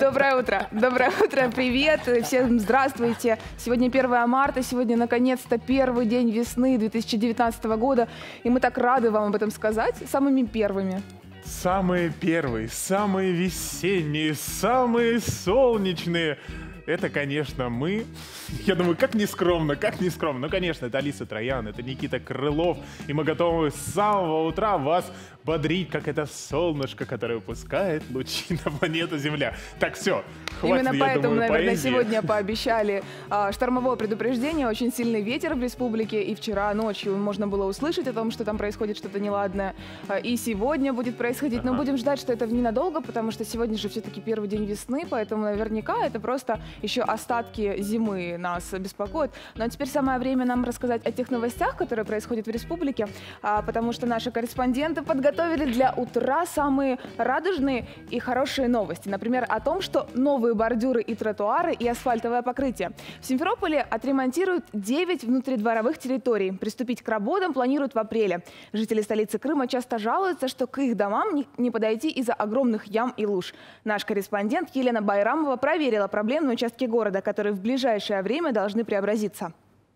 Доброе утро. Доброе утро, привет. Всем здравствуйте. Сегодня 1 марта, сегодня наконец-то первый день весны 2019 года. И мы так рады вам об этом сказать самыми первыми. Самые первые, самые весенние, самые солнечные. Это, конечно, мы. Я думаю, как не скромно, как не скромно. Ну, конечно, это Алиса Троян, это Никита Крылов. И мы готовы с самого утра вас бодрить, как это солнышко, которое выпускает лучи на планету Земля. Так, все, хватит, именно поэтому, думаю, наверное, поэзии. сегодня пообещали штормовое предупреждение, очень сильный ветер в республике. И вчера ночью можно было услышать о том, что там происходит что-то неладное. И сегодня будет происходить. Но будем ждать, что это ненадолго, потому что сегодня же все-таки первый день весны, поэтому наверняка это просто еще остатки зимы нас беспокоят. Но теперь самое время нам рассказать о тех новостях, которые происходят в республике, потому что наши корреспонденты подготовили для утра самые радужные и хорошие новости. Например, о том, что новые бордюры и тротуары и асфальтовое покрытие. В Симферополе отремонтируют 9 внутридворовых территорий. Приступить к работам планируют в апреле. Жители столицы Крыма часто жалуются, что к их домам не подойти из-за огромных ям и луж. Наш корреспондент Елена Байрамова проверила проблемные участки города, которые в ближайшее время должны преобразиться.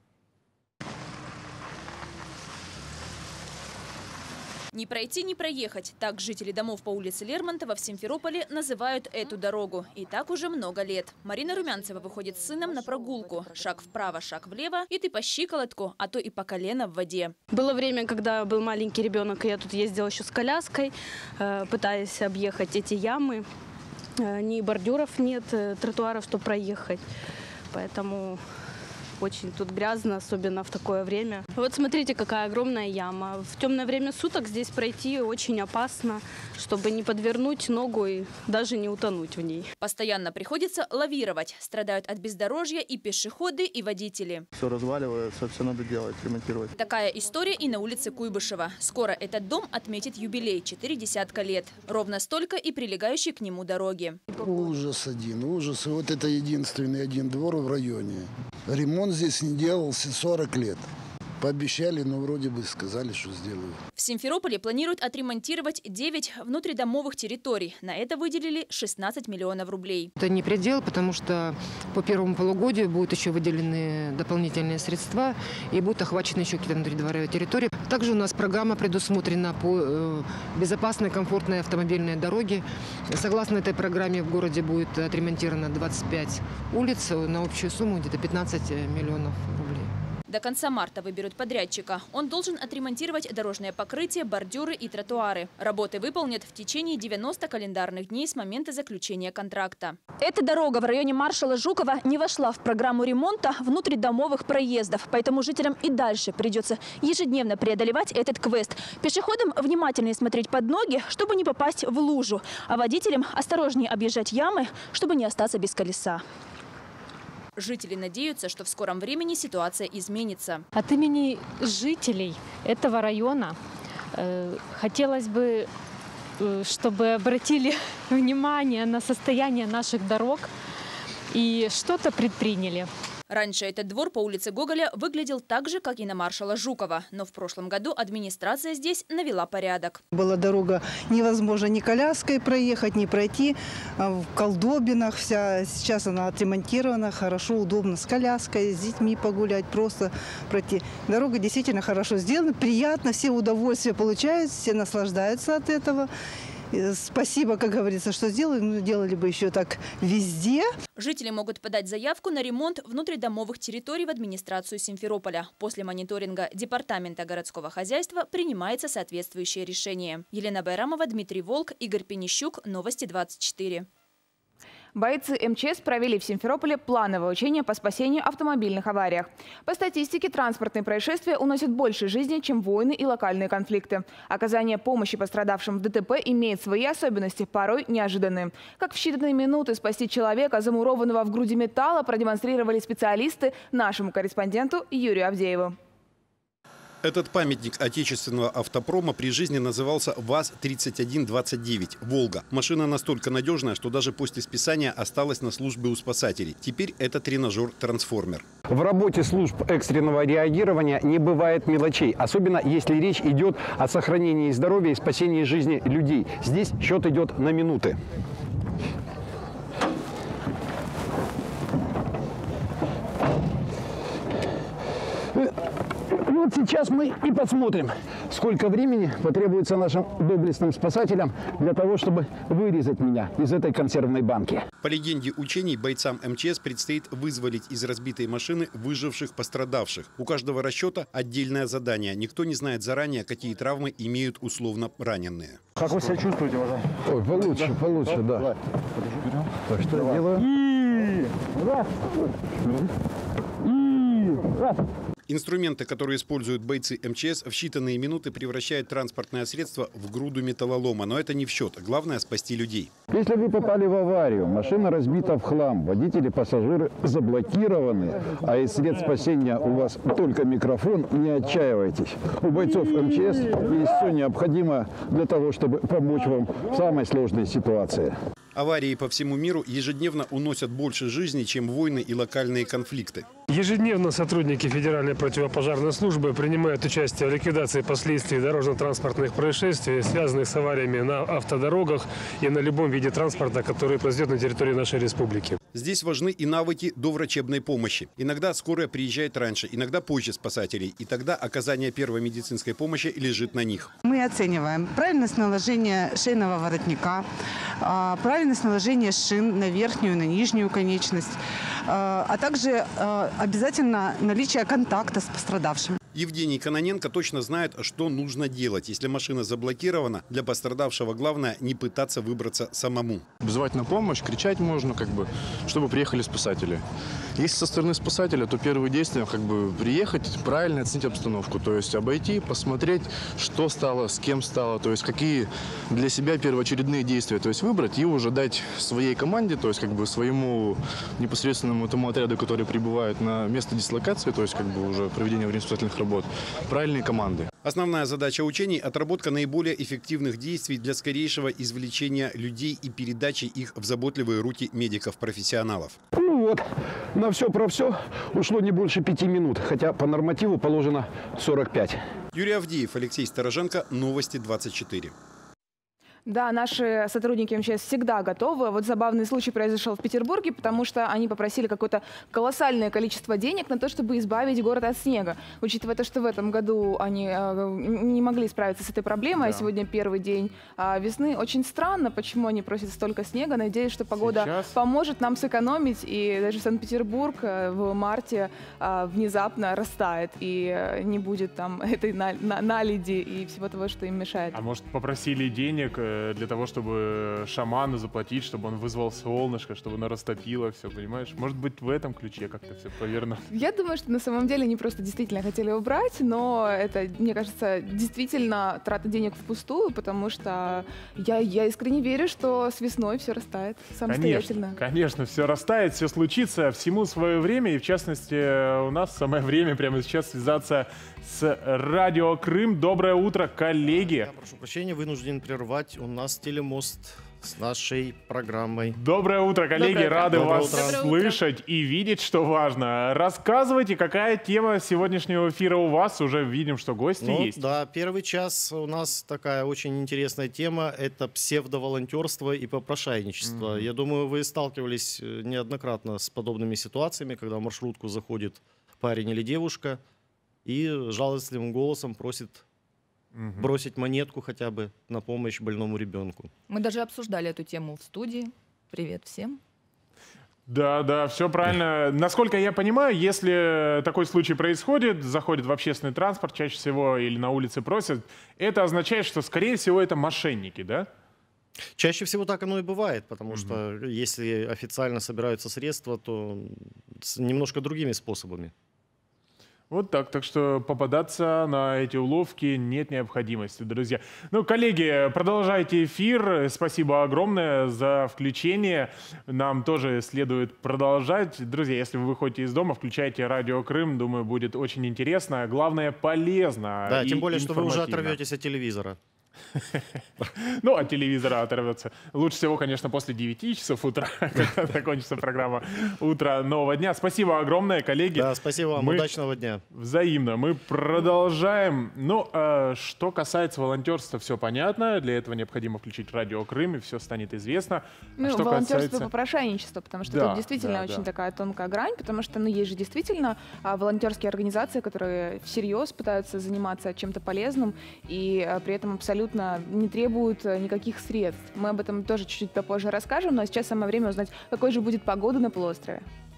Не пройти, не проехать. Так жители домов по улице Лермонтова в Симферополе называют эту дорогу. И так уже много лет. Марина Румянцева выходит с сыном на прогулку. Шаг вправо, шаг влево, и ты по щиколотку, а то и по колено в воде. Было время, когда был маленький ребенок, и я тут ездила еще с коляской, пытаясь объехать эти ямы. Ни бордюров нет, тротуаров, чтобы проехать. Поэтому очень тут грязно, особенно в такое время. Вот смотрите, какая огромная яма. В темное время суток здесь пройти очень опасно, чтобы не подвернуть ногу и даже не утонуть в ней. Постоянно приходится лавировать. Страдают от бездорожья и пешеходы, и водители. Все разваливается, все надо делать, ремонтировать. Такая история и на улице Куйбышева. Скоро этот дом отметит юбилей – 40 лет. Ровно столько и прилегающей к нему дороги. Ужас один, ужас. И вот это единственный один двор в районе. Ремонт здесь не делался 40 лет. Пообещали, но вроде бы сказали, что сделают. В Симферополе планируют отремонтировать 9 внутридомовых территорий. На это выделили 16 миллионов рублей. Это не предел, потому что по первому полугодию будут еще выделены дополнительные средства и будут охвачены еще какие-то внутридворовые территории. Также у нас программа предусмотрена по безопасной, комфортной автомобильной дороге. Согласно этой программе в городе будет отремонтировано 25 улиц на общую сумму где-то 15 миллионов рублей. До конца марта выберут подрядчика. Он должен отремонтировать дорожное покрытие, бордюры и тротуары. Работы выполнят в течение 90 календарных дней с момента заключения контракта. Эта дорога в районе маршала Жукова не вошла в программу ремонта внутридомовых проездов. Поэтому жителям и дальше придется ежедневно преодолевать этот квест. Пешеходам внимательнее смотреть под ноги, чтобы не попасть в лужу. А водителям осторожнее объезжать ямы, чтобы не остаться без колеса. Жители надеются, что в скором времени ситуация изменится. От имени жителей этого района хотелось бы, чтобы обратили внимание на состояние наших дорог и что-то предприняли. Раньше этот двор по улице Гоголя выглядел так же, как и на маршала Жукова. Но в прошлом году администрация здесь навела порядок. Была дорога невозможно ни коляской проехать, ни пройти. В колдобинах вся. Сейчас она отремонтирована, хорошо, удобно с коляской, с детьми погулять, просто пройти. Дорога действительно хорошо сделана, приятно, все удовольствие получают, все наслаждаются от этого. Спасибо, как говорится, что сделали, но делали бы еще так везде. Жители могут подать заявку на ремонт внутридомовых территорий в администрацию Симферополя. После мониторинга Департамента городского хозяйства принимается соответствующее решение. Елена Байрамова, Дмитрий Волк, Игорь Пенищук. Новости 24. Бойцы МЧС провели в Симферополе плановое учение по спасению автомобильных авариях. По статистике, транспортные происшествия уносят больше жизней, чем войны и локальные конфликты. Оказание помощи пострадавшим в ДТП имеет свои особенности, порой неожиданные. Как в считанные минуты спасти человека, замурованного в груди металла, продемонстрировали специалисты нашему корреспонденту Юрию Авдееву. Этот памятник отечественного автопрома при жизни назывался ВАЗ-3129 «Волга». Машина настолько надежная, что даже после списания осталась на службе у спасателей. Теперь это тренажер-трансформер. В работе служб экстренного реагирования не бывает мелочей, особенно если речь идет о сохранении здоровья и спасении жизни людей. Здесь счет идет на минуты. Вот сейчас мы и посмотрим, сколько времени потребуется нашим доблестным спасателям для того, чтобы вырезать меня из этой консервной банки. По легенде учений, бойцам МЧС предстоит вызволить из разбитой машины выживших пострадавших. У каждого расчета отдельное задание. Никто не знает заранее, какие травмы имеют условно раненые. Как вы себя чувствуете, уважаемый? Ой, получше, да. Так, что я делаю? Инструменты, которые используют бойцы МЧС, в считанные минуты превращают транспортное средство в груду металлолома. Но это не в счет. Главное – спасти людей. Если вы попали в аварию, машина разбита в хлам, водители, пассажиры заблокированы, а из средств спасения у вас только микрофон, не отчаивайтесь. У бойцов МЧС есть все необходимое для того, чтобы помочь вам в самой сложной ситуации. Аварии по всему миру ежедневно уносят больше жизней, чем войны и локальные конфликты. Ежедневно сотрудники Федеральной противопожарной службы принимают участие в ликвидации последствий дорожно-транспортных происшествий, связанных с авариями на автодорогах и на любом виде транспорта, который произойдет на территории нашей республики. Здесь важны и навыки доврачебной помощи. Иногда скорая приезжает раньше, иногда позже спасателей. И тогда оказание первой медицинской помощи лежит на них. Мы оцениваем правильность наложения шейного воротника, правильность наложения шин на верхнюю, на нижнюю конечность, а также обязательно наличие контакта с пострадавшим. Евгений Кононенко точно знает, что нужно делать. Если машина заблокирована, для пострадавшего главное не пытаться выбраться самому. Вызывать на помощь, кричать можно, чтобы приехали спасатели. Если со стороны спасателя, то первое действие приехать, правильно оценить обстановку. То есть обойти, посмотреть, что стало, с кем стало, то есть какие для себя первоочередные действия. То есть выбрать и уже дать своей команде, то есть своему непосредственному тому отряду, который прибывает на место дислокации, то есть уже проведение временно-спасательных работ, правильные команды. Основная задача учений – отработка наиболее эффективных действий для скорейшего извлечения людей и передачи их в заботливые руки медиков-профессионалов. Ну вот, на все про все ушло не больше 5 минут, хотя по нормативу положено 45. Юрий Авдеев, Алексей Стороженко, Новости 24. Да, наши сотрудники МЧС всегда готовы. Вот забавный случай произошел в Петербурге, потому что они попросили какое-то колоссальное количество денег на то, чтобы избавить город от снега. Учитывая то, что в этом году они не могли справиться с этой проблемой, да. А сегодня первый день весны. Очень странно, почему они просят столько снега. Надеюсь, что погода поможет нам сэкономить. И даже Санкт-Петербург в марте внезапно растает. И не будет там этой наледи и всего того, что им мешает. А может, попросили денег для того, чтобы шаману заплатить, чтобы он вызвал солнышко, чтобы оно растопило все, понимаешь? Может быть, в этом ключе как-то все повернуть. Я думаю, что на самом деле они просто действительно хотели убрать, но это, мне кажется, действительно трата денег впустую, потому что я искренне верю, что с весной все растает самостоятельно. Конечно, все растает, все случится, всему свое время, и в частности у нас самое время прямо сейчас связаться с Радио Крым. Доброе утро, коллеги! Я прошу прощения, вынужден прервать. У нас телемост с нашей программой. Доброе утро, коллеги! Рады вас слышать и видеть, что важно. Рассказывайте, какая тема сегодняшнего эфира у вас. Уже видим, что гости есть. Да, первый час у нас такая очень интересная тема. Это псевдоволонтерство и попрошайничество. Я думаю, вы сталкивались неоднократно с подобными ситуациями, когда в маршрутку заходит парень или девушка и жалостливым голосом просит бросить монетку хотя бы на помощь больному ребенку. Мы даже обсуждали эту тему в студии. Привет всем. Да, все правильно. Насколько я понимаю, если такой случай происходит, заходит в общественный транспорт чаще всего или на улице просят, это означает, что, скорее всего, это мошенники, да? Чаще всего так оно и бывает, потому что если официально собираются средства, то с немножко другими способами. Вот так. Так что попадаться на эти уловки нет необходимости, друзья. Ну, коллеги, продолжайте эфир. Спасибо огромное за включение. Нам тоже следует продолжать. Друзья, если вы выходите из дома, включайте Радио Крым. Думаю, будет очень интересно. Главное, полезно. Да, тем более, что вы уже оторветесь от телевизора. Ну, от телевизора оторвется. Лучше всего, конечно, после 9 часов утра, когда закончится программа «Утро нового дня». Спасибо огромное, коллеги. Да, спасибо вам. Удачного дня. Взаимно. Мы продолжаем. Ну, что касается волонтерства, все понятно. Для этого необходимо включить радио Крым, и все станет известно. Ну, что волонтерство касается... и попрошайничество, потому что тут действительно очень такая тонкая грань, потому что, ну, есть же действительно волонтерские организации, которые всерьез пытаются заниматься чем-то полезным и при этом абсолютно не требуют никаких средств. Мы об этом тоже чуть-чуть попозже расскажем, но сейчас самое время узнать, какой же будет погода на полуострове.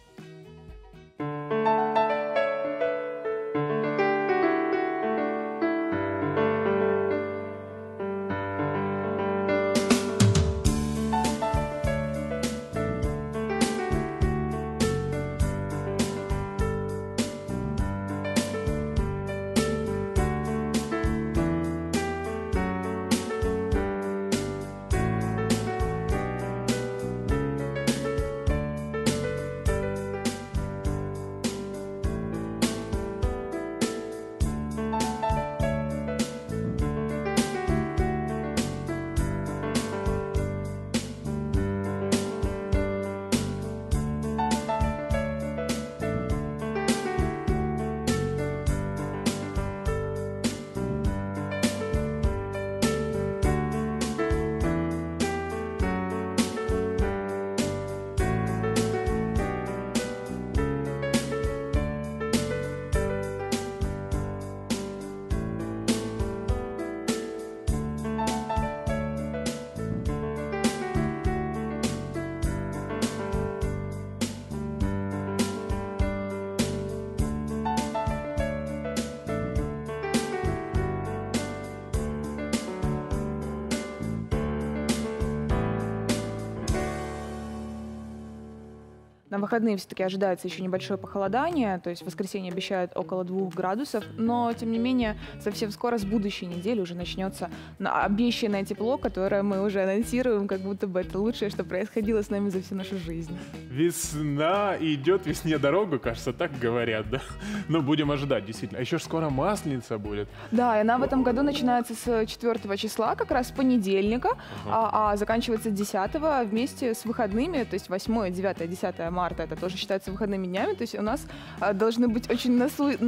На выходные все-таки ожидается еще небольшое похолодание, то есть в воскресенье обещают около 2 градусов, но, тем не менее, совсем скоро с будущей недели уже начнется обещанное тепло, которое мы уже анонсируем, как будто бы это лучшее, что происходило с нами за всю нашу жизнь. Весна идет, весне дорогу, кажется, так говорят, да? Но будем ожидать, действительно. А еще ж скоро Масленица будет. Да, и она в этом году начинается с 4 числа, как раз с понедельника, а заканчивается 10-го вместе с выходными, то есть 8, 9, 10 марта. Это тоже считается выходными днями, то есть у нас должны быть очень,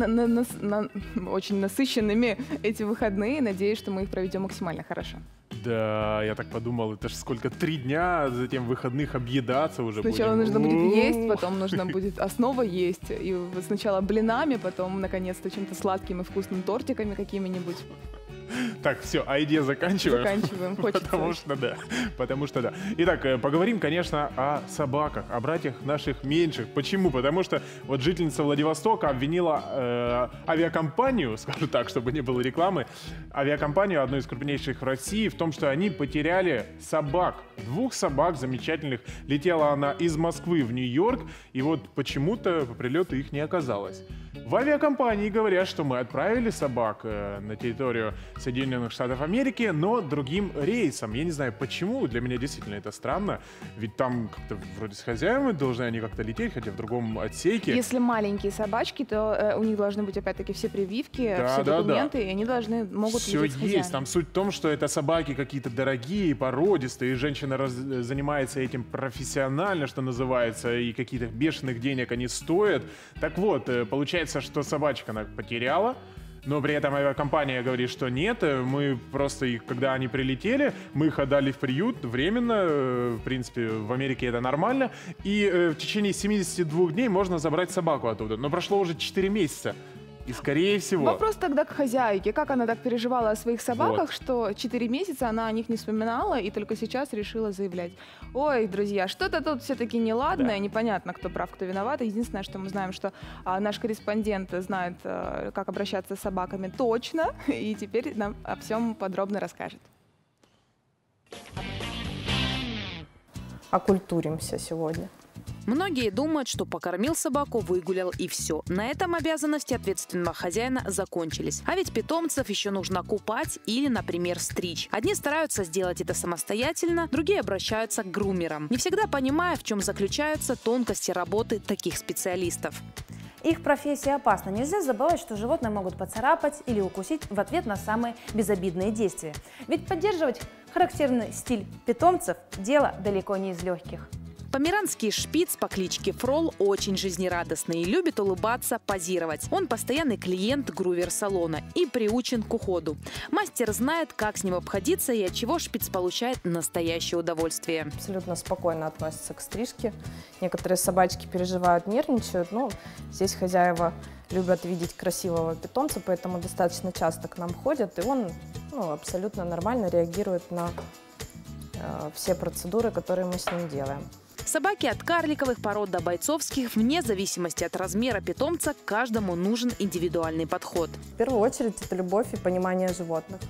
очень насыщенными эти выходные. Надеюсь, что мы их проведем максимально хорошо. Да, я так подумал, это же сколько, 3 дня, затем выходных объедаться уже будем. Сначала нужно будет есть, потом нужно будет основа есть. И сначала блинами, потом, наконец-то, чем-то сладким и вкусным тортиками какими-нибудь. Так, все, о еде заканчиваем. Заканчиваем, хочется. Потому что да. Итак, поговорим, конечно, о собаках, о братьях наших меньших. Почему? Потому что вот жительница Владивостока обвинила авиакомпанию, скажу так, чтобы не было рекламы, авиакомпанию, одну из крупнейших в России, в том, что они потеряли собак. 2 собак замечательных. Летела она из Москвы в Нью-Йорк, и вот почему-то по прилету их не оказалось. В авиакомпании говорят, что мы отправили собак на территорию Соединенных Штатов Америки, но другим рейсом. Я не знаю почему, для меня действительно это странно, ведь там как-то вроде с хозяевами должны они как-то лететь, хотя в другом отсеке. Если маленькие собачки, то у них должны быть опять-таки все прививки, все документы, и они могут все лететь с хозяином. Есть, там суть в том, что это собаки какие-то дорогие, породистые, и женщина занимается этим профессионально, что называется, и какие-то бешеных денег они стоят. Так вот, получается, что собачка она потеряла, но при этом авиакомпания говорит, что нет, мы просто их, когда они прилетели, мы их отдали в приют временно, в принципе, в Америке это нормально, и в течение 72 дней можно забрать собаку оттуда, но прошло уже 4 месяца. И скорее всего... Вопрос тогда к хозяйке. Как она так переживала о своих собаках, что 4 месяца она о них не вспоминала и только сейчас решила заявлять. Ой, друзья, что-то тут все-таки неладное, непонятно, кто прав, кто виноват. Единственное, что мы знаем, что наш корреспондент знает, как обращаться с собаками точно, и теперь нам о всем подробно расскажет. Окультуримся сегодня. Многие думают, что покормил собаку, выгулял и все. На этом обязанности ответственного хозяина закончились. А ведь питомцев еще нужно купать или, например, стричь. Одни стараются сделать это самостоятельно, другие обращаются к грумерам, не всегда понимая, в чем заключаются тонкости работы таких специалистов. Их профессия опасна. Нельзя забывать, что животные могут поцарапать или укусить в ответ на самые безобидные действия. Ведь поддерживать характерный стиль питомцев – дело далеко не из легких. Померанский шпиц по кличке Фрол очень жизнерадостный и любит улыбаться, позировать. Он постоянный клиент грувер-салона и приучен к уходу. Мастер знает, как с ним обходиться и от чего шпиц получает настоящее удовольствие. Абсолютно спокойно относятся к стрижке. Некоторые собачки переживают, нервничают, но здесь хозяева любят видеть красивого питомца, поэтому достаточно часто к нам ходят, и он абсолютно нормально реагирует на все процедуры, которые мы с ним делаем. Собаки от карликовых пород до бойцовских, вне зависимости от размера питомца, каждому нужен индивидуальный подход. В первую очередь это любовь и понимание животных.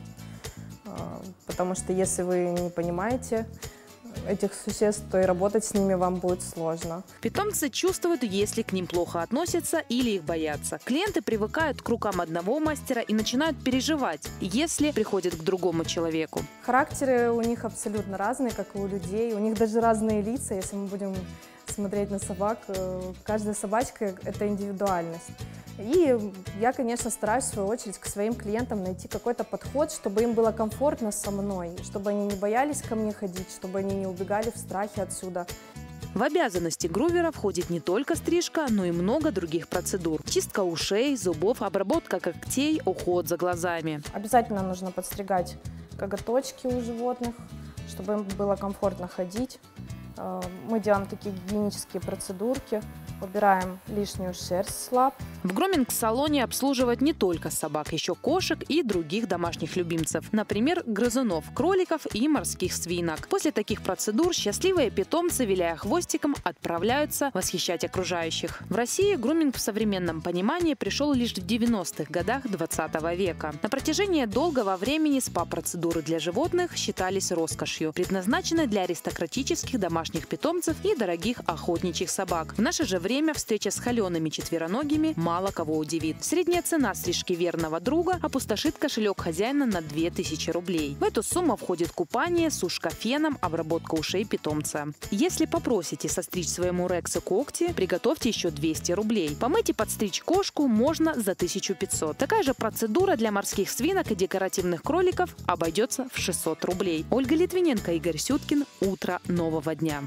Потому что если вы не понимаете этих существ, то и работать с ними вам будет сложно. Питомцы чувствуют, если к ним плохо относятся или их боятся. Клиенты привыкают к рукам одного мастера и начинают переживать, если приходят к другому человеку. Характеры у них абсолютно разные, как и у людей. У них даже разные лица, если мы будем смотреть на собак. Каждая собачка – это индивидуальность. И я, конечно, стараюсь, в свою очередь, к своим клиентам найти какой-то подход, чтобы им было комфортно со мной, чтобы они не боялись ко мне ходить, чтобы они не убегали в страхе отсюда. В обязанности грувера входит не только стрижка, но и много других процедур. Чистка ушей, зубов, обработка когтей, уход за глазами. Обязательно нужно подстригать коготочки у животных, чтобы им было комфортно ходить. Мы делаем такие гигиенические процедурки, убираем лишнюю шерсть с лап. В груминг-салоне обслуживают не только собак, еще кошек и других домашних любимцев. Например, грызунов, кроликов и морских свинок. После таких процедур счастливые питомцы, виляя хвостиком, отправляются восхищать окружающих. В России груминг в современном понимании пришел лишь в 90-х годах 20 века. На протяжении долгого времени спа-процедуры для животных считались роскошью, предназначенной для аристократических домашних питомцев и дорогих охотничьих собак. В наше же время встреча с холеными четвероногими мало кого удивит. Средняя цена стрижки верного друга опустошит кошелек хозяина на 2000 рублей. В эту сумму входит купание, сушка феном, обработка ушей питомца. Если попросите состричь своему Рексу когти, приготовьте еще 200 рублей. Помыть и подстричь кошку можно за 1500. Такая же процедура для морских свинок и декоративных кроликов обойдется в 600 рублей. Ольга Литвиненко, Игорь Сюткин. Утро нового дня.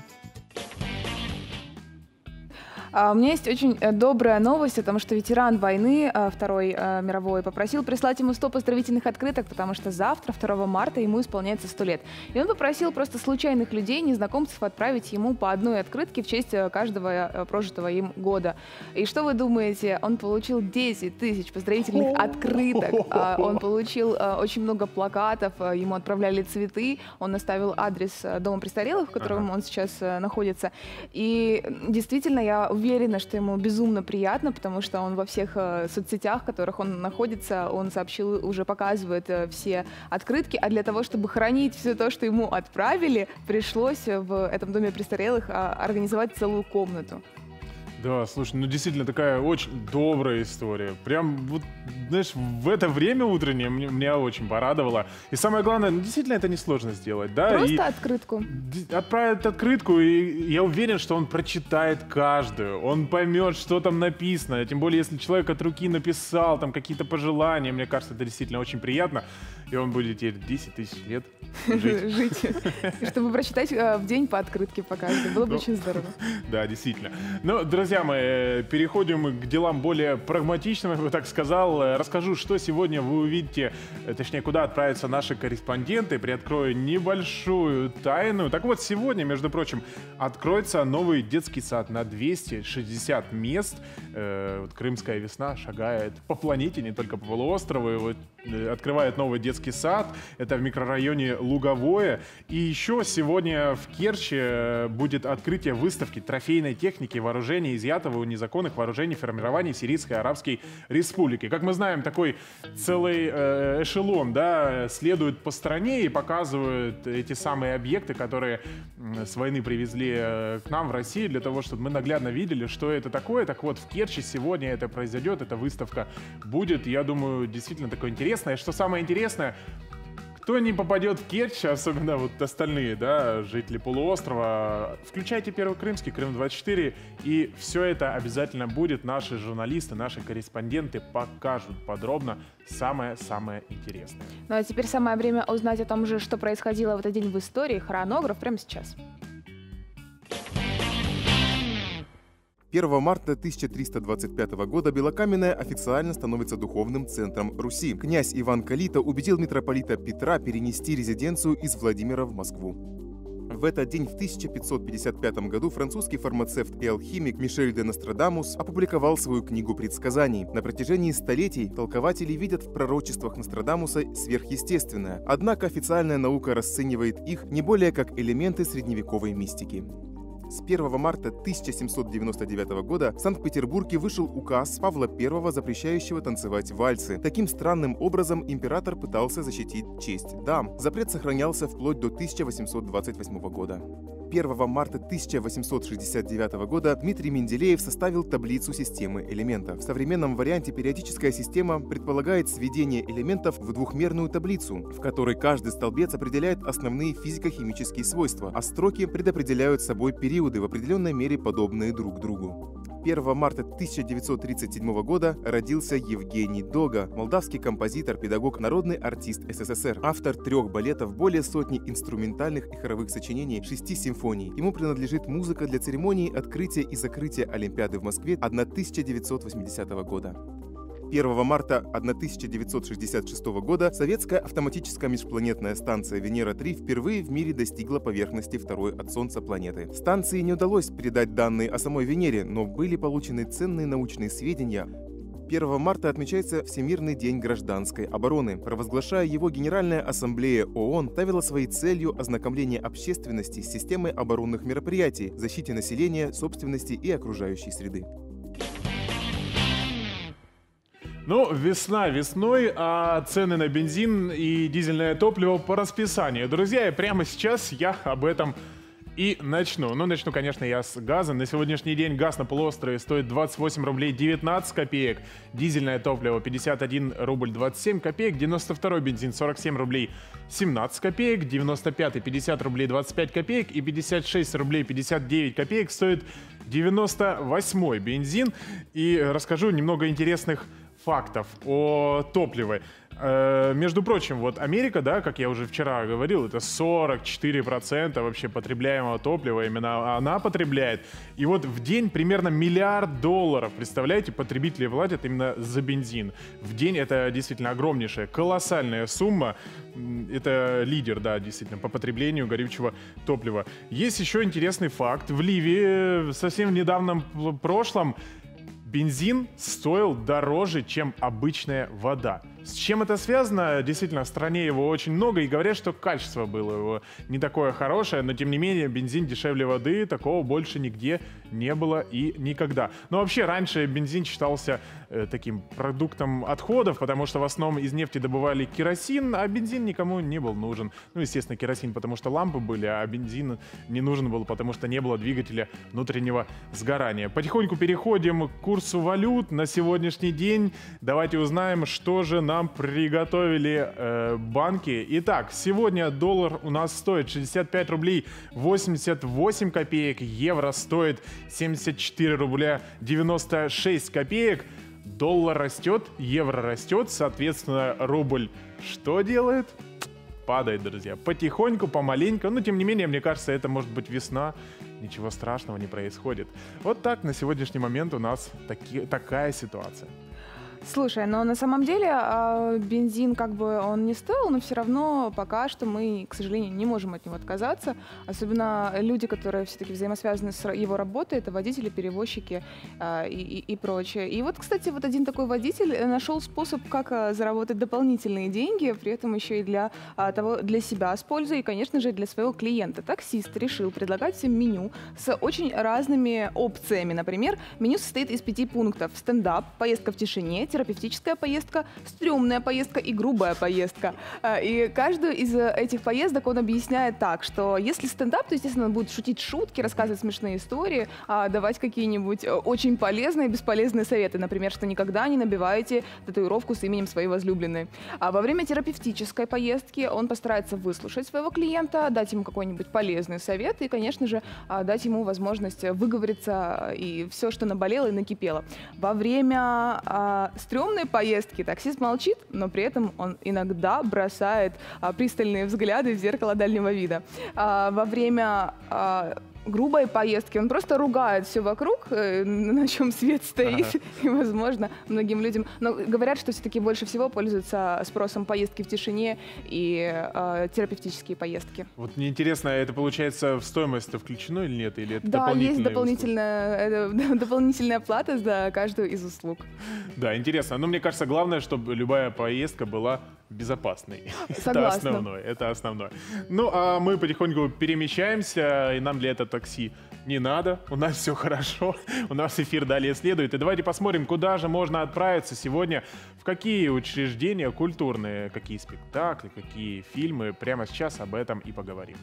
У меня есть очень добрая новость о том, что ветеран войны Второй мировой попросил прислать ему 100 поздравительных открыток, потому что завтра, 2 марта, ему исполняется 100 лет. И он попросил просто случайных людей, незнакомцев, отправить ему по одной открытке в честь каждого прожитого им года. И что вы думаете? Он получил 10 тысяч поздравительных открыток, он получил очень много плакатов, ему отправляли цветы, он оставил адрес дома престарелых, в котором он сейчас находится. И действительно, я уверена, что ему безумно приятно, потому что он во всех соцсетях, в которых он находится, он сообщил, уже показывает все открытки, а для того, чтобы хранить все то, что ему отправили, пришлось в этом доме престарелых организовать целую комнату. Да, слушай, ну действительно такая очень добрая история. Прям вот, знаешь, в это время утреннее меня очень порадовало. И самое главное, ну действительно это несложно сделать, да? Просто открытку. Отправить открытку, и я уверен, что он прочитает каждую. Он поймет, что там написано. Тем более, если человек от руки написал там какие-то пожелания, мне кажется, это действительно очень приятно. И он будет теперь 10 тысяч лет жить. Чтобы прочитать в день по открытке по каждой. Было бы очень здорово. Да, действительно. Ну, друзья мои, переходим к делам более прагматичным, я бы так сказал. Расскажу, что сегодня вы увидите, точнее, куда отправятся наши корреспонденты. Приоткрою небольшую тайну. Так вот, сегодня, между прочим, откроется новый детский сад на 260 мест. Крымская весна шагает по планете, не только по полуострову. Вот, открывает новый детский сад. Это в микрорайоне Луговое. И еще сегодня в Керчи будет открытие выставки трофейной техники вооружений, изъятого у незаконных вооружений формирований Сирийской Арабской Республики. Как мы знаем, такой целый эшелон, да, следует по стране и показывают эти самые объекты, которые с войны привезли к нам в Россию, для того, чтобы мы наглядно видели, что это такое. Так вот, в Керчи сегодня это произойдет, эта выставка будет. Я думаю, действительно такое интересное. Что самое интересное, кто не попадет в Керчь, особенно вот остальные, да, жители полуострова, включайте Первый Крымский, Крым-24, и все это обязательно будет. Наши журналисты, наши корреспонденты покажут подробно самое-самое интересное. Ну а теперь самое время узнать о том же, что происходило в этот день в истории. Хронограф прямо сейчас. 1 марта 1325 года Белокаменная официально становится духовным центром Руси. Князь Иван Калита убедил митрополита Петра перенести резиденцию из Владимира в Москву. В этот день, в 1555 году, французский фармацевт и алхимик Мишель де Нострадамус опубликовал свою книгу предсказаний. На протяжении столетий толкователи видят в пророчествах Нострадамуса сверхъестественное, однако официальная наука расценивает их не более как элементы средневековой мистики. С 1 марта 1799 года в Санкт-Петербурге вышел указ Павла I, запрещающего танцевать вальсы. Таким странным образом император пытался защитить честь дам. Запрет сохранялся вплоть до 1828 года. 1 марта 1869 года Дмитрий Менделеев составил таблицу системы элементов. В современном варианте периодическая система предполагает сведение элементов в двухмерную таблицу, в которой каждый столбец определяет основные физико-химические свойства, а строки предопределяют собой периоды в определенной мере подобные друг другу. 1 марта 1937 года родился Евгений Дога, молдавский композитор, педагог, народный артист СССР, автор 3 балетов, более сотни инструментальных и хоровых сочинений, 6 симфоний. Ему принадлежит музыка для церемонии открытия и закрытия Олимпиады в Москве 1980 года. 1 марта 1966 года советская автоматическая межпланетная станция Венера-3 впервые в мире достигла поверхности второй от Солнца планеты. Станции не удалось передать данные о самой Венере, но были получены ценные научные сведения. 1 марта отмечается Всемирный день гражданской обороны. Провозглашая его, Генеральная ассамблея ООН ставила своей целью ознакомление общественности с системой оборонных мероприятий, защите населения, собственности и окружающей среды. Ну, весна весной, а цены на бензин и дизельное топливо по расписанию. Друзья, и прямо сейчас я об этом и начну. Ну, начну, конечно, я с газа. На сегодняшний день газ на полуострове стоит 28 рублей 19 копеек. Дизельное топливо 51 рубль 27 копеек. 92-й бензин 47 рублей 17 копеек. 95-й 50 рублей 25 копеек. И 56 рублей 59 копеек стоит 98-й бензин. И расскажу немного интересных фактов о топливе. Между прочим, вот Америка, да, как я уже вчера говорил, это 44% вообще потребляемого топлива, именно она потребляет. И вот в день примерно $1 миллиард, представляете, потребители платят именно за бензин. В день это действительно огромнейшая, колоссальная сумма. Это лидер, да, действительно, по потреблению горючего топлива. Есть еще интересный факт. В Ливии совсем в недавнем прошлом бензин стоил дороже, чем обычная вода. С чем это связано? Действительно, в стране его очень много, и говорят, что качество было его не такое хорошее, но тем не менее бензин дешевле воды, такого больше нигде не было и никогда. Но вообще раньше бензин считался таким продуктом отходов, потому что в основном из нефти добывали керосин, а бензин никому не был нужен. Ну, естественно, керосин, потому что лампы были, а бензин не нужен был, потому что не было двигателя внутреннего сгорания. Потихоньку переходим к курсу валют на сегодняшний день. Давайте узнаем, что же нам приготовили банки. Итак, сегодня доллар у нас стоит 65 рублей 88 копеек, евро стоит 74 рубля 96 копеек. Доллар растет, евро растет, соответственно, рубль что делает? Падает, друзья. Потихоньку, помаленьку. Но, тем не менее, мне кажется, это может быть весна. Ничего страшного не происходит. Вот так на сегодняшний момент у нас такая ситуация. Слушай, но на самом деле бензин как бы он не стоил, но все равно пока что мы, к сожалению, не можем от него отказаться. Особенно люди, которые все-таки взаимосвязаны с его работой, это водители, перевозчики и прочее. И вот, кстати, вот один такой водитель нашел способ, как заработать дополнительные деньги, при этом еще и для себя с пользой и, конечно же, для своего клиента. Таксист решил предлагать всем меню с очень разными опциями. Например, меню состоит из 5 пунктов: стендап, поездка в тишине, терапевтическая поездка, стрёмная поездка и грубая поездка. И каждую из этих поездок он объясняет так, что если стендап, то, естественно, он будет шутить шутки, рассказывать смешные истории, давать какие-нибудь очень полезные и бесполезные советы. Например, что никогда не набивайте татуировку с именем своей возлюбленной. А во время терапевтической поездки он постарается выслушать своего клиента, дать ему какой-нибудь полезный совет и, конечно же, дать ему возможность выговориться и все, что наболело и накипело. Во время стрёмной поездки таксист молчит, но при этом он иногда бросает пристальные взгляды в зеркало дальнего вида. Во время грубой поездки он просто ругает все вокруг, на чем свет стоит, и, возможно, многим людям... Но говорят, что все-таки больше всего пользуются спросом поездки в тишине и терапевтические поездки. Вот мне интересно, это получается в стоимость включено или нет? Или это да, есть дополнительная плата за каждую из услуг. Да, интересно. Но мне кажется, главное, чтобы любая поездка была безопасной. Согласна. Это основное. Ну, а мы потихоньку перемещаемся, и нам для этого такси не надо. У нас все хорошо. У нас эфир далее следует. И давайте посмотрим, куда же можно отправиться сегодня, в какие учреждения культурные, какие спектакли, какие фильмы. Прямо сейчас об этом и поговорим.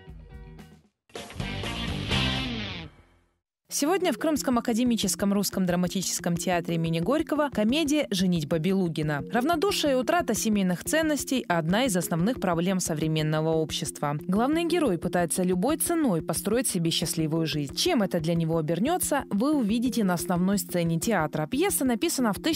Сегодня в Крымском академическом русском драматическом театре имени Горького комедия «Женитьба Белугина». Равнодушие и утрата семейных ценностей – одна из основных проблем современного общества. Главный герой пытается любой ценой построить себе счастливую жизнь. Чем это для него обернется, вы увидите на основной сцене театра. Пьеса написана в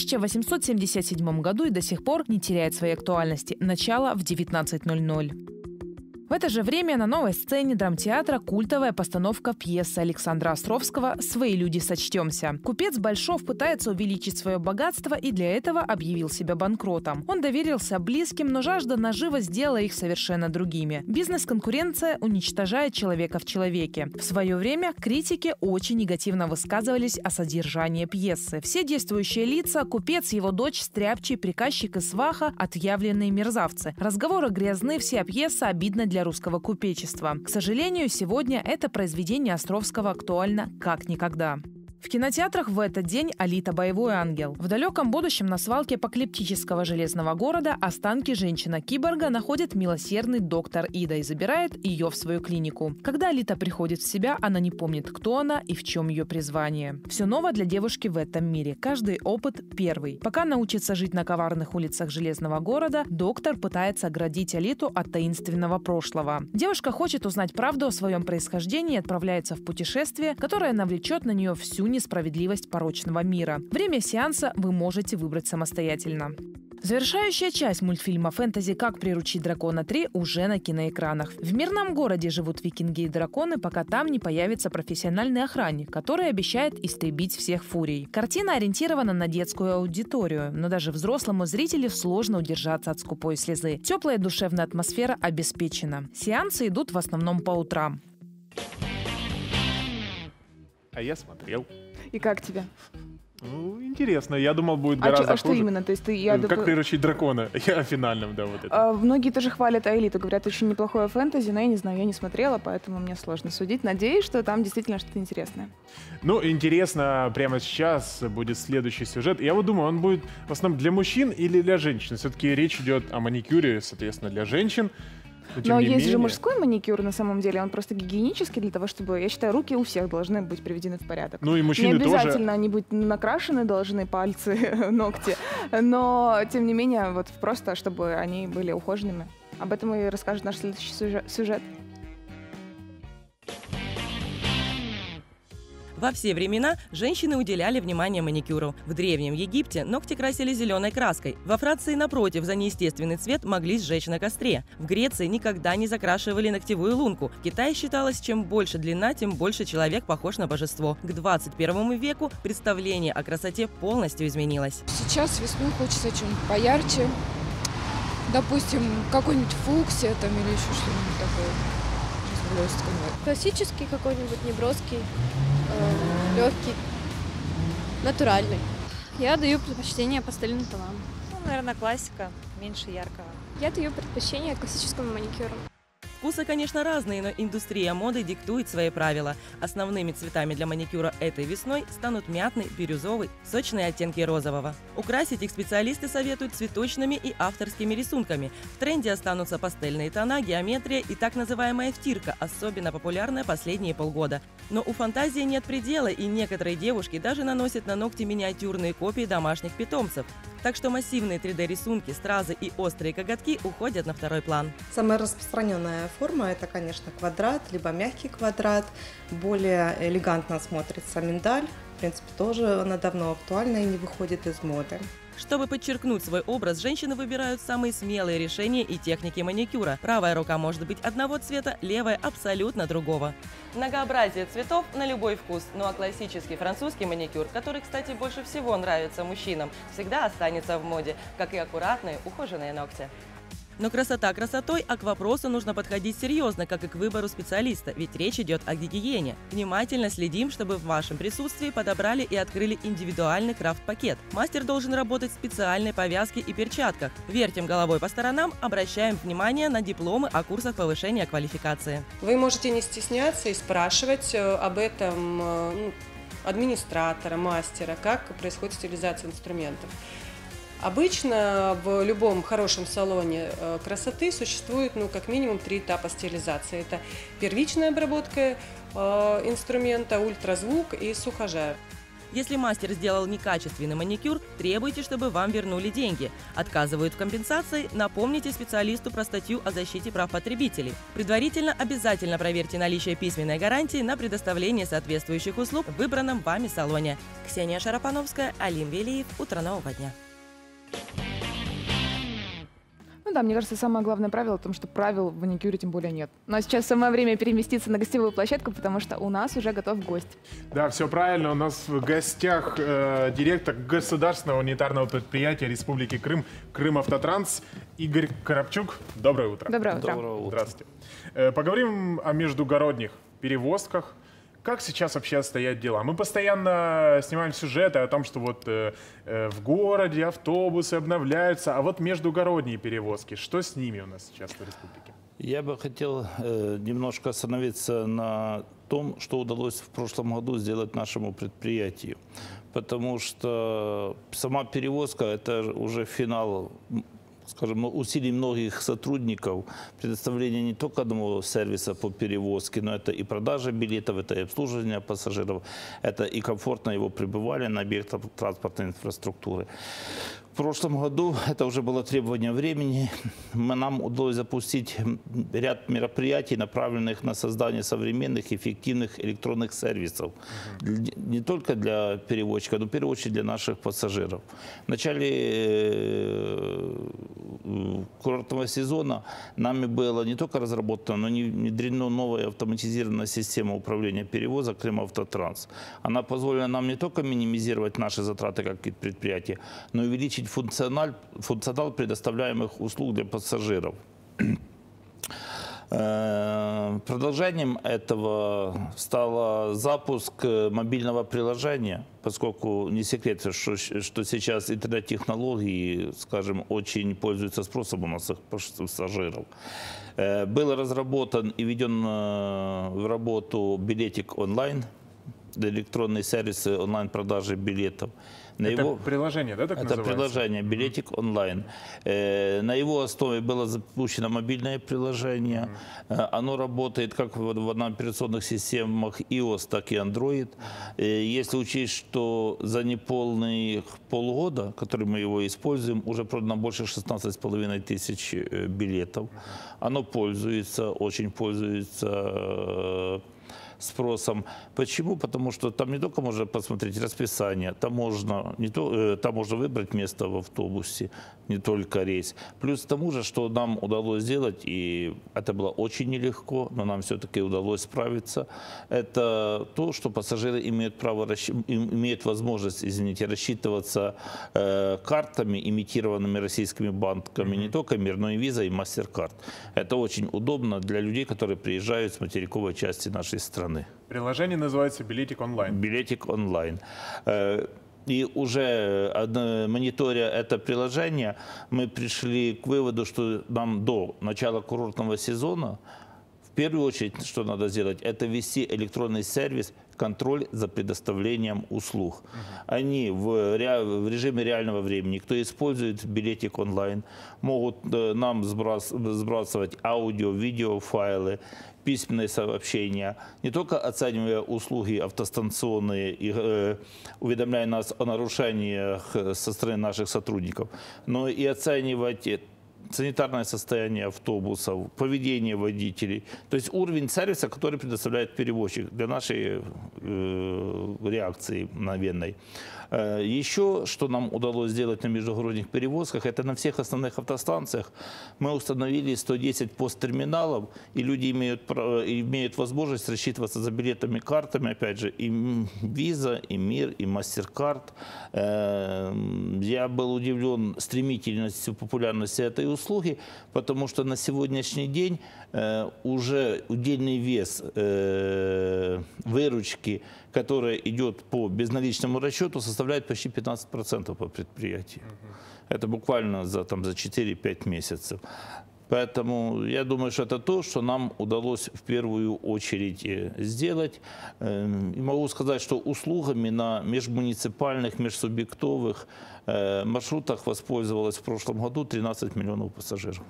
1877 году и до сих пор не теряет своей актуальности. Начало в 19:00. В это же время на новой сцене драмтеатра культовая постановка пьесы Александра Островского «Свои люди, сочтемся». Купец Большов пытается увеличить свое богатство и для этого объявил себя банкротом. Он доверился близким, но жажда наживы сделала их совершенно другими. Бизнес-конкуренция уничтожает человека в человеке. В свое время критики очень негативно высказывались о содержании пьесы. Все действующие лица – купец, его дочь, стряпчий, приказчик и сваха – отъявленные мерзавцы. Разговоры грязны, вся пьеса обидна для русского купечества. К сожалению, сегодня это произведение Островского актуально как никогда. В кинотеатрах в этот день «Алита. Боевой ангел». В далеком будущем на свалке апокалиптического железного города останки женщины-киборга находит милосердный доктор Ида и забирает ее в свою клинику. Когда Алита приходит в себя, она не помнит, кто она и в чем ее призвание. Все ново для девушки в этом мире. Каждый опыт первый. Пока научится жить на коварных улицах железного города, доктор пытается оградить Алиту от таинственного прошлого. Девушка хочет узнать правду о своем происхождении и отправляется в путешествие, которое навлечет на нее всю несправедливость порочного мира. Время сеанса вы можете выбрать самостоятельно. Завершающая часть мультфильма «Фэнтези. Как приручить дракона 3» уже на киноэкранах. В мирном городе живут викинги и драконы, пока там не появится профессиональный охранник, который обещает истребить всех фурий. Картина ориентирована на детскую аудиторию, но даже взрослому зрителю сложно удержаться от скупой слезы. Теплая душевная атмосфера обеспечена. Сеансы идут в основном по утрам. А я смотрел. И как тебе? Ну, интересно. Я думал, будет гораздо хуже. А что именно? То есть как приручить дракона? Я о финальном, да, вот это. Многие тоже хвалят «Аэлиту», говорят, очень неплохое фэнтези, но я не знаю, я не смотрела, поэтому мне сложно судить. Надеюсь, что там действительно что-то интересное. Ну, интересно, прямо сейчас будет следующий сюжет. Я вот думаю, он будет в основном для мужчин или для женщин? Все-таки речь идет о маникюре, соответственно, для женщин. Но есть же мужской маникюр на самом деле, он просто гигиенический для того, чтобы, я считаю, руки у всех должны быть приведены в порядок. Ну и мужчины тоже. Не обязательно они быть накрашены должны, пальцы, ногти, но тем не менее вот просто, чтобы они были ухоженными. Об этом и расскажет наш следующий сюжет. Во все времена женщины уделяли внимание маникюру. В Древнем Египте ногти красили зеленой краской. Во Франции, напротив, за неестественный цвет могли сжечь на костре. В Греции никогда не закрашивали ногтевую лунку. В Китае считалось, чем больше длина, тем больше человек похож на божество. К 21 веку представление о красоте полностью изменилось. Сейчас весной хочется что-нибудь поярче. Допустим, какой-нибудь фуксия там или еще что-нибудь такое. Классический какой-нибудь, неброский, легкий, натуральный. Я даю предпочтение пастельным тонам. Ну, наверное, классика, меньше яркого. Я даю предпочтение классическому маникюру. Вкусы, конечно, разные, но индустрия моды диктует свои правила. Основными цветами для маникюра этой весной станут мятный, бирюзовый, сочные оттенки розового. Украсить их специалисты советуют цветочными и авторскими рисунками. В тренде останутся пастельные тона, геометрия и так называемая втирка, особенно популярная последние полгода. Но у фантазии нет предела, и некоторые девушки даже наносят на ногти миниатюрные копии домашних питомцев. Так что массивные 3D-рисунки, стразы и острые коготки уходят на второй план. Самая распространенная форма – это, конечно, квадрат, либо мягкий квадрат. Более элегантно смотрится миндаль. В принципе, тоже она давно актуальна и не выходит из моды. Чтобы подчеркнуть свой образ, женщины выбирают самые смелые решения и техники маникюра. Правая рука может быть одного цвета, левая – абсолютно другого. Многообразие цветов на любой вкус. Ну а классический французский маникюр, который, кстати, больше всего нравится мужчинам, всегда останется в моде, как и аккуратные, ухоженные ногти. Но красота красотой, а к вопросу нужно подходить серьезно, как и к выбору специалиста, ведь речь идет о гигиене. Внимательно следим, чтобы в вашем присутствии подобрали и открыли индивидуальный крафт-пакет. Мастер должен работать в специальной повязке и перчатках. Вертим головой по сторонам, обращаем внимание на дипломы о курсах повышения квалификации. Вы можете не стесняться и спрашивать об этом администратора, мастера, как происходит стилизация инструментов. Обычно в любом хорошем салоне красоты существует как минимум 3 этапа стилизации. Это первичная обработка инструмента, ультразвук и сухожар. Если мастер сделал некачественный маникюр, требуйте, чтобы вам вернули деньги. Отказывают в компенсации, напомните специалисту про статью о защите прав потребителей. Предварительно обязательно проверьте наличие письменной гарантии на предоставление соответствующих услуг в выбранном вами салоне. Ксения Шарапановская, Алим Велиев. Утро нового дня. Ну да, мне кажется, самое главное правило в том, что правил в маникюре тем более нет. Но сейчас самое время переместиться на гостевую площадку, потому что у нас уже готов гость. Да, все правильно. У нас в гостях директор государственного унитарного предприятия Республики Крым «Крымавтотранс» Игорь Коробчук. Доброе утро. Доброе утро. Доброе утро. Здравствуйте. Поговорим о междугородних перевозках. Как сейчас вообще обстоят дела? Мы постоянно снимаем сюжеты о том, что вот в городе автобусы обновляются, а вот междугородние перевозки, что с ними у нас сейчас в республике? Я бы хотел немножко остановиться на том, что удалось в прошлом году сделать нашему предприятию. Потому что сама перевозка – это уже финал, скажем, усилий многих сотрудников, предоставление не только одного сервиса по перевозке, но это и продажа билетов, это и обслуживание пассажиров, это и комфортное его пребывание на объектах транспортной инфраструктуры. В прошлом году, это уже было требование времени, нам удалось запустить ряд мероприятий, направленных на создание современных, эффективных электронных сервисов. Не только для перевозчика, но в первую очередь для наших пассажиров. В начале курортного сезона нами было не только разработано, но и внедрена новая автоматизированная система управления перевозок «Крымавтотранс». Она позволила нам не только минимизировать наши затраты как предприятие, но и увеличить функционал предоставляемых услуг для пассажиров. Продолжением этого стал запуск мобильного приложения, поскольку не секрет, что сейчас интернет-технологии, скажем, очень пользуются спросом у наших пассажиров. Был разработан и введен в работу билетик онлайн, электронные сервисы онлайн-продажи билетов. Это приложение, да, так называется? Это приложение «Билетик онлайн». На его основе было запущено мобильное приложение. Оно работает как в операционных системах iOS, так и Android. Если учесть, что за неполных полгода, который мы его используем, уже продано больше 16,5 тысяч билетов. Оно пользуется, очень пользуется спросом. Почему? Потому что там не только можно посмотреть расписание, там можно выбрать место в автобусе, не только рейс. Плюс к тому же, что нам удалось сделать, и это было очень нелегко, но нам все-таки удалось справиться, это то, что пассажиры имеют возможность, рассчитываться картами, имитированными российскими банками, не только Мир, но и Visa, и MasterCard. Это очень удобно для людей, которые приезжают с материковой части нашей страны. Приложение называется «Билетик онлайн». «Билетик онлайн». И уже мониторя это приложение, мы пришли к выводу, что нам до начала курортного сезона первую очередь, что надо сделать, это ввести электронный сервис, контроль за предоставлением услуг. Они в режиме реального времени, кто использует билетик онлайн, могут нам сбрасывать аудио, видео файлы, письменные сообщения, не только оценивая услуги автостанционные и уведомляя нас о нарушениях со стороны наших сотрудников, но и оценивать санитарное состояние автобусов, поведение водителей. То есть уровень сервиса, который предоставляет перевозчик для нашей реакции мгновенной. Еще, что нам удалось сделать на междугородних перевозках, это на всех основных автостанциях мы установили 110 посттерминалов, и люди имеют возможность рассчитываться за билетами, картами, опять же, и Visa, и Мир, и MasterCard. Я был удивлен стремительностью популярности этой услуги, потому что на сегодняшний день уже удельный вес выручки, которая идет по безналичному расчету, составляет почти 15% по предприятию. Это буквально за 4-5 месяцев. Поэтому я думаю, что это то, что нам удалось в первую очередь сделать. И могу сказать, что услугами на межмуниципальных, межсубъектовых маршрутах воспользовалось в прошлом году 13 миллионов пассажиров.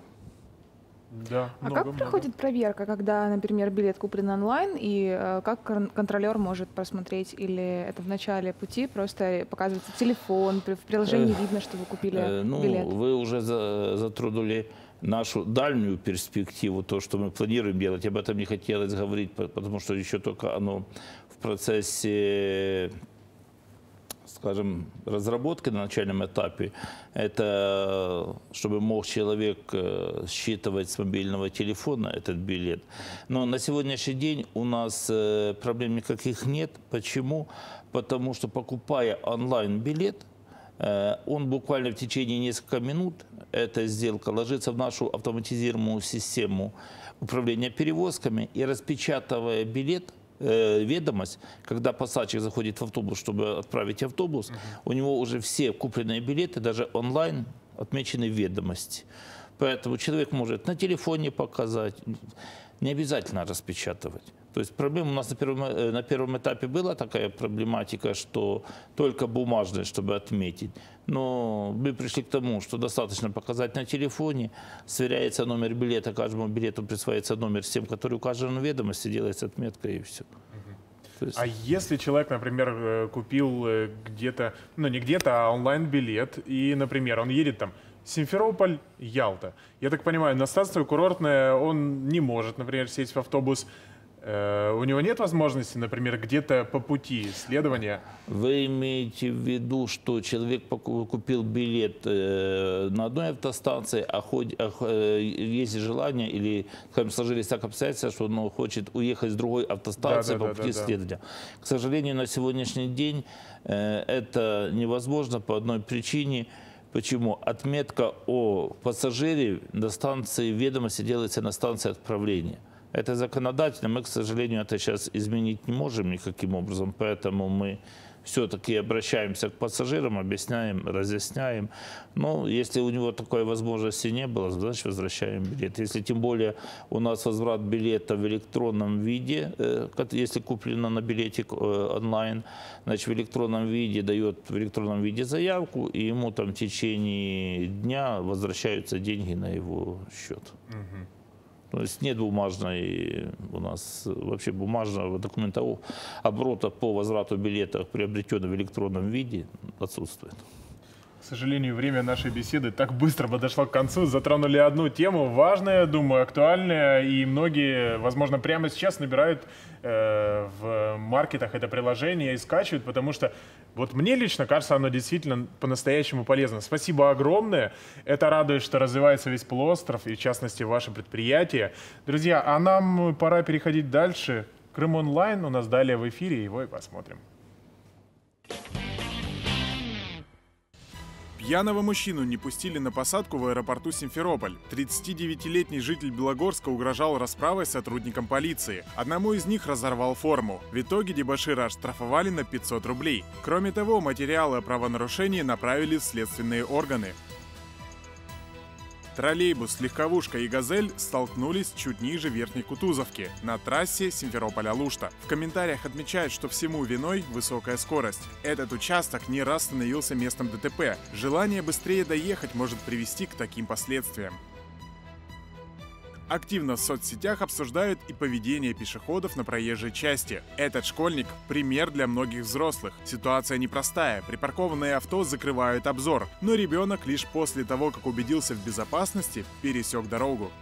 Да, а как проходит проверка, когда, например, билет куплен онлайн, и как контролер может просмотреть? Или это в начале пути просто показывается телефон, в приложении видно, что вы купили билет? Вы уже затронули нашу дальнюю перспективу, то, что мы планируем делать. Об этом не хотелось говорить, потому что еще только оно в процессе, скажем, разработки на начальном этапе. Это чтобы мог человек считывать с мобильного телефона этот билет. Но на сегодняшний день у нас проблем никаких нет. Почему? Потому что, покупая онлайн-билет, он буквально в течение нескольких минут, эта сделка ложится в нашу автоматизированную систему управления перевозками, и, распечатывая билет, ведомость, когда пассажир заходит в автобус, чтобы отправить автобус, у него уже все купленные билеты, даже онлайн, отмечены в ведомости. Поэтому человек может на телефоне показать, не обязательно распечатывать. То есть проблема у нас на первом этапе была такая проблематика, что только бумажная, чтобы отметить. Но мы пришли к тому, что достаточно показать на телефоне, сверяется номер билета, каждому билету присваивается номер с тем, который указан в ведомости, делается отметка и все. А если человек, например, купил где-то, ну не где-то, а онлайн-билет, и, например, он едет там Симферополь, Ялта. Я так понимаю, на станцию курортная он не может, например, сесть в автобус. У него нет возможности, например, где-то по пути исследования? Вы имеете в виду, что человек купил билет на одной автостанции, есть желание или, скажем, сложились так обстоятельства, что он хочет уехать с другой автостанции по пути исследования. К сожалению, на сегодняшний день это невозможно по одной причине. Почему? Отметка о пассажире на станции ведомости делается на станции отправления. Это законодательно, мы, к сожалению, это сейчас изменить не можем никаким образом, поэтому мы все-таки обращаемся к пассажирам, объясняем, разъясняем. Но если у него такой возможности не было, значит, возвращаем билет. Если тем более у нас возврат билета в электронном виде, если куплено на билетик онлайн, значит, в электронном виде дает в электронном виде заявку, и ему там в течение дня возвращаются деньги на его счет. То есть нет бумажной у нас, вообще бумажного документа оборота по возврату билетов, приобретенных в электронном виде, отсутствует. К сожалению, время нашей беседы так быстро подошло к концу. Затронули одну тему, важная, думаю, актуальная, и многие, возможно, прямо сейчас набирают в маркетах это приложение и скачивают, потому что вот мне лично кажется, оно действительно по-настоящему полезно. Спасибо огромное. Это радует, что развивается весь полуостров, и в частности ваше предприятие. Друзья, а нам пора переходить дальше. Крым онлайн у нас далее в эфире, его и посмотрим. Пьяного мужчину не пустили на посадку в аэропорту Симферополь. 39-летний житель Белогорска угрожал расправой сотрудникам полиции. Одному из них разорвал форму. В итоге дебошира оштрафовали на 500 рублей. Кроме того, материалы о правонарушении направили в следственные органы. Троллейбус, легковушка и «Газель» столкнулись чуть ниже Верхней Кутузовки на трассе Симферополя-Лушта. В комментариях отмечают, что всему виной высокая скорость. Этот участок не раз становился местом ДТП. Желание быстрее доехать может привести к таким последствиям. Активно в соцсетях обсуждают и поведение пешеходов на проезжей части. Этот школьник – пример для многих взрослых. Ситуация непростая, припаркованные авто закрывают обзор, но ребенок лишь после того, как убедился в безопасности, пересек дорогу.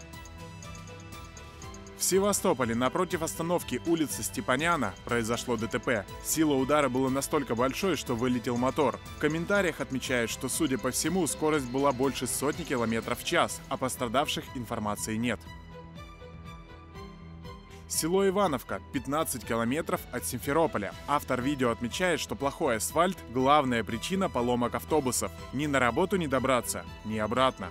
В Севастополе напротив остановки улицы Степаняна произошло ДТП. Сила удара была настолько большой, что вылетел мотор. В комментариях отмечают, что, судя по всему, скорость была больше 100 км в час, а пострадавших информации нет. Село Ивановка, 15 километров от Симферополя. Автор видео отмечает, что плохой асфальт – главная причина поломок автобусов. Ни на работу не добраться, ни обратно.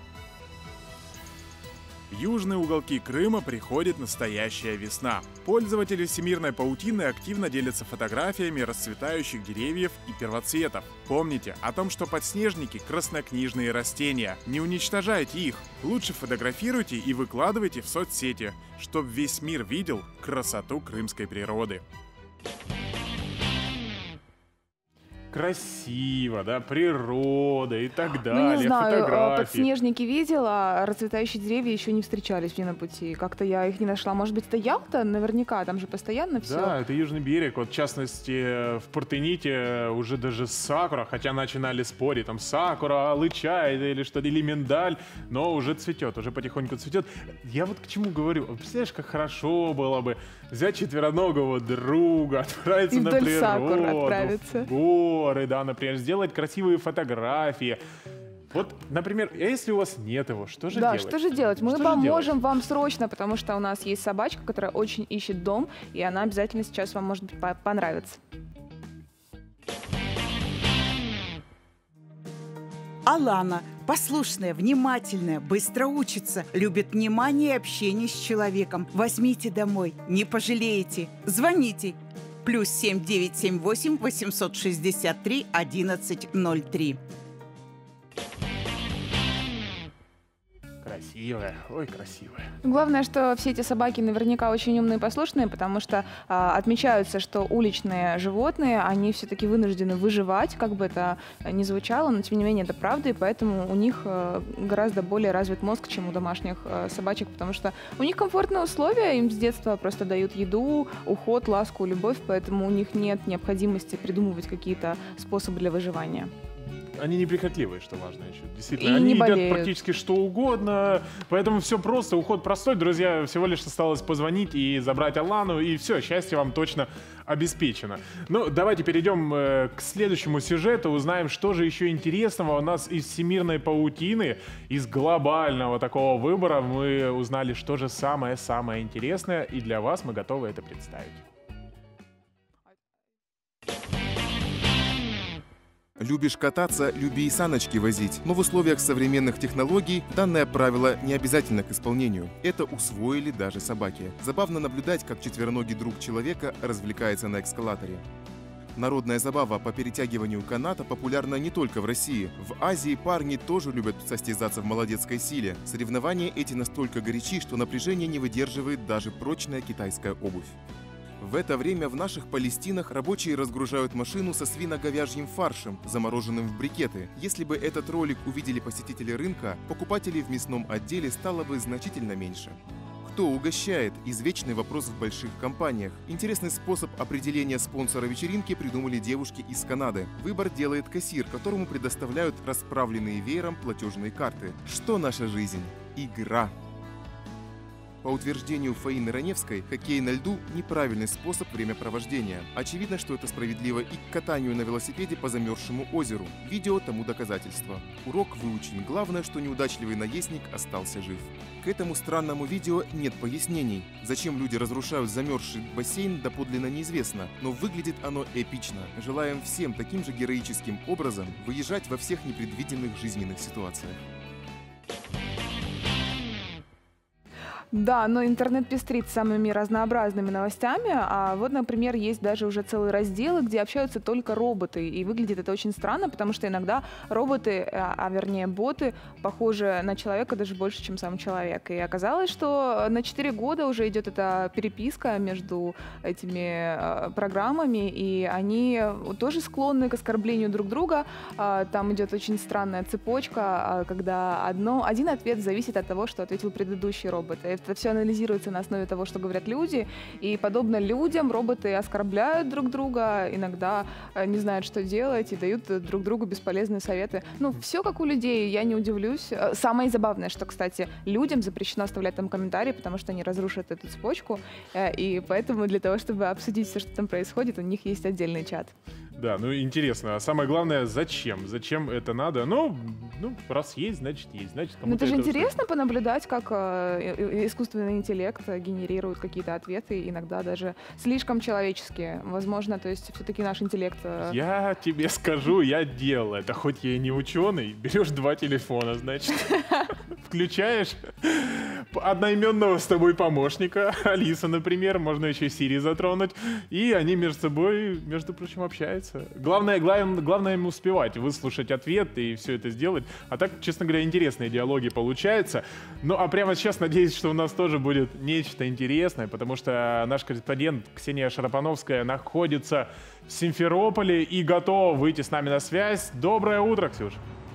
В южные уголки Крыма приходит настоящая весна. Пользователи всемирной паутины активно делятся фотографиями расцветающих деревьев и первоцветов. Помните о том, что подснежники – краснокнижные растения. Не уничтожайте их. Лучше фотографируйте и выкладывайте в соцсети, чтобы весь мир видел красоту крымской природы. Красиво, да, природа и так далее, Ну, не знаю, фотографии. подснежники видела, а расцветающие деревья еще не встречались мне на пути. Как-то я их не нашла. Может быть, это Ялта? Наверняка, там же постоянно все. Да, это Южный берег. Вот, в частности, в Порт-Эните уже даже сакура, хотя начинали спорить, там сакура, алыча или что-то, или миндаль, но уже цветет, уже потихоньку цветет. Я вот к чему говорю. Представляешь, как хорошо было бы взять четвероногого друга, отправиться И на вдоль природу, сакур отправиться. в горы, да, например, сделать красивые фотографии. Вот, например, если у вас нет его, что же делать? Да, что же делать? Мы Что же поможем делать? вам срочно, потому что у нас есть собачка, которая очень ищет дом, и она обязательно сейчас вам, может быть, понравится. Алана послушная, внимательная, быстро учится, любит внимание и общение с человеком. Возьмите домой, не пожалеете. Звоните. +7 978 863 1103. Красивая, ой, красивая. Главное, что все эти собаки наверняка очень умные и послушные, потому что отмечаются, что уличные животные, они все-таки вынуждены выживать, как бы это ни звучало, но тем не менее это правда, и поэтому у них гораздо более развит мозг, чем у домашних собачек, потому что у них комфортные условия, им с детства просто дают еду, уход, ласку, любовь, поэтому у них нет необходимости придумывать какие-то способы для выживания. Они неприхотливые, что важно еще. Действительно, И они не едят болеют. практически что угодно, поэтому все просто, уход простой. Друзья, всего лишь осталось позвонить и забрать Алану, и все, счастье вам точно обеспечено. Ну, давайте перейдем к следующему сюжету, узнаем, что же еще интересного у нас из всемирной паутины, из глобального такого выбора. Мы узнали, что же самое-самое интересное, и для вас мы готовы это представить. Любишь кататься, люби и саночки возить. Но в условиях современных технологий данное правило не обязательно к исполнению. Это усвоили даже собаки. Забавно наблюдать, как четвероногий друг человека развлекается на эскалаторе. Народная забава по перетягиванию каната популярна не только в России. В Азии парни тоже любят состязаться в молодецкой силе. Соревнования эти настолько горячи, что напряжение не выдерживает даже прочная китайская обувь. В это время в наших Палестинах рабочие разгружают машину со свино-говяжьим фаршем, замороженным в брикеты. Если бы этот ролик увидели посетители рынка, покупателей в мясном отделе стало бы значительно меньше. Кто угощает? Извечный вопрос в больших компаниях. Интересный способ определения спонсора вечеринки придумали девушки из Канады. Выбор делает кассир, которому предоставляют расправленные веером платежные карты. Что наша жизнь? Игра. По утверждению Фаины Раневской, хоккей на льду – неправильный способ времяпровождения. Очевидно, что это справедливо и к катанию на велосипеде по замерзшему озеру. Видео тому доказательство. Урок выучен. Главное, что неудачливый наездник остался жив. К этому странному видео нет пояснений. Зачем люди разрушают замерзший бассейн, доподлинно неизвестно. Но выглядит оно эпично. Желаем всем таким же героическим образом выезжать во всех непредвиденных жизненных ситуациях. Да, но интернет пестрит самыми разнообразными новостями. А вот, например, есть даже уже целые разделы, где общаются только роботы. И выглядит это очень странно, потому что иногда роботы, а вернее боты, похожи на человека даже больше, чем сам человек. И оказалось, что на 4 года уже идет эта переписка между этими программами, и они тоже склонны к оскорблению друг друга. Там идет очень странная цепочка, когда один ответ зависит от того, что ответил предыдущий робот. Это все анализируется на основе того, что говорят люди, и подобно людям роботы оскорбляют друг друга, иногда не знают, что делать, и дают друг другу бесполезные советы. Ну, все как у людей, я не удивлюсь. Самое забавное, что, кстати, людям запрещено оставлять там комментарии, потому что они разрушат эту цепочку, и поэтому для того, чтобы обсудить все, что там происходит, у них есть отдельный чат. Да, ну интересно. А самое главное, зачем? Зачем это надо? Ну, раз есть, значит есть. Значит, ну, это же интересно понаблюдать, как искусственный интеллект генерирует какие-то ответы, иногда даже слишком человеческие. Возможно, то есть все-таки наш интеллект... Я тебе скажу, я делал это. Хоть я и не ученый, берешь 2 телефона, значит, включаешь одноименного с тобой помощника, Алиса, например, можно еще Сири затронуть, и они между собой, между прочим, общаются. Главное им успевать, выслушать ответ и все это сделать. А так, честно говоря, интересные диалоги получаются. Ну, а прямо сейчас надеюсь, что у нас тоже будет нечто интересное, потому что наш корреспондент Ксения Шарапановская находится в Симферополе и готова выйти с нами на связь. Доброе утро, Ксюш!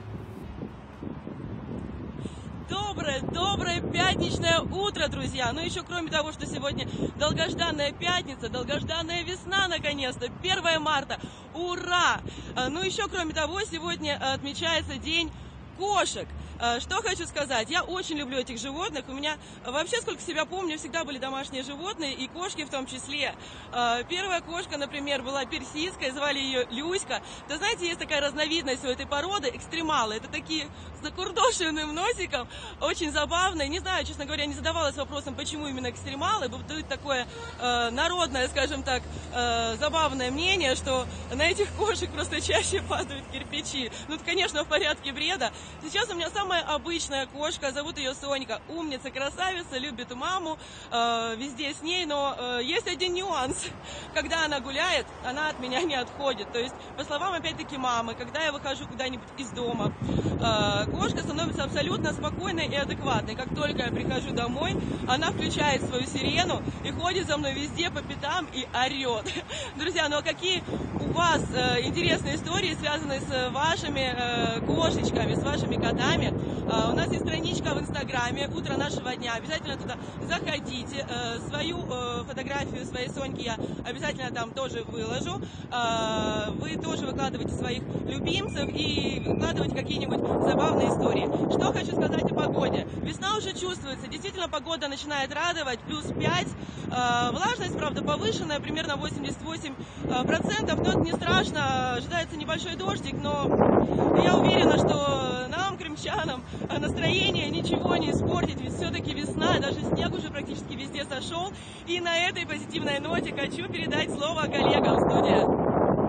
Доброе пятничное утро, друзья! Ну, еще кроме того, что сегодня долгожданная пятница, долгожданная весна, наконец-то, 1 марта, ура! Ну, еще кроме того, сегодня отмечается День кошек. Что хочу сказать, я очень люблю этих животных. У меня вообще, сколько себя помню, всегда были домашние животные, и кошки в том числе. Первая кошка, например, была персидская, звали ее Люська. То знаете, есть такая разновидность у этой породы, экстремалы. Это такие с накурдошенным носиком, очень забавные. Не знаю, честно говоря, не задавалась вопросом, почему именно экстремалы. Будет такое народное, скажем так, забавное мнение, что на этих кошек просто чаще падают кирпичи. Ну, это, конечно, в порядке бреда. Сейчас у меня самая обычная кошка, зовут ее Сонька. Умница, красавица, любит маму, везде с ней, но есть один нюанс. Когда она гуляет, она от меня не отходит. То есть, по словам, опять-таки, мамы, когда я выхожу куда-нибудь из дома, кошка становится абсолютно спокойной и адекватной. Как только я прихожу домой, она включает свою сирену и ходит за мной везде по пятам и орет. Друзья, ну а какие у вас интересные истории, связанные с вашими кошечками, с вашими котами? У нас есть страничка в Инстаграме «Утро нашего дня». Обязательно туда заходите. Свою фотографию своей Соньки я обязательно там тоже выложу. Вы тоже выкладываете своих любимцев и выкладываете какие-нибудь забавные истории. Что хочу сказать о погоде. Весна уже чувствуется. Действительно, погода начинает радовать. Плюс 5. Влажность, правда, повышенная, примерно 88%. Но это не страшно. Ожидается небольшой дождик, но я уверена, что нам, крымчанам, настроение ничего не испортит, ведь все-таки весна, даже снег уже практически везде сошел. И на этой позитивной ноте хочу передать слово коллегам в студии.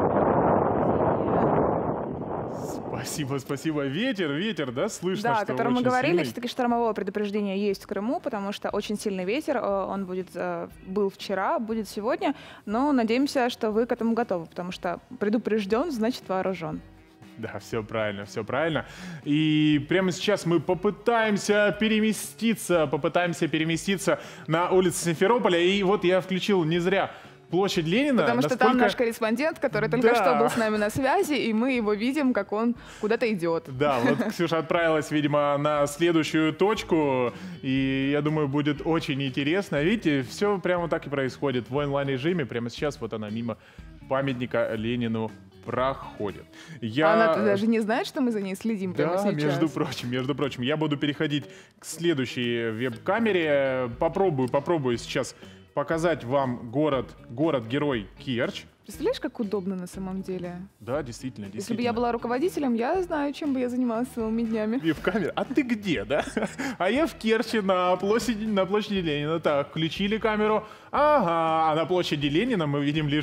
Спасибо. Ветер, да, слышно, да, что о котором мы очень говорили, сильный. все-таки штормовое предупреждение есть в Крыму, потому что очень сильный ветер, он был вчера, будет сегодня, но надеемся, что вы к этому готовы, потому что предупрежден, значит вооружен. Да, все правильно. И прямо сейчас мы попытаемся переместиться на улицу Симферополя. И вот я включил не зря площадь Ленина. Потому что там наш корреспондент, который только что был с нами на связи, и мы его видим, как он куда-то идет. Да, вот Ксюша отправилась, видимо, на следующую точку, и я думаю, будет очень интересно. Видите, все прямо так и происходит в онлайн-режиме. Прямо сейчас вот она мимо памятника Ленину проходит. Она даже не знает, что мы за ней следим прямо сейчас. Да, между прочим, я буду переходить к следующей веб-камере. Попробую сейчас показать вам город-герой Керчь. Представляешь, как удобно на самом деле? Да, действительно. Если бы я была руководителем, я знаю, чем бы я занималась целыми днями. Веб-камера? А ты где, да? А я в Керчи на площади Ленина. Так, включили камеру. Ага, а на площади Ленина мы видим лишь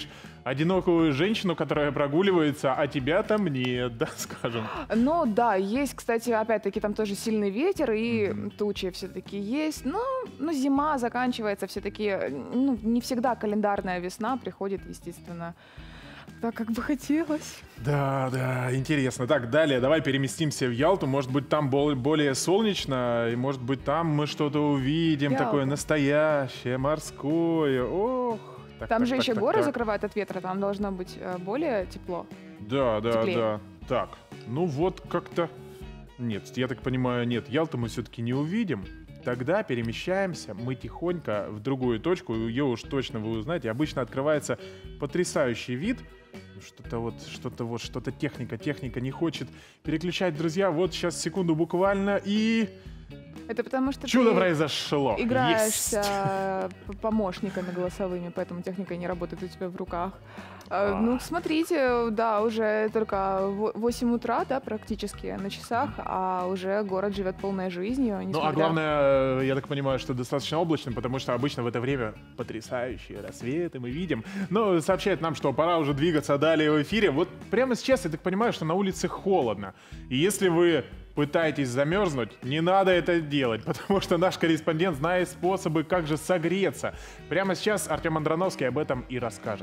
одинокую женщину, которая прогуливается, а тебя там нет, да, скажем. Ну да, есть, кстати, опять-таки там тоже сильный ветер и тучи все-таки есть. Но зима заканчивается все-таки, не всегда календарная весна приходит, естественно, так, как бы хотелось. Да, интересно. Так, далее давай переместимся в Ялту. Может быть, там более солнечно, и может быть, там мы что-то увидим, Ялта. такое настоящее, морское. Ох. Там же еще горы закрывают от ветра, там должно быть более тепло. Да. Теплее. Так, ну вот как-то... Нет, я так понимаю, нет, Ялту мы все-таки не увидим. Тогда перемещаемся мы тихонько в другую точку, ее уж точно вы узнаете. Обычно открывается потрясающий вид. Что-то техника не хочет переключать, друзья. Вот сейчас, секунду буквально, и... Это потому что чудо ты произошло. играешься помощниками голосовыми, поэтому техника не работает у тебя в руках. Ну, смотрите, да, уже только 8 утра, да, практически на часах, а уже город живет полной жизнью. Ну, а главное, я так понимаю, что достаточно облачным, потому что обычно в это время потрясающие рассветы мы видим. Но сообщает нам, что пора уже двигаться далее в эфире. Вот прямо сейчас я так понимаю, что на улице холодно. И если вы пытаетесь замерзнуть, не надо это делать, потому что наш корреспондент знает способы, как же согреться. Прямо сейчас Артем Андроновский об этом и расскажет.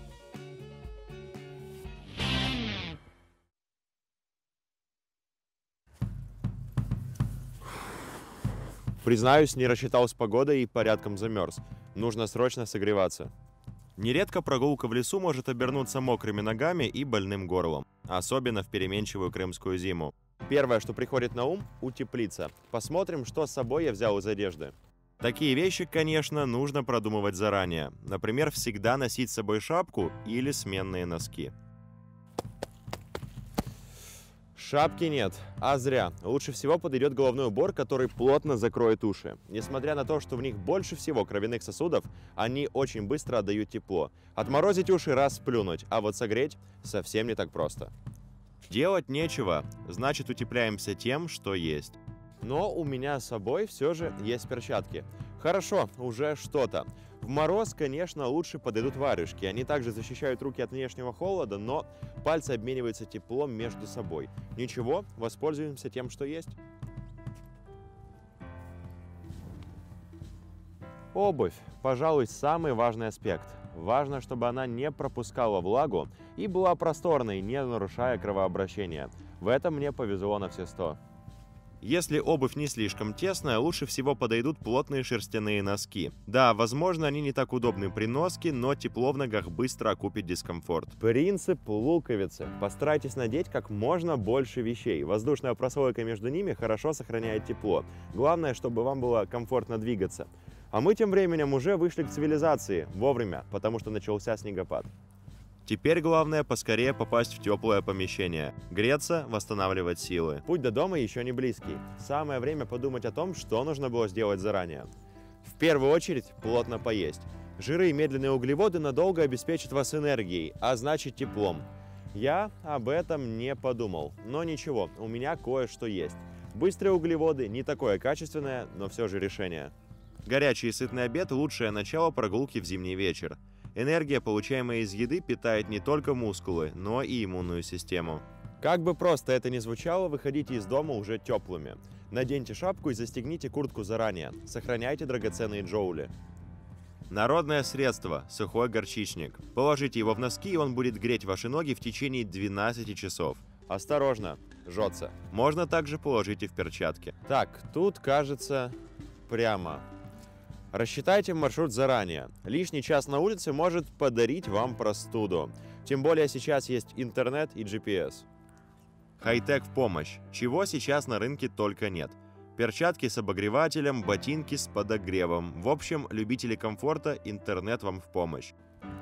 Признаюсь, не рассчитал с погодой и порядком замерз. Нужно срочно согреваться. Нередко прогулка в лесу может обернуться мокрыми ногами и больным горлом, особенно в переменчивую крымскую зиму. Первое, что приходит на ум – утеплиться. Посмотрим, что с собой я взял из одежды. Такие вещи, конечно, нужно продумывать заранее. Например, всегда носить с собой шапку или сменные носки. Шапки нет, а зря. Лучше всего подойдет головной убор, который плотно закроет уши. Несмотря на то, что в них больше всего кровяных сосудов, они очень быстро отдают тепло. Отморозить уши – раз плюнуть, а вот согреть – совсем не так просто. Делать нечего, значит утепляемся тем, что есть. Но у меня с собой все же есть перчатки. Хорошо, уже что-то. В мороз, конечно, лучше подойдут варежки. Они также защищают руки от внешнего холода, но пальцы обмениваются теплом между собой. Ничего, воспользуемся тем, что есть. Обувь, пожалуй, самый важный аспект. Важно, чтобы она не пропускала влагу и была просторной, не нарушая кровообращение. В этом мне повезло на все 100. Если обувь не слишком тесная, лучше всего подойдут плотные шерстяные носки. Да, возможно, они не так удобны при носке, но тепло в ногах быстро окупит дискомфорт. Принцип луковицы. Постарайтесь надеть как можно больше вещей. Воздушная прослойка между ними хорошо сохраняет тепло. Главное, чтобы вам было комфортно двигаться. А мы тем временем уже вышли к цивилизации вовремя, потому что начался снегопад. Теперь главное поскорее попасть в теплое помещение. Греться, восстанавливать силы. Путь до дома еще не близкий. Самое время подумать о том, что нужно было сделать заранее. В первую очередь, плотно поесть. Жиры и медленные углеводы надолго обеспечат вас энергией, а значит теплом. Я об этом не подумал, но ничего, у меня кое-что есть. Быстрые углеводы, не такое качественное, но все же решение. Горячий и сытный обед – лучшее начало прогулки в зимний вечер. Энергия, получаемая из еды, питает не только мускулы, но и иммунную систему. Как бы просто это ни звучало, выходите из дома уже теплыми. Наденьте шапку и застегните куртку заранее. Сохраняйте драгоценные джоули. Народное средство – сухой горчичник. Положите его в носки, и он будет греть ваши ноги в течение 12 часов. Осторожно, жжется. Можно также положить и в перчатки. Так, тут кажется прямо. Рассчитайте маршрут заранее. Лишний час на улице может подарить вам простуду. Тем более сейчас есть интернет и GPS. Хай-тек в помощь. Чего сейчас на рынке только нет. Перчатки с обогревателем, ботинки с подогревом. В общем, любители комфорта, интернет вам в помощь.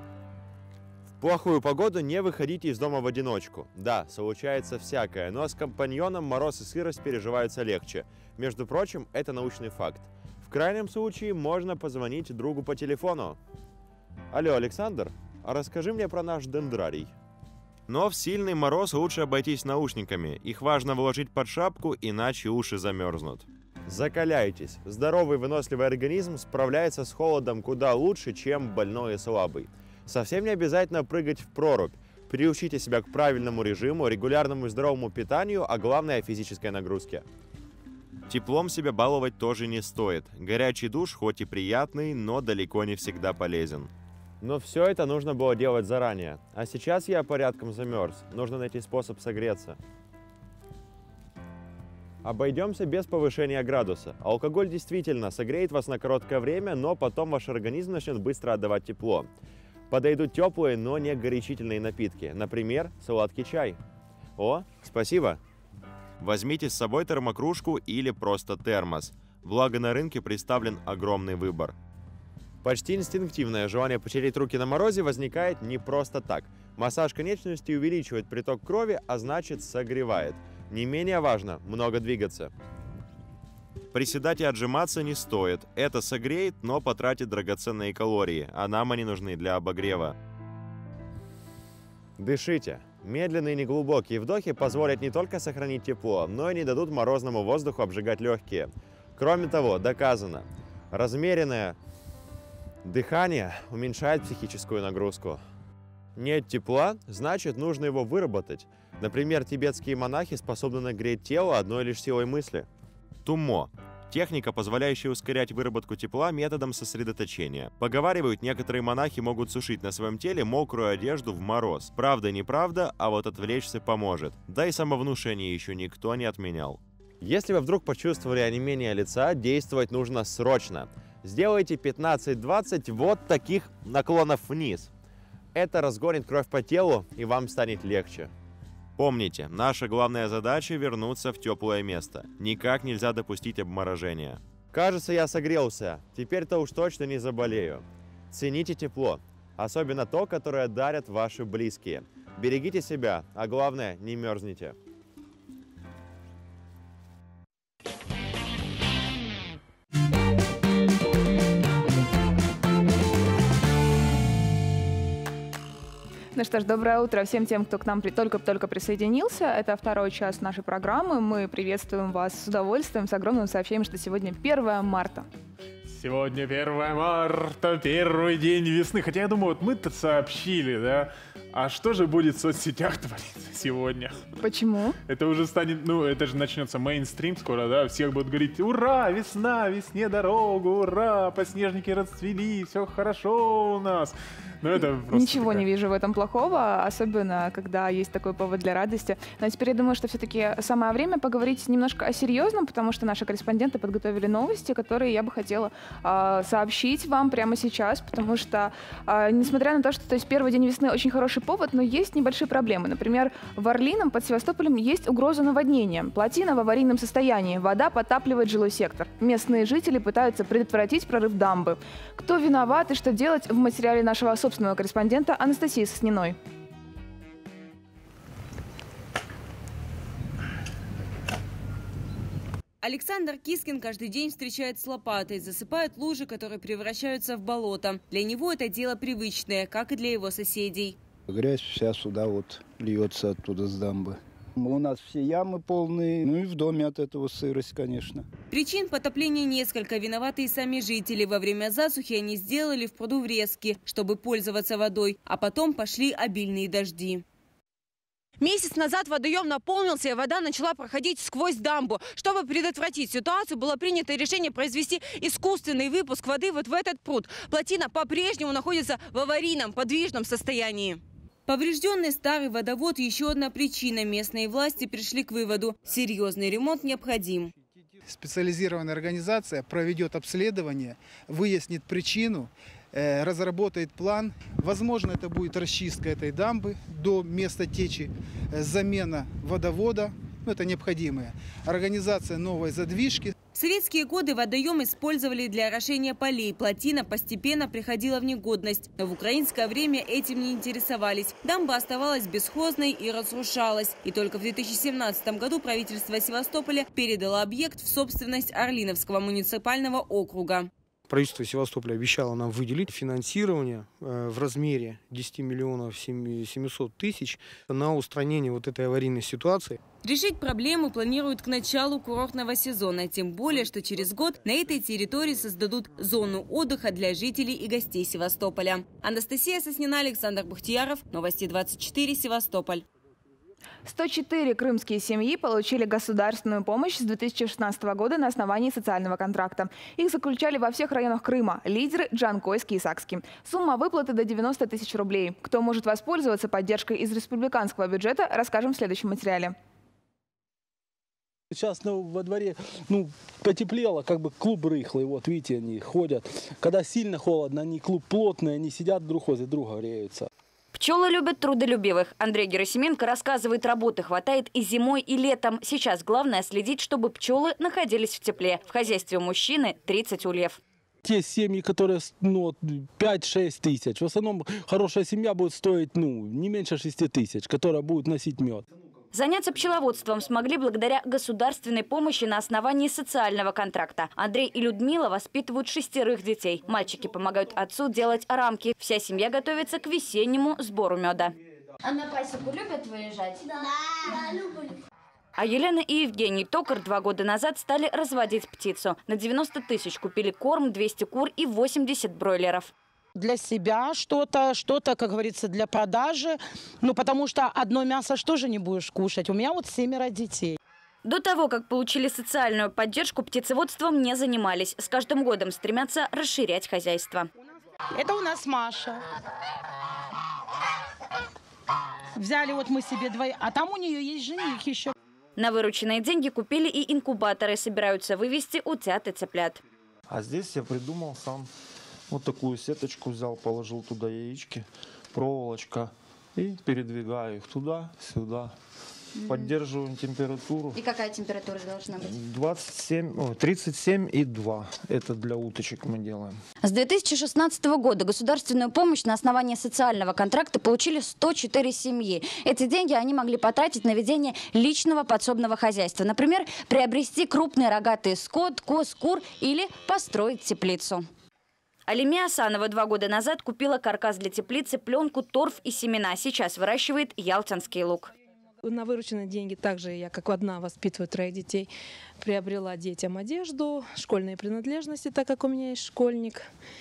В плохую погоду не выходите из дома в одиночку. Да, случается всякое, но с компаньоном мороз и сырость переживаются легче. Между прочим, это научный факт. В крайнем случае можно позвонить другу по телефону. Алло, Александр, а расскажи мне про наш дендрарий. Но в сильный мороз лучше обойтись наушниками. Их важно вложить под шапку, иначе уши замерзнут. Закаляйтесь. Здоровый выносливый организм справляется с холодом куда лучше, чем больной и слабый. Совсем не обязательно прыгать в прорубь. Приучите себя к правильному режиму, регулярному и здоровому питанию, а главное – физической нагрузке. Теплом себя баловать тоже не стоит. Горячий душ хоть и приятный, но далеко не всегда полезен. Но все это нужно было делать заранее. А сейчас я порядком замерз. Нужно найти способ согреться. Обойдемся без повышения градуса. Алкоголь действительно согреет вас на короткое время, но потом ваш организм начнет быстро отдавать тепло. Подойдут теплые, но не горячительные напитки. Например, сладкий чай. О, спасибо! Возьмите с собой термокружку или просто термос. Благо на рынке представлен огромный выбор. Почти инстинктивное желание потереть руки на морозе возникает не просто так. Массаж конечностей увеличивает приток крови, а значит согревает. Не менее важно много двигаться. Приседать и отжиматься не стоит. Это согреет, но потратит драгоценные калории, а нам они нужны для обогрева. Дышите. Медленные и неглубокие вдохи позволят не только сохранить тепло, но и не дадут морозному воздуху обжигать легкие. Кроме того, доказано, размеренное дыхание уменьшает психическую нагрузку. Нет тепла, значит, нужно его выработать. Например, тибетские монахи способны нагреть тело одной лишь силой мысли. Тумо. Техника, позволяющая ускорять выработку тепла методом сосредоточения. Поговаривают, некоторые монахи могут сушить на своем теле мокрую одежду в мороз. Правда, неправда, а вот отвлечься поможет. Да и самовнушение еще никто не отменял. Если вы вдруг почувствовали онемение лица, действовать нужно срочно. Сделайте 15-20 вот таких наклонов вниз. Это разгонит кровь по телу, и вам станет легче. Помните, наша главная задача – вернуться в теплое место. Никак нельзя допустить обморожения. Кажется, я согрелся. Теперь-то уж точно не заболею. Цените тепло. Особенно то, которое дарят ваши близкие. Берегите себя, а главное, не мерзните. Ну что ж, доброе утро всем тем, кто к нам только-только присоединился. Это второй час нашей программы. Мы приветствуем вас с удовольствием, с огромным сообщением, что сегодня 1 марта. Сегодня 1 марта, первый день весны. Хотя я думаю, вот мы-то сообщили, да? А что же будет в соцсетях твориться сегодня? Почему? Это уже станет, это же начнется мейнстрим скоро, да? Всех будут говорить: ура, весна, весне дорогу, ура, подснежники расцвели, все хорошо у нас. Но это просто ничего не вижу в этом плохого, особенно когда есть такой повод для радости. Но теперь я думаю, что все-таки самое время поговорить немножко о серьезном, потому что наши корреспонденты подготовили новости, которые я бы хотела сообщить вам прямо сейчас, потому что, несмотря на то, что первый день весны очень хороший повод, но есть небольшие проблемы. Например, в Орлином под Севастополем есть угроза наводнения. Плотина в аварийном состоянии, вода подтапливает жилой сектор. Местные жители пытаются предотвратить прорыв дамбы. Кто виноват и что делать, в материале нашего собственного корреспондента Анастасии Сосниной. Александр Кискин каждый день встречает с лопатой, засыпает лужи, которые превращаются в болото. Для него это дело привычное, как и для его соседей. Грязь вся сюда вот льется оттуда с дамбы. У нас все ямы полные, ну и в доме от этого сырость, конечно. Причин потопления несколько. Виноваты и сами жители. Во время засухи они сделали в пруду врезки, чтобы пользоваться водой, а потом пошли обильные дожди. Месяц назад водоем наполнился, и вода начала проходить сквозь дамбу. Чтобы предотвратить ситуацию, было принято решение произвести искусственный выпуск воды вот в этот пруд. Плотина по-прежнему находится в аварийном подвижном состоянии. Поврежденный старый водовод – еще одна причина. Местные власти пришли к выводу – серьезный ремонт необходим. Специализированная организация проведет обследование, выяснит причину, разработает план. Возможно, это будет расчистка этой дамбы до места течи, замена водовода. Это необходимое. Организация новой задвижки. В советские годы водоем использовали для орошения полей. Плотина постепенно приходила в негодность. Но в украинское время этим не интересовались. Дамба оставалась бесхозной и разрушалась. И только в 2017 году правительство Севастополя передало объект в собственность Орлиновского муниципального округа. Правительство Севастополя обещало нам выделить финансирование в размере 10 миллионов 700 тысяч на устранение вот этой аварийной ситуации. Решить проблему планируют к началу курортного сезона. Тем более, что через год на этой территории создадут зону отдыха для жителей и гостей Севастополя. Анастасия Соснина, Александр Бухтияров. Новости 24, Севастополь. 104 крымские семьи получили государственную помощь с 2016 года на основании социального контракта. Их заключали во всех районах Крыма. Лидеры – Джанкойский и Сакский. Сумма выплаты до 90 тысяч рублей. Кто может воспользоваться поддержкой из республиканского бюджета, расскажем в следующем материале. Сейчас во дворе потеплело, как бы клуб рыхлый, вот видите, они ходят. Когда сильно холодно, они клуб плотный, они сидят друг возле друга, греются. Пчелы любят трудолюбивых. Андрей Герасименко рассказывает, работы хватает и зимой, и летом. Сейчас главное следить, чтобы пчелы находились в тепле. В хозяйстве у мужчины 30 ульев. Те семьи, которые 5-6 тысяч, в основном хорошая семья будет стоить не меньше 6 тысяч, которая будет носить мед. Заняться пчеловодством смогли благодаря государственной помощи на основании социального контракта. Андрей и Людмила воспитывают 6 детей. Мальчики помогают отцу делать рамки. Вся семья готовится к весеннему сбору меда. А на пасеку любят выезжать? Да, люблю. А Елена и Евгений Токар 2 года назад стали разводить птицу. На 90 тысяч купили корм, 200 кур и 80 бройлеров. Для себя что-то, как говорится, для продажи. Потому что одно мясо что же не будешь кушать? У меня вот 7 детей. До того, как получили социальную поддержку, птицеводством не занимались. С каждым годом стремятся расширять хозяйство. Это у нас Маша. Взяли вот мы себе 2, а там у нее есть жених еще. На вырученные деньги купили и инкубаторы. Собираются вывести утят и цыплят. А здесь я придумал сам. Вот такую сеточку взял, положил туда яички, проволочка и передвигаю их туда-сюда. Поддерживаем температуру. И какая температура должна быть? 37,2. Это для уточек мы делаем. С 2016 года государственную помощь на основании социального контракта получили 104 семьи. Эти деньги они могли потратить на ведение личного подсобного хозяйства. Например, приобрести крупный рогатый скот, коз, кур или построить теплицу. Алимия Асанова 2 года назад купила каркас для теплицы, пленку, торф и семена. Сейчас выращивает ялтинский лук. На вырученные деньги также я, как одна, воспитываю 3 детей, приобрела детям одежду, школьные принадлежности, так как у меня есть школьник.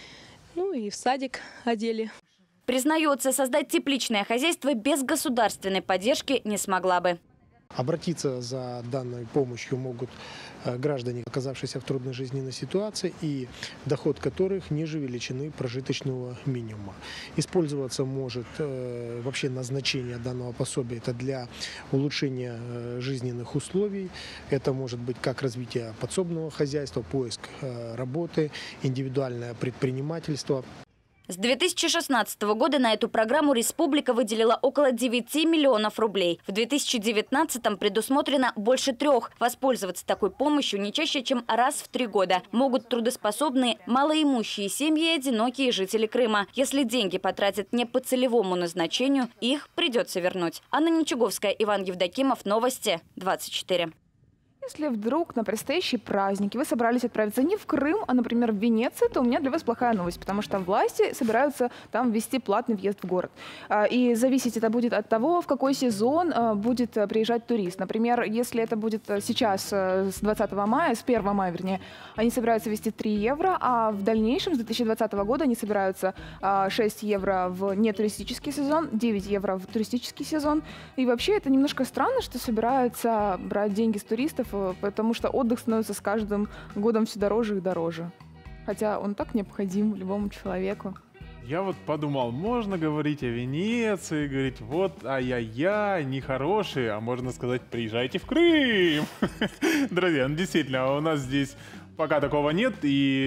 И в садик одели. Признается, создать тепличное хозяйство без государственной поддержки не смогла бы. Обратиться за данной помощью могут граждане, оказавшиеся в трудной жизненной ситуации и доход которых ниже величины прожиточного минимума. Использоваться может вообще назначение данного пособия это для улучшения жизненных условий. Это может быть как развитие подсобного хозяйства, поиск работы, индивидуальное предпринимательство. С 2016 года на эту программу республика выделила около 9 миллионов рублей. В 2019-м предусмотрено больше 3. Воспользоваться такой помощью не чаще, чем раз в 3 года. Могут трудоспособные, малоимущие семьи и одинокие жители Крыма. Если деньги потратят не по целевому назначению, их придется вернуть. Анна Ничуговская, Иван Евдокимов. Новости 24. Если вдруг на предстоящие праздники вы собрались отправиться не в Крым, а, например, в Венецию, то у меня для вас плохая новость, потому что власти собираются там ввести платный въезд в город. И зависеть это будет от того, в какой сезон будет приезжать турист. Например, если это будет сейчас с 20 мая, с 1 мая, вернее, они собираются ввести 3 евро, а в дальнейшем с 2020 года они собираются 6 евро в нетуристический сезон, 9 евро в туристический сезон. И вообще это немножко странно, что собираются брать деньги с туристов, потому что отдых становится с каждым годом все дороже и дороже. Хотя он так необходим любому человеку. Я вот подумал, можно говорить о Венеции, говорить, вот, ай-яй-яй, нехорошие, а можно сказать, приезжайте в Крым. Друзья, действительно, у нас здесь пока такого нет,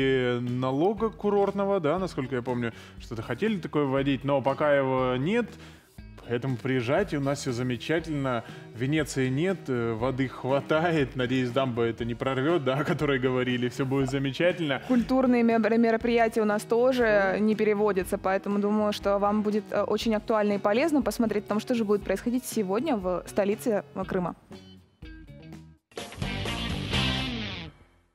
и налога курортного, да, насколько я помню, что-то хотели такое вводить, но пока его нет. Поэтому приезжайте, у нас все замечательно. Венеции нет, воды хватает. Надеюсь, дамба это не прорвет, да, о которой говорили. Все будет замечательно. Культурные мероприятия у нас тоже не переводятся, поэтому думаю, что вам будет очень актуально и полезно посмотреть о том, что же будет происходить сегодня в столице Крыма.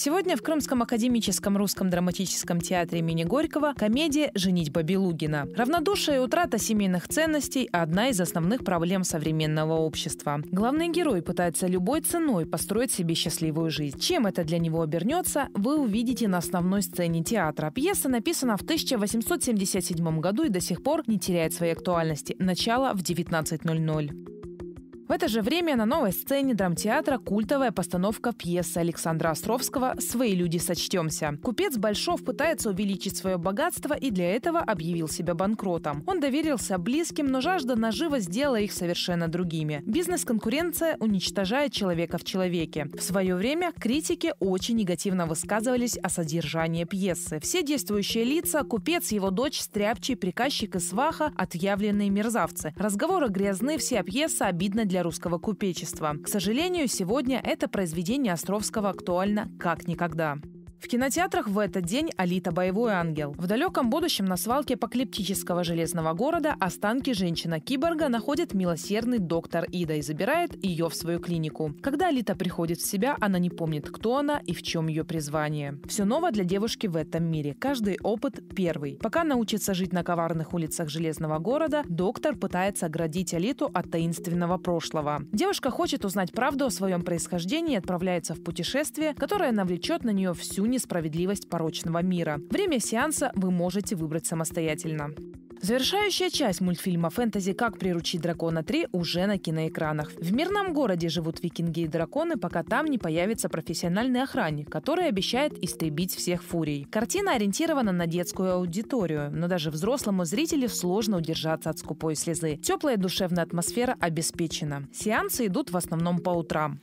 Сегодня в Крымском академическом русском драматическом театре имени Горького комедия «Женитьба Белугина». Равнодушие и утрата семейных ценностей – одна из основных проблем современного общества. Главный герой пытается любой ценой построить себе счастливую жизнь. Чем это для него обернется, вы увидите на основной сцене театра. Пьеса написана в 1877 году и до сих пор не теряет своей актуальности. Начало в 19:00. В это же время на новой сцене драмтеатра культовая постановка пьесы Александра Островского «Свои люди, сочтемся». Купец Большов пытается увеличить свое богатство и для этого объявил себя банкротом. Он доверился близким, но жажда наживы сделала их совершенно другими. Бизнес-конкуренция уничтожает человека в человеке. В свое время критики очень негативно высказывались о содержании пьесы. Все действующие лица – купец, его дочь, стряпчий, приказчик и сваха – отъявленные мерзавцы. Разговоры грязны, вся пьеса обидна для русского купечества. К сожалению, сегодня это произведение Островского актуально как никогда. В кинотеатрах в этот день «Алита. Боевой ангел». В далеком будущем на свалке апокалиптического железного города останки женщина-киборга находит милосердный доктор Ида и забирает ее в свою клинику. Когда Алита приходит в себя, она не помнит, кто она и в чем ее призвание. Все ново для девушки в этом мире. Каждый опыт первый. Пока научится жить на коварных улицах железного города, доктор пытается оградить Алиту от таинственного прошлого. Девушка хочет узнать правду о своем происхождении и отправляется в путешествие, которое навлечет на нее всю несправедливость порочного мира. Время сеанса вы можете выбрать самостоятельно. Завершающая часть мультфильма «Фэнтези. Как приручить дракона 3» уже на киноэкранах. В мирном городе живут викинги и драконы, пока там не появится профессиональный охранник, который обещает истребить всех фурий. Картина ориентирована на детскую аудиторию, но даже взрослому зрителю сложно удержаться от скупой слезы. Теплая душевная атмосфера обеспечена. Сеансы идут в основном по утрам.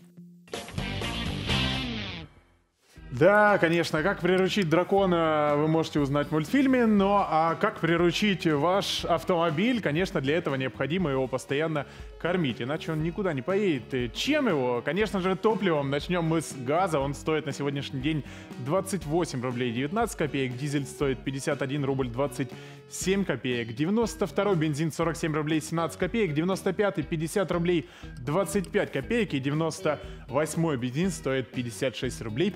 Да, конечно, как приручить дракона вы можете узнать в мультфильме, но как приручить ваш автомобиль, конечно, для этого необходимо его постоянно кормить, иначе он никуда не поедет. Чем его? Конечно же, топливом. Начнем мы с газа. Он стоит на сегодняшний день 28 рублей 19 копеек, дизель стоит 51 рубль 27 копеек, 92-й бензин 47 рублей 17 копеек, 95-й 50 рублей 25 копеек и 98-й бензин стоит 56 рублей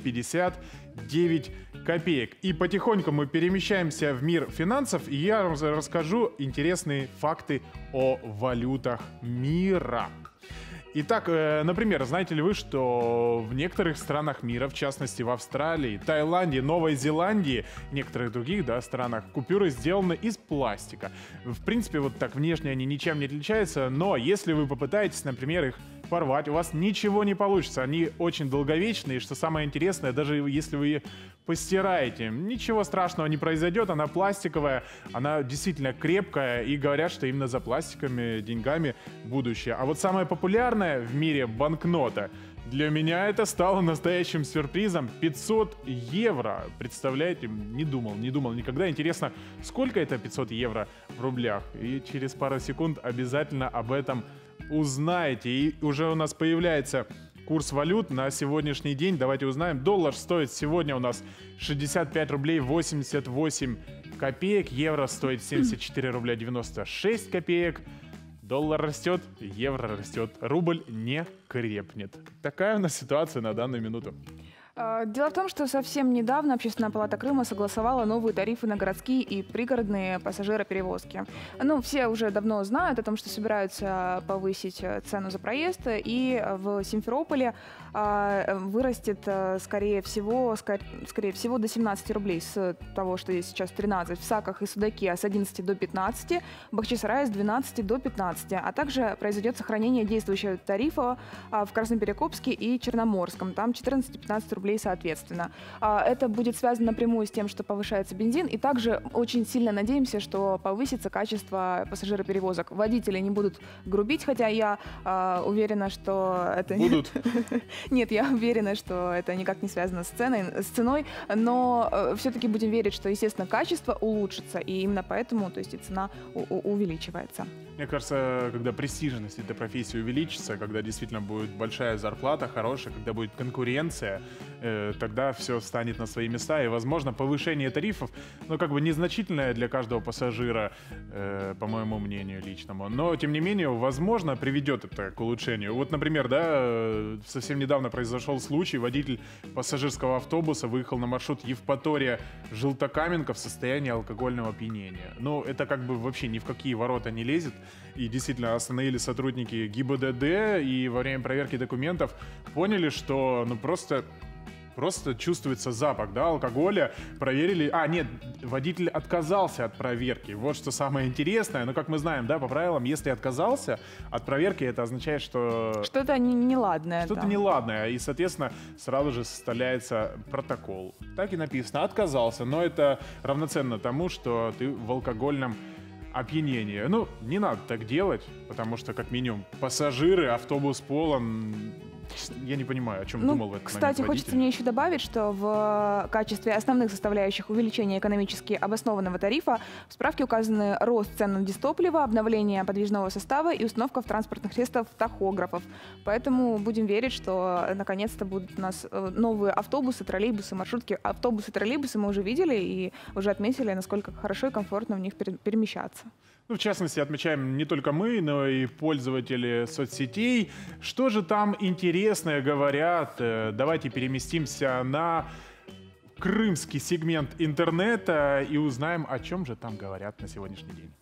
59 копеек. И потихоньку мы перемещаемся в мир финансов, и я вам расскажу интересные факты о валютах мира. Итак, например, знаете ли вы, что в некоторых странах мира, в частности в Австралии, Таиланде, Новой Зеландии, некоторых других странах, купюры сделаны из пластика. В принципе, вот так внешне они ничем не отличаются, но если вы попытаетесь, например, их порвать, у вас ничего не получится. Они очень долговечные, и что самое интересное, даже если вы ее постираете, ничего страшного не произойдет, она пластиковая, она действительно крепкая, и говорят, что именно за пластиковыми деньгами будущее. А вот самое популярное в мире банкнота, для меня это стало настоящим сюрпризом. 500 евро. Представляете? Не думал никогда. Интересно, сколько это 500 евро в рублях? И через пару секунд обязательно об этом узнаете. И уже у нас появляется курс валют на сегодняшний день. Давайте узнаем. Доллар стоит сегодня у нас 65 рублей 88 копеек. Евро стоит 74 рубля 96 копеек. Доллар растет, евро растет, рубль не крепнет. Такая у нас ситуация на данную минуту. Дело в том, что совсем недавно Общественная палата Крыма согласовала новые тарифы на городские и пригородные пассажироперевозки. Все уже давно знают о том, что собираются повысить цену за проезд, и в Симферополе вырастет, скорее всего, до 17 рублей с того, что есть сейчас 13, в Саках и Судаке с 11 до 15, в Бахчисарае с 12 до 15, а также произойдет сохранение действующего тарифа в Красноперекопске и Черноморском, там 14-15 рублей соответственно. Это будет связано напрямую с тем, что повышается бензин, и также очень сильно надеемся, что повысится качество пассажироперевозок. Водители не будут грубить, хотя я уверена, что это... Будут? Нет, я уверена, что это никак не связано с ценой, но все-таки будем верить, что, естественно, качество улучшится, и именно поэтому, то есть, и цена увеличивается. Мне кажется, когда престижность этой профессии увеличится, когда действительно будет большая зарплата, хорошая, когда будет конкуренция, тогда все встанет на свои места. И, возможно, повышение тарифов, ну, как бы незначительное для каждого пассажира, по моему мнению личному. Но, тем не менее, возможно, приведет это к улучшению. Вот, например, да, совсем недавно произошел случай, водитель пассажирского автобуса выехал на маршрут Евпатория-Желтокаменка в состоянии алкогольного опьянения. Ну, это как бы вообще ни в какие ворота не лезет. И действительно остановили сотрудники ГИБДД, и во время проверки документов поняли, что ну просто чувствуется запах, да, алкоголя. Проверили... нет, водитель отказался от проверки. Вот что самое интересное. Но, как мы знаем, да, по правилам, если отказался от проверки, это означает, что... Что-то неладное. Что-то неладное. И, соответственно, сразу же составляется протокол. Так и написано. Отказался. Но это равноценно тому, что ты в алкогольном опьянении. Ну, не надо так делать, потому что, как минимум, пассажиры, автобус полон... Я не понимаю, о чем думал в этот кстати, момент хочется мне еще добавить, что в качестве основных составляющих увеличения экономически обоснованного тарифа в справке указаны рост цен на дизтопливо, обновление подвижного состава и установка в транспортных средствах тахографов. Поэтому будем верить, что наконец-то будут у нас новые автобусы, троллейбусы, маршрутки. Автобусы, троллейбусы мы уже видели и уже отметили, насколько хорошо и комфортно в них перемещаться. Ну, в частности, отмечаем не только мы, но и пользователи соцсетей. Что же там интересное говорят? Давайте переместимся на крымский сегмент интернета и узнаем, о чем же там говорят на сегодняшний день.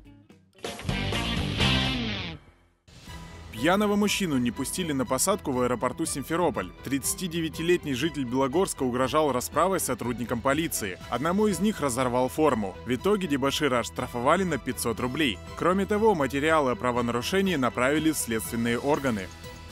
Пьяного мужчину не пустили на посадку в аэропорту Симферополь. 39-летний житель Белогорска угрожал расправой сотрудникам полиции. Одному из них разорвал форму. В итоге дебошира оштрафовали на 500 рублей. Кроме того, материалы о правонарушении направили в следственные органы.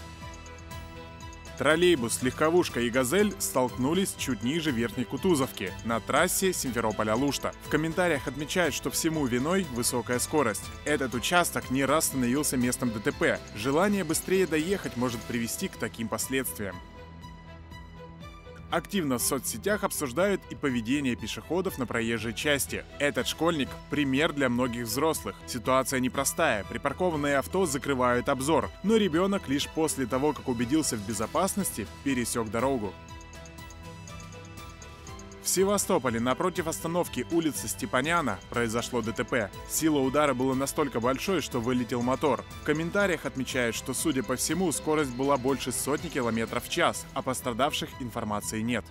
Троллейбус, легковушка и «Газель» столкнулись чуть ниже Верхней Кутузовки на трассе Симферополь-Алушта. В комментариях отмечают, что всему виной высокая скорость. Этот участок не раз становился местом ДТП. Желание быстрее доехать может привести к таким последствиям. Активно в соцсетях обсуждают и поведение пешеходов на проезжей части. Этот школьник – пример для многих взрослых. Ситуация непростая. Припаркованные авто закрывают обзор. Но ребенок лишь после того, как убедился в безопасности, пересек дорогу. В Севастополе напротив остановки улицы Степаняна произошло ДТП. Сила удара была настолько большой, что вылетел мотор. В комментариях отмечают, что, судя по всему, скорость была больше 100 км в час, а пострадавших информации нет.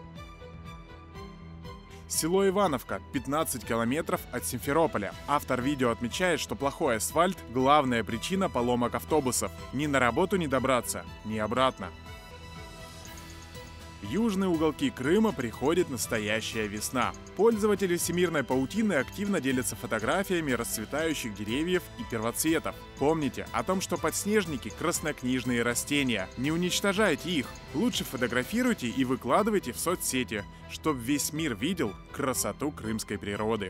Село Ивановка, 15 километров от Симферополя. Автор видео отмечает, что плохой асфальт – главная причина поломок автобусов. Ни на работу не добраться, ни обратно. В южные уголки Крыма приходит настоящая весна. Пользователи всемирной паутины активно делятся фотографиями расцветающих деревьев и первоцветов. Помните о том, что подснежники – краснокнижные растения. Не уничтожайте их. Лучше фотографируйте и выкладывайте в соцсети, чтобы весь мир видел красоту крымской природы.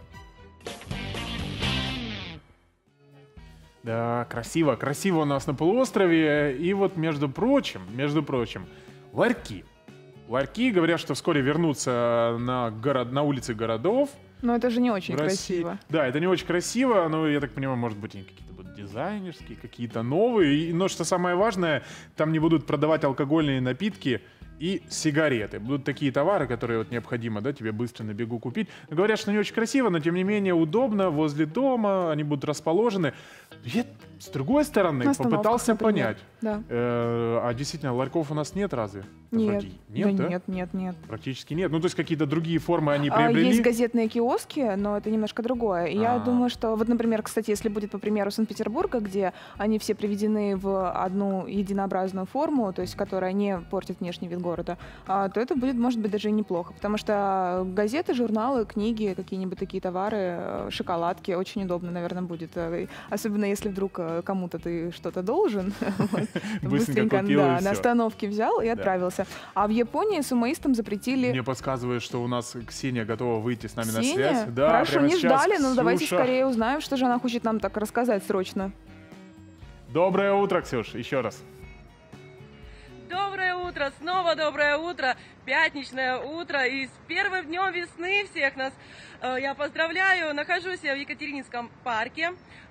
Да, красиво у нас на полуострове. И вот, между прочим, ларьки. Ларьки говорят, что вскоре вернутся на улицы городов. Но это же не очень красиво. Да, это не очень красиво, но, я так понимаю, может быть, они какие-то будут дизайнерские, какие-то новые. Но, что самое важное, там не будут продавать алкогольные напитки и сигареты. Будут такие товары, которые вот необходимо, да, тебе быстро на бегу купить. Говорят, что не очень красиво, но, тем не менее, удобно, возле дома, они будут расположены. Я, с другой стороны, попытался понять. Да. А действительно, ларьков у нас нет разве? Нет. Нет, да? Нет. Практически нет. Ну, то есть какие-то другие формы они приобрели? Есть газетные киоски, но это немножко другое. Я думаю, что, вот, например, кстати, если будет, по примеру, Санкт-Петербурга, где они все приведены в одну единообразную форму, то есть которая не портит внешний вид города, то это будет, может быть, даже и неплохо. Потому что газеты, журналы, книги, какие-ибудь такие товары, шоколадки, очень удобно, наверное, будет. Особенно если вдруг кому-то ты что-то должен. Быстренько на остановке взял и отправился. А в Японии сумоистам запретили... Мне подсказывает, что у нас Ксения готова выйти с нами на Ксения? связь. Да, хорошо, не ждали, но давайте Ксюша. скорее узнаем, что же она хочет нам так рассказать срочно. Доброе утро, Ксюш, еще раз. Доброе утро. утро, снова доброе утро, пятничное утро, и с первым днем весны всех нас я поздравляю. Нахожусь я в Екатерининском парке.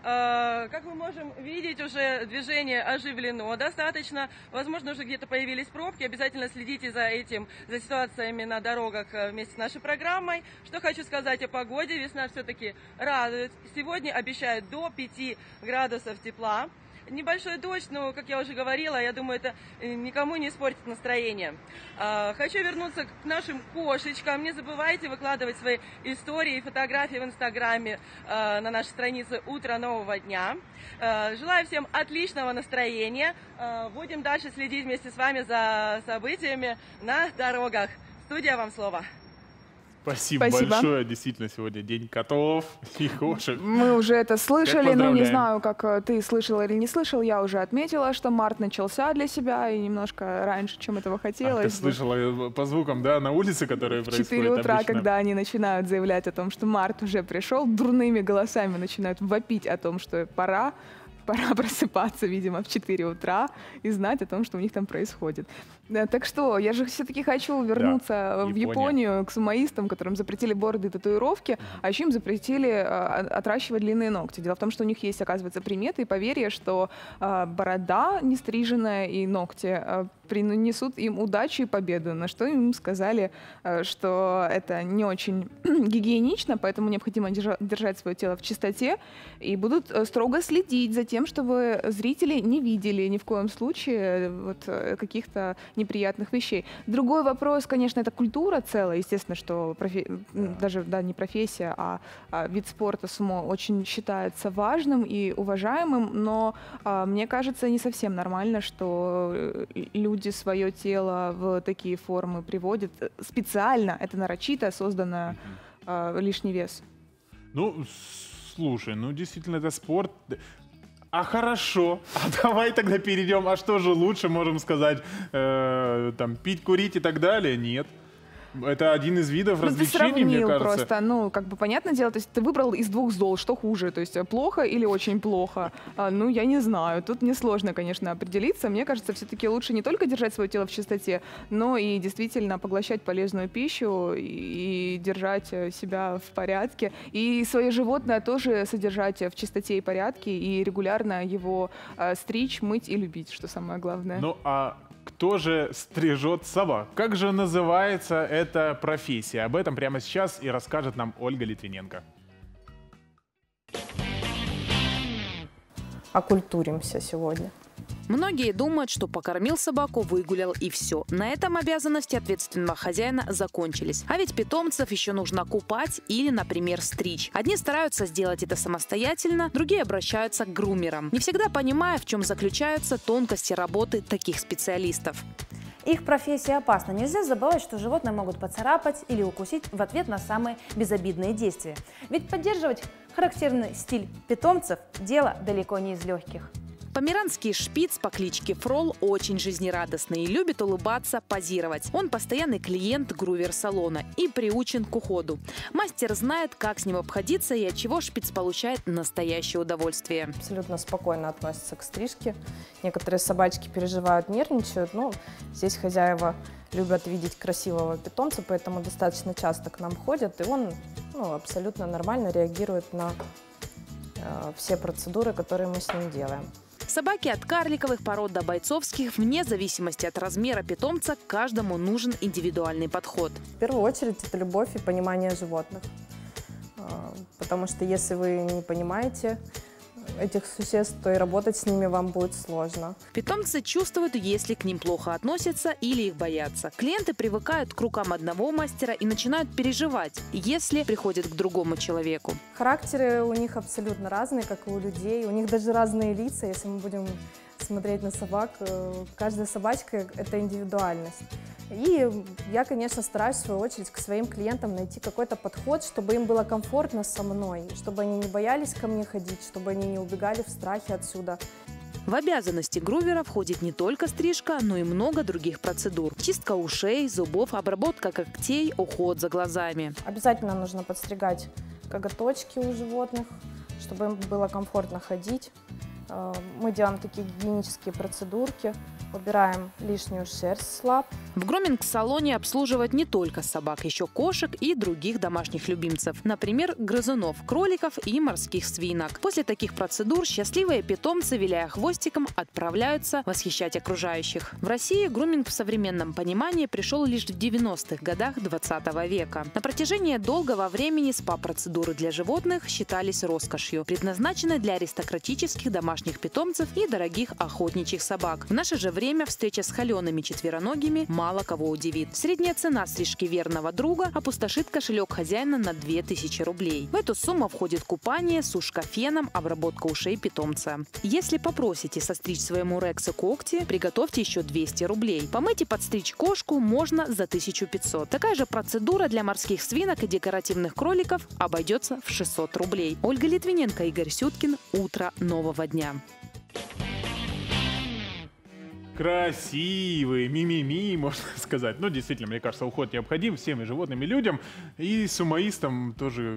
Как мы можем видеть, уже движение оживлено достаточно. Возможно, уже где-то появились пробки. Обязательно следите за этим, за ситуациями на дорогах вместе с нашей программой. Что хочу сказать о погоде. Весна все-таки радует. Сегодня обещают до 5 градусов тепла. Небольшой дождь, но, как я уже говорила, я думаю, это никому не испортит настроение. Хочу вернуться к нашим кошечкам. Не забывайте выкладывать свои истории и фотографии в Инстаграме на нашей странице «Утро нового дня». Желаю всем отличного настроения. Будем дальше следить вместе с вами за событиями на дорогах. Студия, вам слово. Спасибо большое. Действительно, сегодня день котов и кошек. Мы уже это слышали, но не знаю, как ты слышал или не слышал. Я уже отметила, что март начался для себя и немножко раньше, чем этого хотелось. Ты слышала по звукам, да, на улице, которые происходят? В 4 утра, обычно. когда они начинают заявлять о том, что март уже пришел, дурными голосами начинают вопить о том, что пора просыпаться, видимо, в 4 утра и знать о том, что у них там происходит. Да, так что, я же все-таки хочу вернуться в Японию к сумоистам, которым запретили бороды и татуировки, а еще им запретили отращивать длинные ногти. Дело в том, что у них есть, оказывается, приметы и поверье, что борода не стриженная и ногти принесут им удачу и победу, на что им сказали, что это не очень гигиенично, поэтому необходимо держать свое тело в чистоте и будут строго следить за тем, чтобы зрители не видели ни в коем случае вот каких-то неприятных вещей. Другой вопрос, конечно, это культура целая. Естественно, что даже не профессия, а вид спорта сумо очень считается важным и уважаемым, но мне кажется, не совсем нормально, что люди свое тело в такие формы приводят специально, это нарочито созданное лишний вес. Ну, слушай, действительно, это спорт. А хорошо, давай тогда перейдем. А что же лучше, можем сказать, там, пить, курить и так далее? Нет. Это один из видов развлечений, мне кажется. Просто, понятное дело, то есть ты выбрал из двух зол, что хуже, то есть плохо или очень плохо. Я не знаю, тут мне сложно, конечно, определиться. Мне кажется, все-таки лучше не только держать свое тело в чистоте, но и действительно поглощать полезную пищу и держать себя в порядке. И свое животное тоже содержать в чистоте и порядке, и регулярно его стричь, мыть и любить, что самое главное. Кто же стрижет собак? Как же называется эта профессия? Об этом прямо сейчас и расскажет нам Ольга Литвиненко. Окультуримся сегодня. Многие думают, что покормил собаку, выгулял и все. На этом обязанности ответственного хозяина закончились. А ведь питомцев еще нужно купать или, например, стричь. Одни стараются сделать это самостоятельно, другие обращаются к грумерам, не всегда понимая, в чем заключаются тонкости работы таких специалистов. Их профессия опасна. Нельзя забывать, что животные могут поцарапать или укусить в ответ на самые безобидные действия. Ведь поддерживать характерный стиль питомцев – дело далеко не из легких. Померанский шпиц по кличке Фрол очень жизнерадостный и любит улыбаться, позировать. Он постоянный клиент грувер-салона и приучен к уходу. Мастер знает, как с ним обходиться и от чего шпиц получает настоящее удовольствие. Абсолютно спокойно относится к стрижке. Некоторые собачки переживают, нервничают, но здесь хозяева любят видеть красивого питомца, поэтому достаточно часто к нам ходят, и он абсолютно нормально реагирует на все процедуры, которые мы с ним делаем. Собаки от карликовых пород до бойцовских, вне зависимости от размера питомца, каждому нужен индивидуальный подход. В первую очередь это любовь и понимание животных. Потому что если вы не понимаете этих существ, то и работать с ними вам будет сложно. Питомцы чувствуют, если к ним плохо относятся или их боятся. Клиенты привыкают к рукам одного мастера и начинают переживать, если приходят к другому человеку. Характеры у них абсолютно разные, как и у людей. У них даже разные лица, если мы будем смотреть на собак. Каждая собачка – это индивидуальность. И я, конечно, стараюсь, в свою очередь, к своим клиентам найти какой-то подход, чтобы им было комфортно со мной, чтобы они не боялись ко мне ходить, чтобы они не убегали в страхе отсюда. В обязанности грувера входит не только стрижка, но и много других процедур. Чистка ушей, зубов, обработка когтей, уход за глазами. Обязательно нужно подстригать коготочки у животных, чтобы им было комфортно ходить. Мы делаем такие гигиенические процедурки. убираем лишнюю шерсть с лап. В груминг-салоне обслуживают не только собак, еще кошек и других домашних любимцев. Например, грызунов, кроликов и морских свинок. После таких процедур счастливые питомцы, виляя хвостиком, отправляются восхищать окружающих. В России груминг в современном понимании пришел лишь в 90-х годах 20 века. На протяжении долгого времени спа-процедуры для животных считались роскошью, предназначенной для аристократических домашних питомцев и дорогих охотничьих собак. В наше же время встреча с холеными четвероногими мало кого удивит. Средняя цена стрижки верного друга опустошит кошелек хозяина на 2000 рублей. В эту сумму входит купание, сушка феном, обработка ушей питомца. Если попросите состричь своему Рексу когти, приготовьте еще 200 рублей. Помыть и подстричь кошку можно за 1500. Такая же процедура для морских свинок и декоративных кроликов обойдется в 600 рублей. Ольга Литвиненко, Игорь Сюткин. Утро нового дня. Красивый, мимими, можно сказать. Ну, действительно, мне кажется, уход необходим всем и животным, и людям, и сумоистам тоже.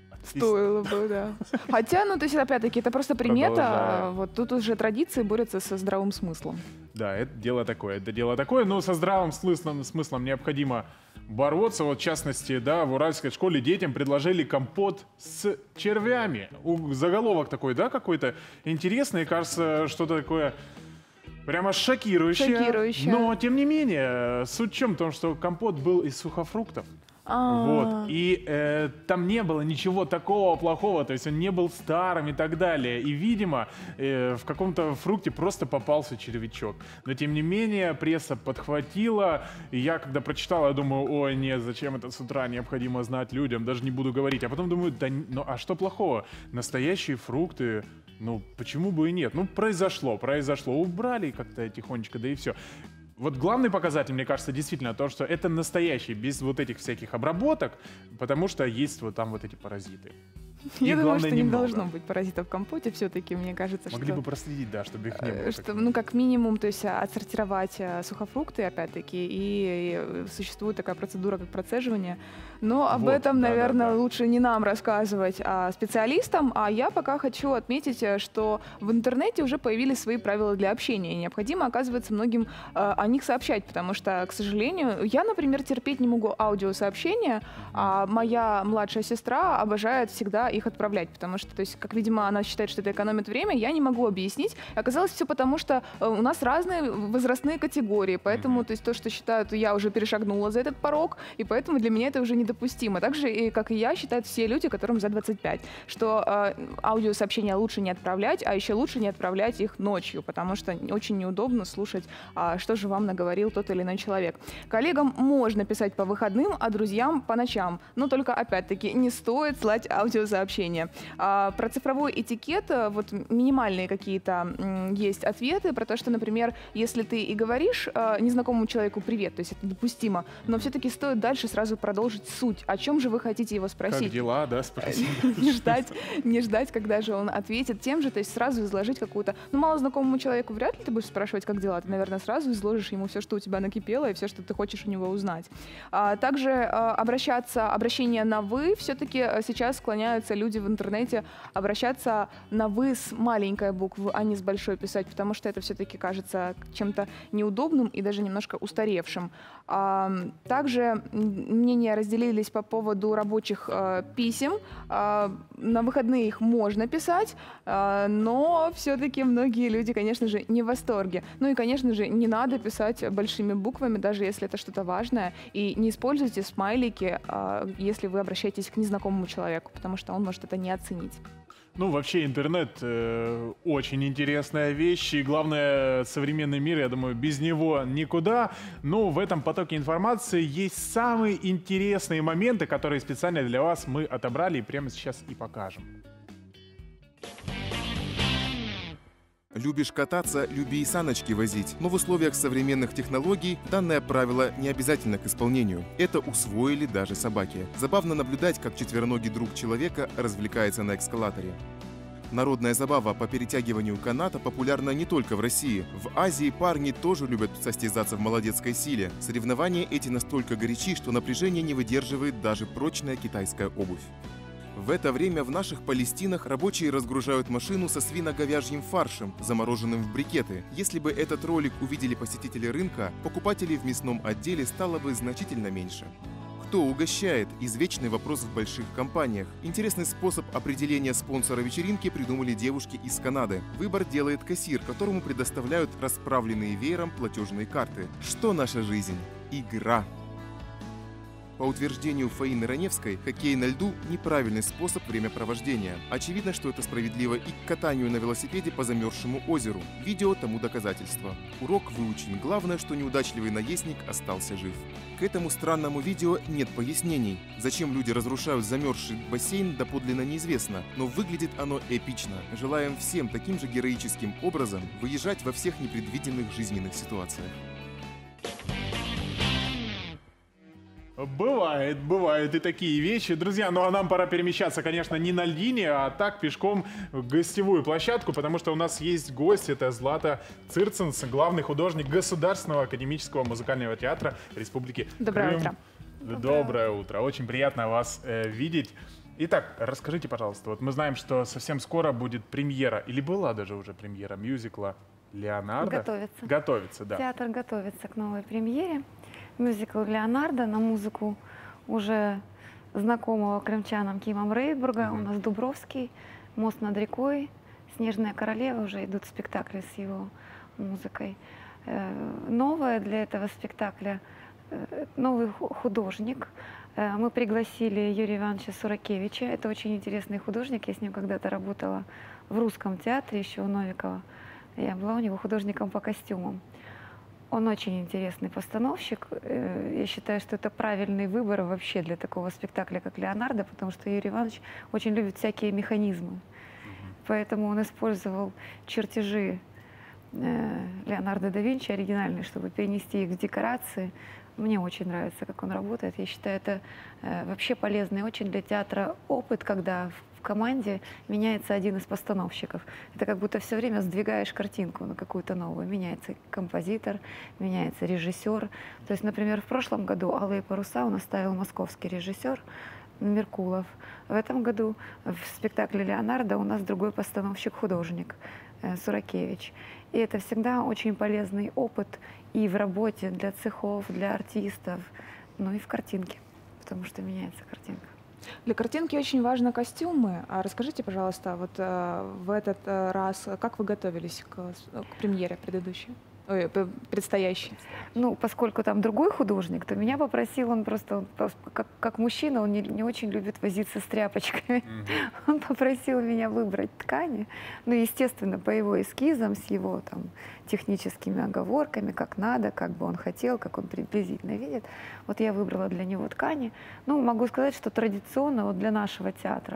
Стоило бы, да. Хотя, ну, то есть, опять-таки, это просто примета. Вот тут уже традиции борются со здравым смыслом. Да, это дело такое, но со здравым смыслом необходимо бороться. Вот, в частности, да, в уральской школе детям предложили компот с червями. Заголовок такой, да, какой-то интересный, кажется, что-то такое прямо шокирующее. Но, тем не менее, суть в чем? В том, что компот был из сухофруктов. Вот. И там не было ничего такого плохого, то есть он не был старым и так далее. И, видимо, в каком-то фрукте просто попался червячок. Но, тем не менее, пресса подхватила. И я, когда прочитал, я думаю, ой, нет, зачем это с утра необходимо знать людям, даже не буду говорить. А потом думаю, да, ну а что плохого? Настоящие фрукты, ну почему бы и нет? Ну произошло, убрали как-то тихонечко, да и все. Вот главный показатель, мне кажется, действительно то, что это настоящий, без вот этих всяких обработок, потому что есть вот там вот эти паразиты. Я думаю, что не должно быть паразитов в компоте все-таки, мне кажется, что... Могли бы проследить, да, чтобы их не было. Что, ну, как минимум, то есть отсортировать сухофрукты, опять-таки, и существует такая процедура, как процеживание. Но об этом, наверное, лучше не нам рассказывать, а специалистам. А я пока хочу отметить, что в интернете уже появились свои правила для общения. И необходимо, оказывается, многим о них сообщать, потому что, к сожалению, я, например, терпеть не могу аудиосообщения, а моя младшая сестра обожает всегда их отправлять, потому что, то есть, как, видимо, она считает, что это экономит время, я не могу объяснить. Оказалось, все потому, что у нас разные возрастные категории, поэтому, то есть, то, что считают, я уже перешагнула за этот порог, и поэтому для меня это уже недопустимо. Так же, как и я, считают все люди, которым за 25, что аудиосообщения лучше не отправлять, а еще лучше не отправлять их ночью, потому что очень неудобно слушать, что же вам наговорил тот или иной человек. Коллегам можно писать по выходным, а друзьям по ночам. Но только, опять-таки, не стоит слать аудиосообщения. Про цифровой этикет, вот минимальные какие-то есть ответы про то, что, например, если ты и говоришь незнакомому человеку «привет», то есть это допустимо, но все-таки стоит дальше сразу продолжить суть. О чем же вы хотите его спросить? Как дела, да, спросить. Не ждать, когда же он ответит тем же, то есть сразу изложить какую-то... Ну, малознакомому человеку вряд ли ты будешь спрашивать, как дела. Ты, наверное, сразу изложишь ему все, что у тебя накипело, и все, что ты хочешь у него узнать. Также обращение на «вы» все-таки сейчас склоняются люди в интернете обращаться на «вы» с маленькой буквы, а не с большой писать, потому что это все-таки кажется чем-то неудобным и даже немножко устаревшим. Также мнения разделились по поводу рабочих писем. На выходные их можно писать, но все-таки многие люди, конечно же, не в восторге. Ну и, конечно же, не надо писать большими буквами, даже если это что-то важное. И не используйте смайлики, если вы обращаетесь к незнакомому человеку, потому что он может это не оценить. Ну, вообще, интернет очень интересная вещь, и главное, современный мир, я думаю, без него никуда. Но в этом потоке информации есть самые интересные моменты, которые специально для вас мы отобрали и прямо сейчас и покажем. Любишь кататься, люби и саночки возить. Но в условиях современных технологий данное правило не обязательно к исполнению. Это усвоили даже собаки. Забавно наблюдать, как четвероногий друг человека развлекается на эскалаторе. Народная забава по перетягиванию каната популярна не только в России. В Азии парни тоже любят состязаться в молодецкой силе. Соревнования эти настолько горячи, что напряжение не выдерживает даже прочная китайская обувь. В это время в наших Палестинах рабочие разгружают машину со свино-говяжьим фаршем, замороженным в брикеты. Если бы этот ролик увидели посетители рынка, покупателей в мясном отделе стало бы значительно меньше. Кто угощает? Извечный вопрос в больших компаниях. Интересный способ определения спонсора вечеринки придумали девушки из Канады. Выбор делает кассир, которому предоставляют расправленные веером платежные карты. Что наша жизнь? Игра. По утверждению Фаины Раневской, хоккей на льду – неправильный способ времяпровождения. Очевидно, что это справедливо и к катанию на велосипеде по замерзшему озеру. Видео тому доказательство. Урок выучен. Главное, что неудачливый наездник остался жив. К этому странному видео нет пояснений. Зачем люди разрушают замерзший бассейн, доподлинно неизвестно, но выглядит оно эпично. Желаем всем таким же героическим образом выезжать во всех непредвиденных жизненных ситуациях. Бывают и такие вещи. Друзья, ну а нам пора перемещаться, конечно, не на льдине, а так пешком в гостевую площадку, потому что у нас есть гость. Это Злата Цирценс, главный художник Государственного академического музыкального театра Республики Доброе Крым. утро. Доброе утро. Очень приятно вас видеть. Итак, расскажите, пожалуйста, вот мы знаем, что совсем скоро будет премьера, или была даже уже премьера мюзикла «Леонардо». Готовится, да. Театр готовится к новой премьере. Мюзикл «Леонардо» на музыку уже знакомого крымчанам Кима Рейдбурга. У нас Дубровский, «Мост над рекой», «Снежная королева», уже идут спектакли с его музыкой. Новое для этого спектакля новый художник. Мы пригласили Юрия Ивановича Суракевича. Это очень интересный художник. Я с ним когда-то работала в Русском театре, еще у Новикова. Я была у него художником по костюмам. Он очень интересный постановщик. Я считаю, что это правильный выбор вообще для такого спектакля, как «Леонардо», потому что Юрий Иванович очень любит всякие механизмы. Поэтому он использовал чертежи Леонардо да Винчи оригинальные, чтобы перенести их в декорации. Мне очень нравится, как он работает. Я считаю, это вообще полезный очень для театра опыт, когда в команде меняется один из постановщиков. Это как будто все время сдвигаешь картинку на какую-то новую. Меняется композитор, меняется режиссер. То есть, например, в прошлом году «Алые паруса» у нас ставил московский режиссер Меркулов. В этом году в спектакле «Леонардо» у нас другой постановщик-художник Суракевич. И это всегда очень полезный опыт и в работе для цехов, для артистов, ну и в картинке, потому что меняется картинка. Для картинки очень важны костюмы. А расскажите, пожалуйста, вот в этот раз, как вы готовились к премьере предыдущей? Предстоящий. Ну, поскольку там другой художник, то меня попросил, он просто, как мужчина, он не очень любит возиться с тряпочками. Он попросил меня выбрать ткани, ну, естественно, по его эскизам, с его там техническими оговорками, как надо, как бы он хотел, как он приблизительно видит. Вот я выбрала для него ткани. Ну, могу сказать, что традиционно вот для нашего театра,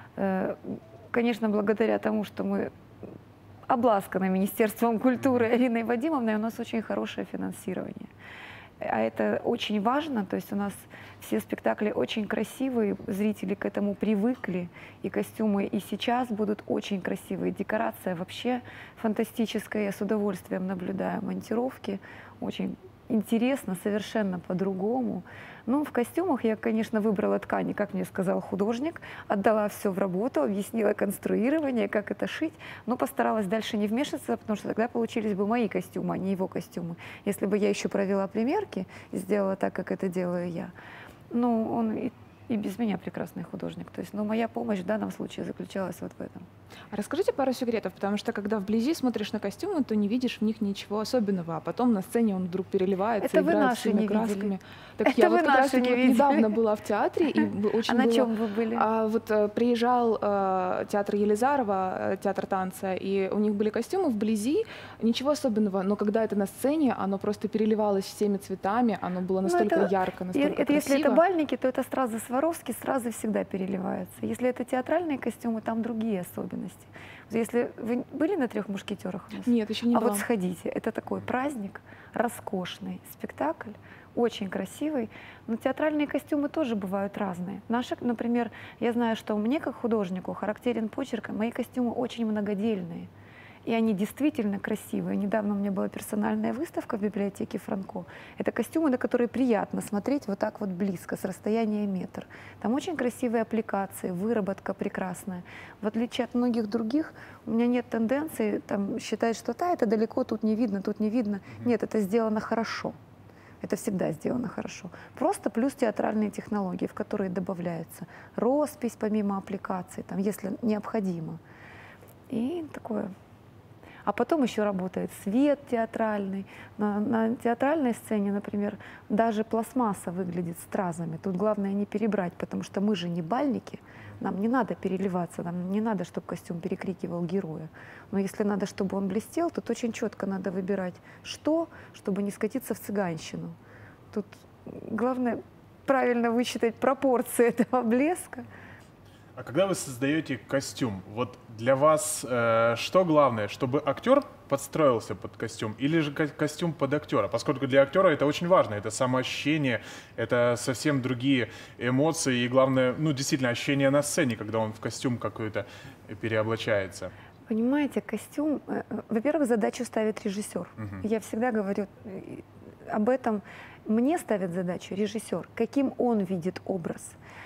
конечно, благодаря тому, что мы обласканы Министерством культуры Ириной Вадимовной, у нас очень хорошее финансирование. А это очень важно, то есть у нас все спектакли очень красивые, зрители к этому привыкли, и костюмы и сейчас будут очень красивые, декорация вообще фантастическая, я с удовольствием наблюдаю монтировки, очень интересно, совершенно по-другому. Ну, в костюмах я, конечно, выбрала ткани, как мне сказал художник, отдала все в работу, объяснила конструирование, как это шить, но постаралась дальше не вмешиваться, потому что тогда получились бы мои костюмы, а не его костюмы. Если бы я еще провела примерки и сделала так, как это делаю я, ну, он и без меня прекрасный художник. То есть, но моя помощь в данном случае заключалась вот в этом. А расскажите пару секретов, потому что когда вблизи смотришь на костюмы, то не видишь в них ничего особенного, а потом на сцене он вдруг переливается, это играет всеми красками. Видели. Так это я вы вот как раз таки недавно была в театре и очень на чем вы были? Вот приезжал театр Елизарова, театр танца, и у них были костюмы вблизи, ничего особенного, но когда это на сцене, оно просто переливалось всеми цветами, оно было настолько ярко, настолько красиво. Если это бальники, то это сразу Сваровский, сразу всегда переливается. Если это театральные костюмы, там другие особенности. Если вы были на «Трех мушкетерах» у нас? Нет, еще не была. А вот сходите, это такой праздник, роскошный спектакль, очень красивый. Но театральные костюмы тоже бывают разные. Наши, например, я знаю, что мне как художнику характерен почерк, мои костюмы очень многодельные. И они действительно красивые. Недавно у меня была персональная выставка в библиотеке Франко. Это костюмы, на которые приятно смотреть вот так вот близко, с расстояния метр. Там очень красивые аппликации, выработка прекрасная. В отличие от многих других, у меня нет тенденции там, считать, что это далеко, тут не видно, тут не видно. Нет, это сделано хорошо. Это всегда сделано хорошо. Просто плюс театральные технологии, в которые добавляется роспись помимо аппликаций, там, если необходимо. И такое. А потом еще работает свет театральный. На театральной сцене, например, даже пластмасса выглядит стразами. Тут главное не перебрать, потому что мы же не бальники. Нам не надо переливаться, нам не надо, чтобы костюм перекрикивал героя. Но если надо, чтобы он блестел, тут очень четко надо выбирать, что, чтобы не скатиться в цыганщину. Тут главное правильно высчитать пропорции этого блеска. А когда вы создаете костюм, вот для вас что главное, чтобы актер подстроился под костюм или же костюм под актера? Поскольку для актера это очень важно, это самоощущение, это совсем другие эмоции и главное, ну действительно ощущение на сцене, когда он в костюм какой-то переоблачается. Понимаете, костюм, во-первых, задачу ставит режиссер. Я всегда говорю об этом. Мне ставит задачу режиссер, каким он видит образ.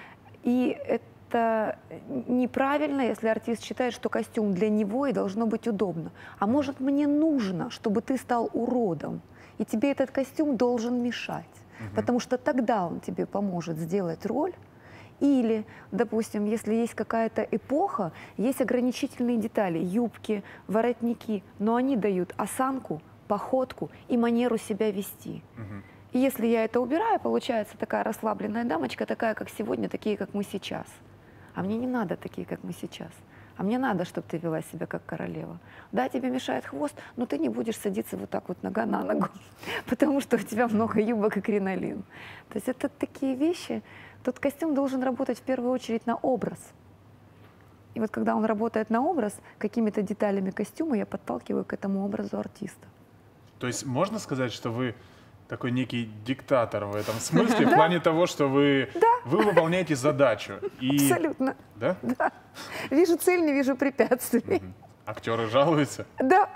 И это неправильно, если артист считает, что костюм для него и должно быть удобно. А может, мне нужно, чтобы ты стал уродом, и тебе этот костюм должен мешать, потому что тогда он тебе поможет сделать роль. Или, допустим, если есть какая-то эпоха, есть ограничительные детали, юбки, воротники, но они дают осанку, походку и манеру себя вести. И если я это убираю, получается такая расслабленная дамочка, такая, как сегодня, такие, как мы сейчас. А мне не надо такие, как мы сейчас. А мне надо, чтобы ты вела себя как королева. Да, тебе мешает хвост, но ты не будешь садиться вот так вот нога на ногу, потому что у тебя много юбок и кринолин. То есть это такие вещи. Тот костюм должен работать в первую очередь на образ. И вот когда он работает на образ, какими-то деталями костюма я подталкиваю к этому образу артиста. То есть можно сказать, что вы такой некий диктатор в этом смысле, в плане того, что вы выполняете задачу. Абсолютно. Да? Да. Вижу цель, не вижу препятствий. Актеры жалуются? Да.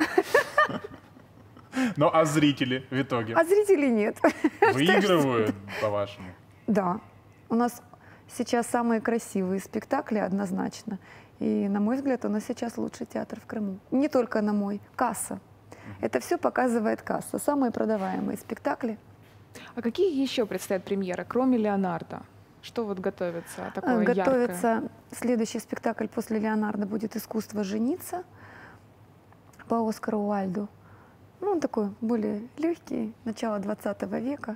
Ну а зрители в итоге? А зрителей нет. Выигрывают, по-вашему? Да. У нас сейчас самые красивые спектакли однозначно. И, на мой взгляд, у нас сейчас лучший театр в Крыму. Не только на мой. Касса. Это все показывает касса. Самые продаваемые спектакли. А какие еще предстоят премьеры, кроме «Леонардо»? Что вот готовится такое Готовится яркое? Следующий спектакль после «Леонардо» будет «Искусство жениться» по Оскару Уальду. Ну, он такой более легкий, начало 20 века.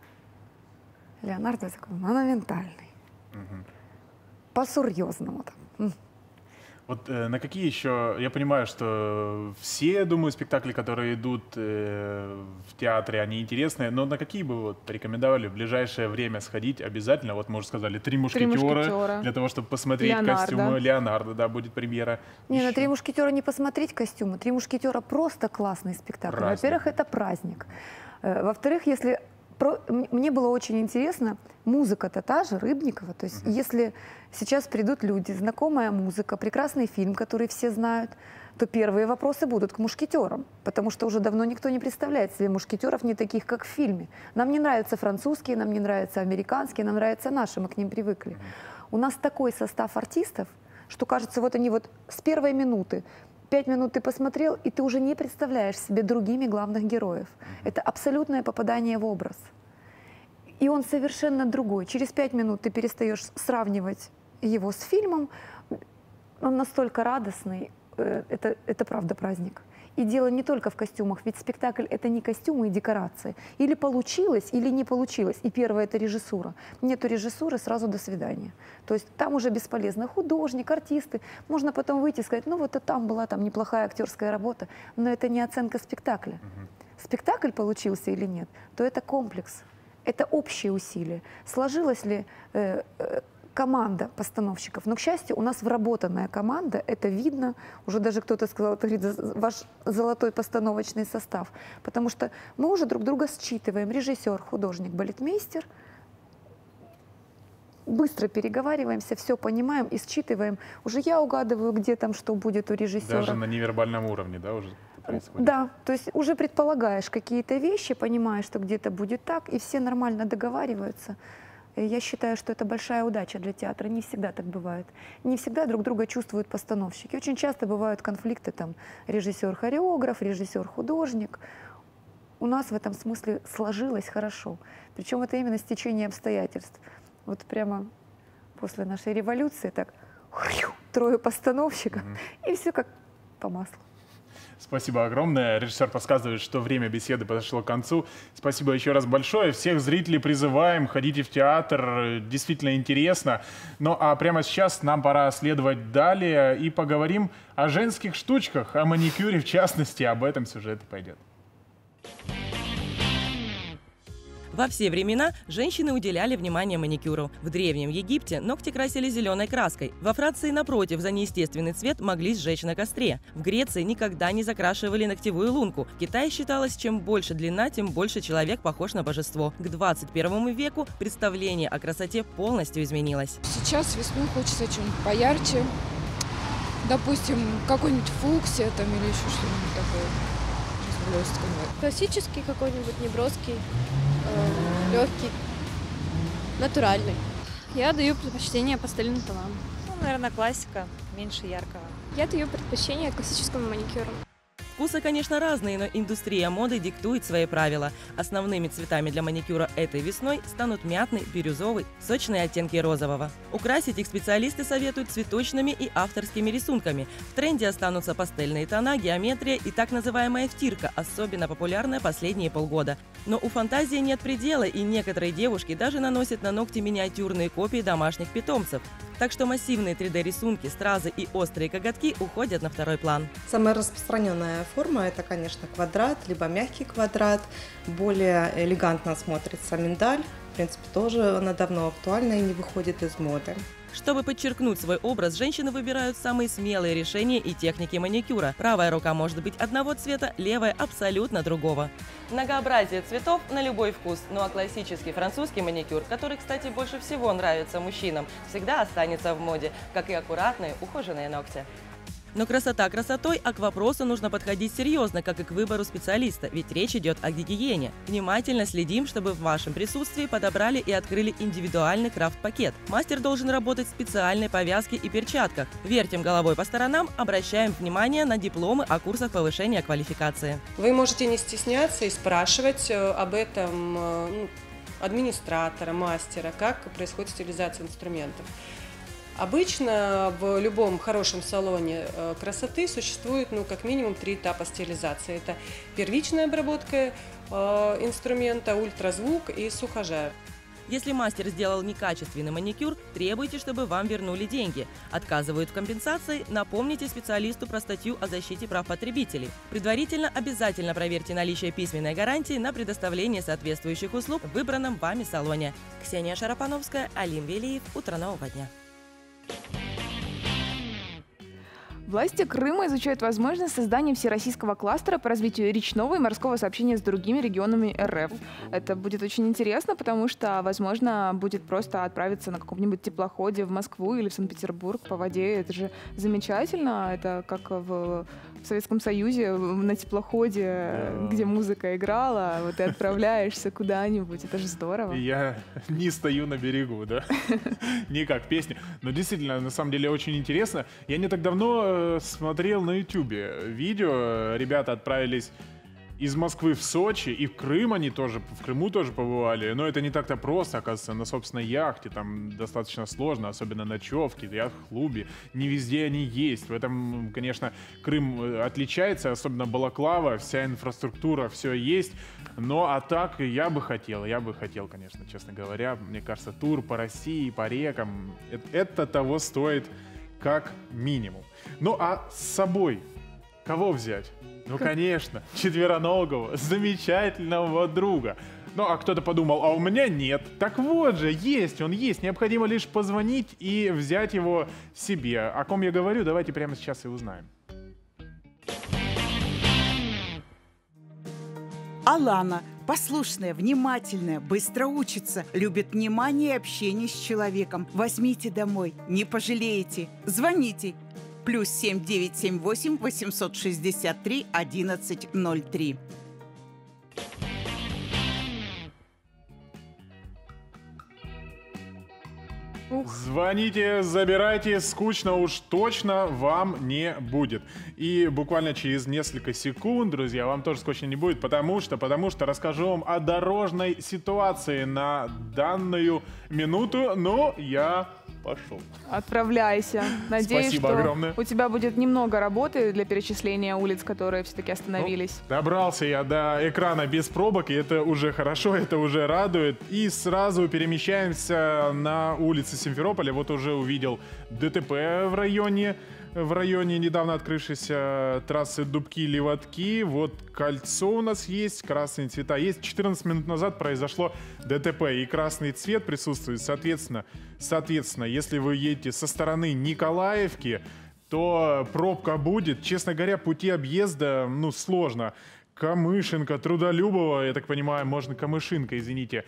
Леонардо такой монументальный. По-серьезному там. Вот на какие еще, я понимаю, что все, думаю, спектакли, которые идут в театре, они интересные, но на какие бы вот порекомендовали в ближайшее время сходить обязательно? Вот мы уже сказали, «Три мушкетера», для того, чтобы посмотреть костюмы. «Леонардо», да, будет премьера. Не, на «Три мушкетера» не посмотреть костюмы. «Три мушкетера» просто классный спектакль. Во-первых, это праздник. Во-вторых, если... Мне было очень интересно, музыка-то та же, Рыбникова. То есть если сейчас придут люди, знакомая музыка, прекрасный фильм, который все знают, то первые вопросы будут к мушкетерам. Потому что уже давно никто не представляет себе мушкетеров не таких, как в фильме. Нам не нравятся французские, нам не нравятся американские, нам нравятся наши, мы к ним привыкли. У нас такой состав артистов, что кажется, вот они вот с первой минуты, 5 минут ты посмотрел, и ты уже не представляешь себе другими главных героев. Это абсолютное попадание в образ. И он совершенно другой. Через 5 минут ты перестаешь сравнивать его с фильмом. Он настолько радостный. Это правда праздник. И дело не только в костюмах, ведь спектакль — это не костюмы и декорации. Или получилось, или не получилось. И первое — это режиссура. Нету режиссуры, сразу до свидания. То есть там уже бесполезно. Художник, артисты. Можно потом выйти и сказать, ну вот и там была там неплохая актерская работа. Но это не оценка спектакля. Спектакль получился или нет, то это комплекс. Это общие усилия. Сложилась ли команда постановщиков? Но, к счастью, у нас вработанная команда, это видно. Уже даже кто-то сказал, это говорит, ваш золотой постановочный состав. Потому что мы уже друг друга считываем. Режиссер, художник, балетмейстер. быстро переговариваемся, все понимаем и считываем. Уже я угадываю, где там что будет у режиссера. Даже на невербальном уровне, да, уже происходит? Да, то есть уже предполагаешь какие-то вещи, понимаешь, что где-то будет так, и все нормально договариваются. И я считаю, что это большая удача для театра. Не всегда так бывает. Не всегда друг друга чувствуют постановщики. Очень часто бывают конфликты, там, режиссер-хореограф, режиссер-художник. У нас в этом смысле сложилось хорошо. Причем это именно стечение обстоятельств. Вот прямо после нашей революции так трое постановщиков, и все как по маслу. Спасибо огромное. Режиссер подсказывает, что время беседы подошло к концу. Спасибо еще раз большое. Всех зрителей призываем, ходите в театр, действительно интересно. Ну а прямо сейчас нам пора следовать далее и поговорим о женских штучках, о маникюре в частности. Об этом сюжет и пойдет. Во все времена женщины уделяли внимание маникюру. В Древнем Египте ногти красили зеленой краской. Во Франции, напротив, за неестественный цвет могли сжечь на костре. В Греции никогда не закрашивали ногтевую лунку. В Китае считалось, чем больше длина, тем больше человек похож на божество. К 21 веку представление о красоте полностью изменилось. Сейчас весной хочется что-нибудь поярче. Допустим, какой-нибудь фуксия там или еще что-нибудь такое. Классический какой-нибудь, неброский, легкий, натуральный. Я даю предпочтение пастельным тонам. Ну, наверное, классика, меньше яркого. Я даю предпочтение классическому маникюру. Вкусы, конечно, разные, но индустрия моды диктует свои правила. Основными цветами для маникюра этой весной станут мятный, бирюзовый, сочные оттенки розового. Украсить их специалисты советуют цветочными и авторскими рисунками. В тренде останутся пастельные тона, геометрия и так называемая втирка, особенно популярная последние полгода. Но у фантазии нет предела, и некоторые девушки даже наносят на ногти миниатюрные копии домашних питомцев. Так что массивные 3D-рисунки, стразы и острые коготки уходят на второй план. Самая распространенная форма – это, конечно, квадрат, либо мягкий квадрат. Более элегантно смотрится миндаль. В принципе, тоже она давно актуальна и не выходит из моды. Чтобы подчеркнуть свой образ, женщины выбирают самые смелые решения и техники маникюра. Правая рука может быть одного цвета, левая – абсолютно другого. Многообразие цветов на любой вкус. Ну а классический французский маникюр, который, кстати, больше всего нравится мужчинам, всегда останется в моде, как и аккуратные, ухоженные ногти. Но красота красотой, а к вопросу нужно подходить серьезно, как и к выбору специалиста, ведь речь идет о гигиене. Внимательно следим, чтобы в вашем присутствии подобрали и открыли индивидуальный крафт-пакет. Мастер должен работать в специальной повязке и перчатках. Вертим головой по сторонам, обращаем внимание на дипломы о курсах повышения квалификации. Вы можете не стесняться и спрашивать об этом администратора, мастера, как происходит стилизация инструментов. Обычно в любом хорошем салоне красоты существует как минимум 3 этапа стилизации. Это первичная обработка инструмента, ультразвук и сухожар. Если мастер сделал некачественный маникюр, требуйте, чтобы вам вернули деньги. Отказывают в компенсации, напомните специалисту про статью о защите прав потребителей. Предварительно обязательно проверьте наличие письменной гарантии на предоставление соответствующих услуг в выбранном вами салоне. Ксения Шарапановская, Алим Велиев. Утро нового дня. Власти Крыма изучают возможность создания всероссийского кластера по развитию речного и морского сообщения с другими регионами РФ. Это будет очень интересно, потому что, возможно, будет просто отправиться на каком-нибудь теплоходе в Москву или в Санкт-Петербург по воде. Это же замечательно. Это как в Советском Союзе на теплоходе, где музыка играла, вот ты отправляешься куда-нибудь. Это же здорово. Я не стою на берегу, да? Не как песня. Но действительно, на самом деле, очень интересно. Я не так давно смотрел на Ютубе видео. Ребята отправились из Москвы в Сочи, и в Крым они тоже, в Крыму тоже побывали. Но это не так-то просто, оказывается, на собственной яхте. Там достаточно сложно, особенно ночевки, яхт-клубе. Не везде они есть. В этом, конечно, Крым отличается, особенно Балаклава, вся инфраструктура, все есть. Но а так я бы хотел, конечно, честно говоря. Мне кажется, тур по России, по рекам, это того стоит как минимум. Ну а с собой кого взять? Ну, конечно, четвероногого, замечательного друга. Ну, а кто-то подумал, а у меня нет. Так вот же, он есть. Необходимо лишь позвонить и взять его себе. О ком я говорю, давайте прямо сейчас и узнаем. Алана послушная, внимательная, быстро учится, любит внимание и общение с человеком. Возьмите домой, не пожалеете. Звоните. +7 978 863 1103. Звоните, забирайте, скучно уж точно вам не будет. И буквально через несколько секунд, друзья, вам тоже скучно не будет, потому что расскажу вам о дорожной ситуации на данную минуту, но я пошел. Отправляйся. Надеюсь, Спасибо что огромное. у тебя будет немного работы для перечисления улиц, которые все-таки остановились. Добрался я до экрана без пробок, и это уже хорошо, это уже радует. И сразу перемещаемся на улице Симферополя. Вот уже увидел ДТП в районе недавно открывшейся трассы Дубки-Левадки. Вот кольцо у нас есть, красные цвета есть. 14 минут назад произошло ДТП, и красный цвет присутствует. Соответственно, если вы едете со стороны Николаевки, то пробка будет. Честно говоря, пути объезда, сложно. Камышинка, Трудолюбова, я так понимаю, можно Камышинка, извините,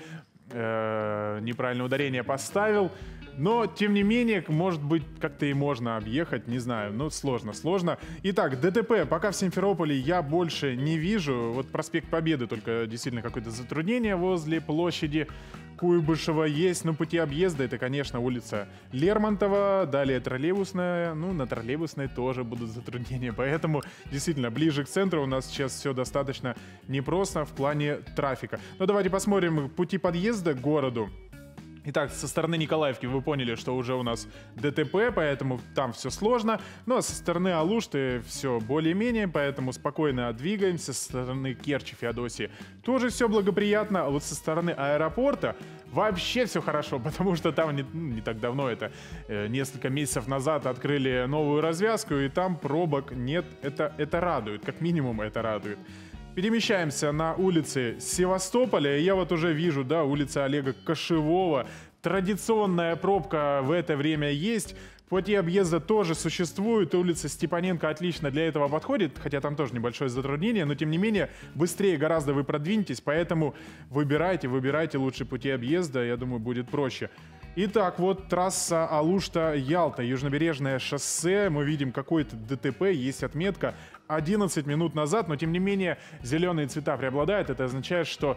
неправильное ударение поставил. Но, тем не менее, может быть, как-то и можно объехать, не знаю, сложно. Итак, ДТП пока в Симферополе я больше не вижу. Вот проспект Победы только действительно какое-то затруднение возле площади Куйбышева есть. Но пути объезда — это, конечно, улица Лермонтова, далее троллейбусная. На троллейбусной тоже будут затруднения. Поэтому, действительно, ближе к центру у нас сейчас все достаточно непросто в плане трафика. Но давайте посмотрим пути подъезда к городу. Итак, со стороны Николаевки вы поняли, что уже у нас ДТП, поэтому там все сложно. Но со стороны Алушты все более-менее, поэтому спокойно двигаемся. Со стороны Керчи, Феодосии тоже все благоприятно. А вот со стороны аэропорта вообще все хорошо, потому что там не так давно, это несколько месяцев назад открыли новую развязку, и там пробок нет. Это радует, как минимум это радует. Перемещаемся на улицы Севастополя. Я вот уже вижу, улица Олега Кошевого. Традиционная пробка в это время есть. Пути объезда тоже существуют. Улица Степаненко отлично для этого подходит, хотя там тоже небольшое затруднение, но тем не менее быстрее гораздо вы продвинетесь, поэтому выбирайте лучше пути объезда, я думаю, будет проще. Итак, вот трасса Алушта-Ялта, южнобережное шоссе. Мы видим какой-то ДТП, есть отметка 11 минут назад, но тем не менее зеленые цвета преобладают. Это означает, что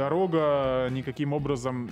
дорога никаким образом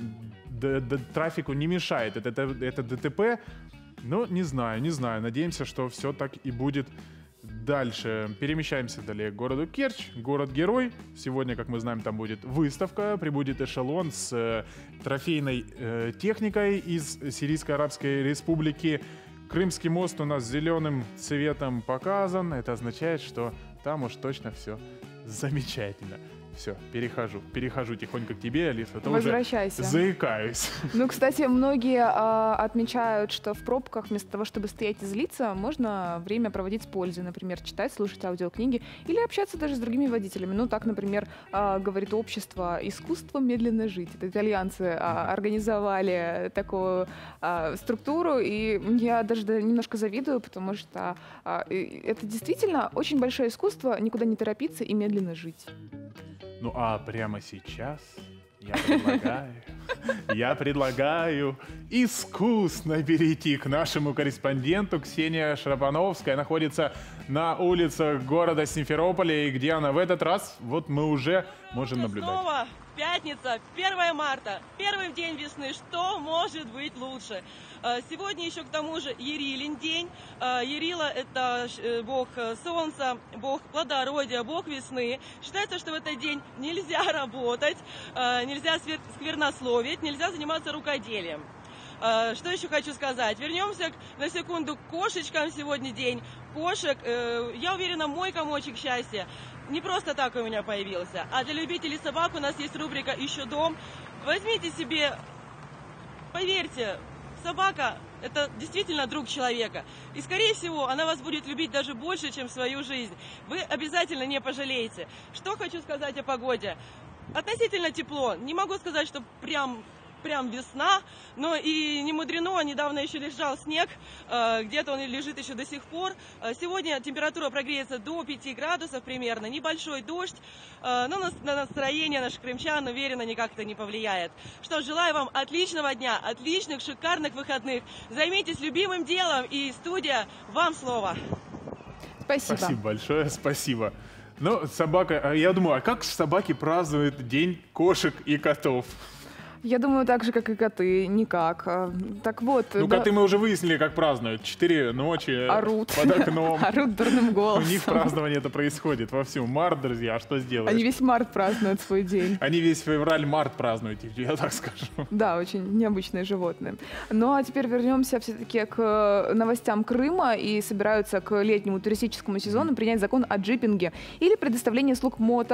трафику не мешает. Это ДТП, но не знаю. Надеемся, что все так и будет дальше. Перемещаемся далее к городу Керчь, город-герой. Сегодня, как мы знаем, там будет выставка, прибудет эшелон с трофейной техникой из Сирийской Арабской Республики. Крымский мост у нас зеленым цветом показан. Это означает, что там уж точно все замечательно. Все, перехожу тихонько к тебе, Алиса. А то возвращайся. Уже заикаюсь. Кстати, многие отмечают, что в пробках вместо того, чтобы стоять и злиться, можно время проводить с пользой. Например, читать, слушать аудиокниги или общаться даже с другими водителями. Так, например, говорит общество «Искусство медленно жить». Это итальянцы организовали такую структуру, и я даже немножко завидую, потому что это действительно очень большое искусство никуда не торопиться и медленно жить. А прямо сейчас я предлагаю искусно перейти к нашему корреспонденту. Ксения Шрапановская находится на улицах города Симферополя, и где она в этот раз, вот мы уже можем наблюдать. Снова пятница, 1 марта, первый день весны. Что может быть лучше? Сегодня еще к тому же Ярилин день. Ярила — это бог солнца, бог плодородия, бог весны. Считается, что в этот день нельзя работать, нельзя сквернословить, нельзя заниматься рукоделием. Что еще хочу сказать? Вернемся на секунду к кошечкам. Сегодня день кошек. Я уверена, мой комочек счастья не просто так у меня появился, а для любителей собак у нас есть рубрика «Еще дом». Возьмите себе, поверьте, собака – это действительно друг человека. И, скорее всего, она вас будет любить даже больше, чем свою жизнь. Вы обязательно не пожалеете. Что хочу сказать о погоде. Относительно тепло. Не могу сказать, что прям прям весна, но и не мудрено, недавно еще лежал снег, где-то он лежит еще до сих пор. Сегодня температура прогреется до 5 градусов примерно, небольшой дождь, но на настроение наших крымчан, уверенно, никак это не повлияет. Что ж, желаю вам отличного дня, отличных, шикарных выходных. Займитесь любимым делом, и студия, вам слово. Спасибо. Спасибо большое, спасибо. Ну, собака, я думаю, а как собаки празднуют День кошек и котов? Я думаю, так же, как и коты, никак. Так вот... Ну, да... коты мы уже выяснили, как празднуют. 4 ночи орут. Под окном. Орут дурным голосом. У них празднование это происходит вовсю. Март, друзья, а что сделаешь? Они весь март празднуют свой день. Они весь февраль-март празднуют, я так скажу. Да, очень необычные животные. Ну, а теперь вернемся все-таки к новостям Крыма и собираются к летнему туристическому сезону принять закон о джипинге или предоставлении услуг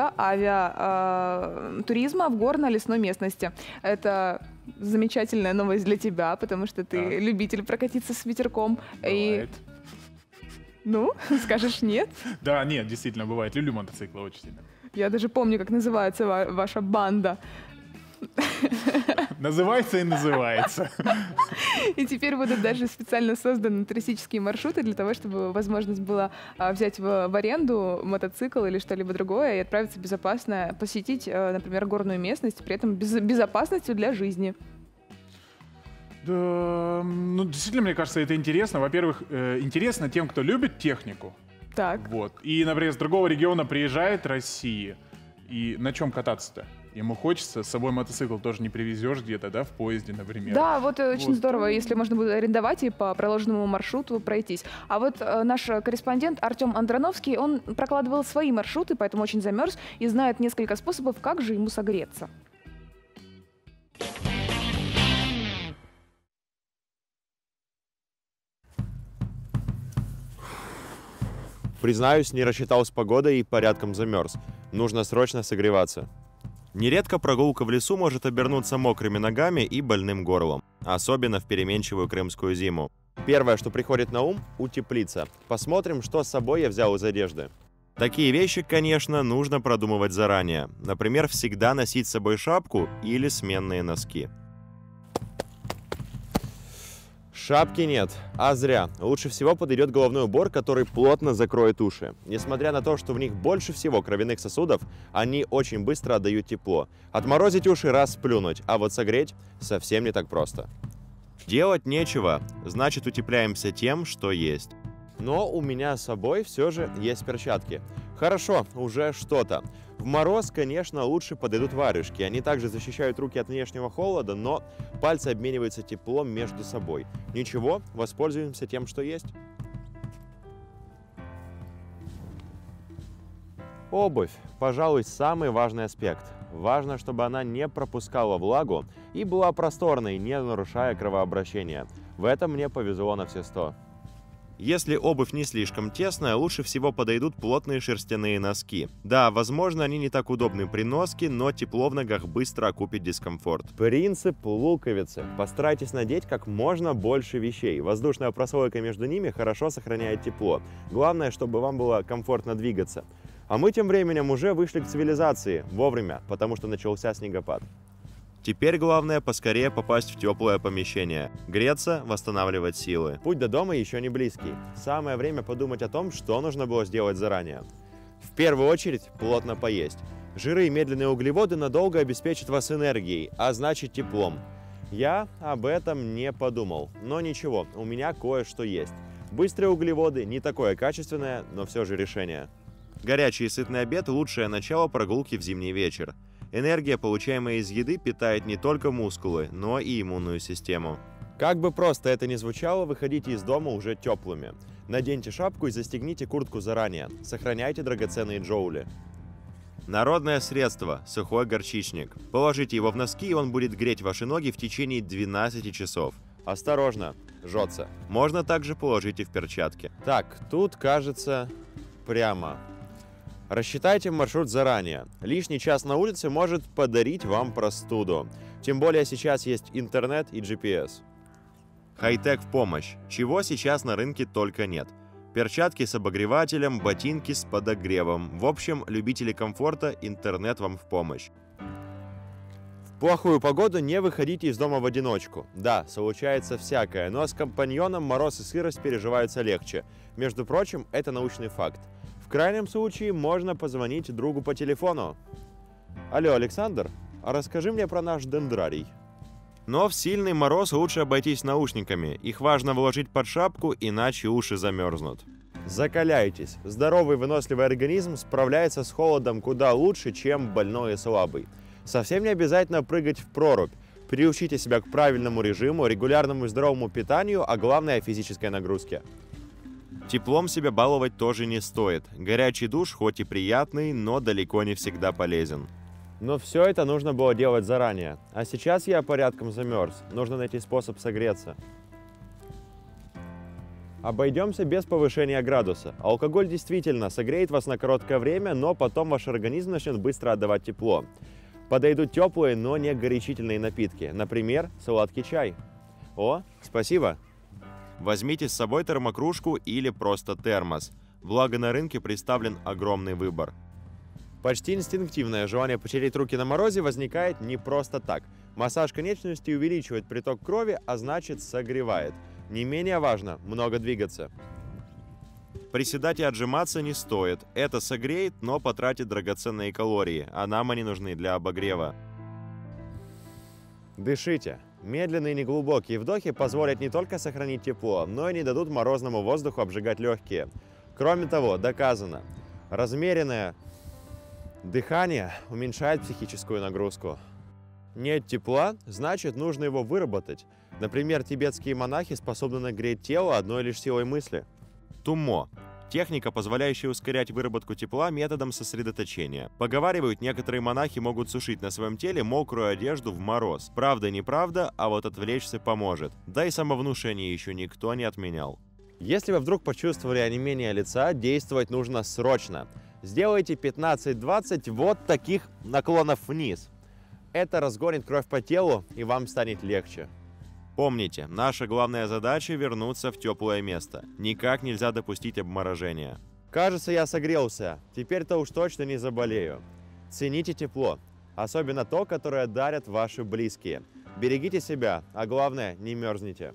авиатуризма в горно-лесной местности. Это замечательная новость для тебя, потому что ты любитель прокатиться с ветерком. Бывает. И... Ну, скажешь нет? Да, нет, действительно, бывает. Люблю мотоциклы очень сильно. Я даже помню, как называется ваша банда. Называется и называется. И теперь будут даже специально созданы туристические маршруты для того, чтобы возможность была взять в аренду мотоцикл или что-либо другое и отправиться безопасно посетить, например, горную местность, при этом безопасностью для жизни. Да, ну, действительно, мне кажется, это интересно. Во-первых, интересно тем, кто любит технику. Так. Вот. И, например, с другого региона приезжает Россия. И на чем кататься-то? Ему хочется, с собой мотоцикл тоже не привезешь где-то, да, в поезде, например. Да, вот очень здорово, если можно будет арендовать и по проложенному маршруту пройтись. А вот наш корреспондент Артем Андроновский, он прокладывал свои маршруты, поэтому очень замерз и знает несколько способов, как же ему согреться. Признаюсь, не рассчитал с погодой и порядком замерз. Нужно срочно согреваться. Нередко прогулка в лесу может обернуться мокрыми ногами и больным горлом, особенно в переменчивую крымскую зиму. Первое, что приходит на ум – утеплиться. Посмотрим, что с собой я взял из одежды. Такие вещи, конечно, нужно продумывать заранее. Например, всегда носить с собой шапку или сменные носки. Шапки нет, а зря. Лучше всего подойдет головной убор, который плотно закроет уши. Несмотря на то, что в них больше всего кровяных сосудов, они очень быстро отдают тепло. Отморозить уши — раз плюнуть, а вот согреть совсем не так просто. Делать нечего, значит утепляемся тем, что есть. Но у меня с собой все же есть перчатки. Хорошо, уже что-то. В мороз, конечно, лучше подойдут варежки. Они также защищают руки от внешнего холода, но пальцы обмениваются теплом между собой. Ничего, воспользуемся тем, что есть. Обувь, пожалуй, самый важный аспект. Важно, чтобы она не пропускала влагу и была просторной, не нарушая кровообращение. В этом мне повезло на все 100. Если обувь не слишком тесная, лучше всего подойдут плотные шерстяные носки. Да, возможно, они не так удобны при носке, но тепло в ногах быстро окупит дискомфорт. Принцип луковицы. Постарайтесь надеть как можно больше вещей. Воздушная прослойка между ними хорошо сохраняет тепло. Главное, чтобы вам было комфортно двигаться. А мы тем временем уже вышли к цивилизации вовремя, потому что начался снегопад. Теперь главное поскорее попасть в теплое помещение. Греться, восстанавливать силы. Путь до дома еще не близкий. Самое время подумать о том, что нужно было сделать заранее. В первую очередь, плотно поесть. Жиры и медленные углеводы надолго обеспечат вас энергией, а значит теплом. Я об этом не подумал, но ничего, у меня кое-что есть. Быстрые углеводы, не такое качественное, но все же решение. Горячий и сытный обед – лучшее начало прогулки в зимний вечер. Энергия, получаемая из еды, питает не только мускулы, но и иммунную систему. Как бы просто это ни звучало, выходите из дома уже теплыми. Наденьте шапку и застегните куртку заранее. Сохраняйте драгоценные джоули. Народное средство – сухой горчичник. Положите его в носки, и он будет греть ваши ноги в течение 12 часов. Осторожно, жжется. Можно также положить и в перчатки. Так, тут кажется прямо. Рассчитайте маршрут заранее. Лишний час на улице может подарить вам простуду. Тем более сейчас есть интернет и GPS. Хай-тек в помощь. Чего сейчас на рынке только нет. Перчатки с обогревателем, ботинки с подогревом. В общем, любители комфорта, интернет вам в помощь. В В плохую погоду не выходите из дома в одиночку. Да, случается всякое, но с компаньоном мороз и сырость переживаются легче. Между прочим, это научный факт. В крайнем случае можно позвонить другу по телефону. Алло, Александр, а расскажи мне про наш дендрарий. Но в сильный мороз лучше обойтись наушниками. Их важно вложить под шапку, иначе уши замерзнут. Закаляйтесь. Здоровый выносливый организм справляется с холодом куда лучше, чем больной и слабый. Совсем не обязательно прыгать в прорубь. Приучите себя к правильному режиму, регулярному и здоровому питанию, а главное – физической нагрузке. Теплом себя баловать тоже не стоит. Горячий душ хоть и приятный, но далеко не всегда полезен. Но все это нужно было делать заранее. А сейчас я порядком замерз. Нужно найти способ согреться. Обойдемся без повышения градуса. Алкоголь действительно согреет вас на короткое время, но потом ваш организм начнет быстро отдавать тепло. Подойдут теплые, но не горячительные напитки. Например, сладкий чай. О, спасибо. Возьмите с собой термокружку или просто термос. Благо на рынке представлен огромный выбор. Почти инстинктивное желание потереть руки на морозе возникает не просто так. Массаж конечностей увеличивает приток крови, а значит согревает. Не менее важно много двигаться. Приседать и отжиматься не стоит. Это согреет, но потратит драгоценные калории, а нам они нужны для обогрева. Дышите. Медленные и неглубокие вдохи позволят не только сохранить тепло, но и не дадут морозному воздуху обжигать легкие. Кроме того, доказано, размеренное дыхание уменьшает психическую нагрузку. Нет тепла, значит, нужно его выработать. Например, тибетские монахи способны нагреть тело одной лишь силой мысли. Тумо. Техника, позволяющая ускорять выработку тепла методом сосредоточения. Поговаривают, некоторые монахи могут сушить на своем теле мокрую одежду в мороз. Правда, неправда, а вот отвлечься поможет. Да и самовнушение еще никто не отменял. Если вы вдруг почувствовали онемение лица, действовать нужно срочно. Сделайте 15-20 вот таких наклонов вниз. Это разгонит кровь по телу, и вам станет легче. Помните, наша главная задача – вернуться в теплое место. Никак нельзя допустить обморожения. Кажется, я согрелся. Теперь-то уж точно не заболею. Цените тепло. Особенно то, которое дарят ваши близкие. Берегите себя, а главное, не мерзните.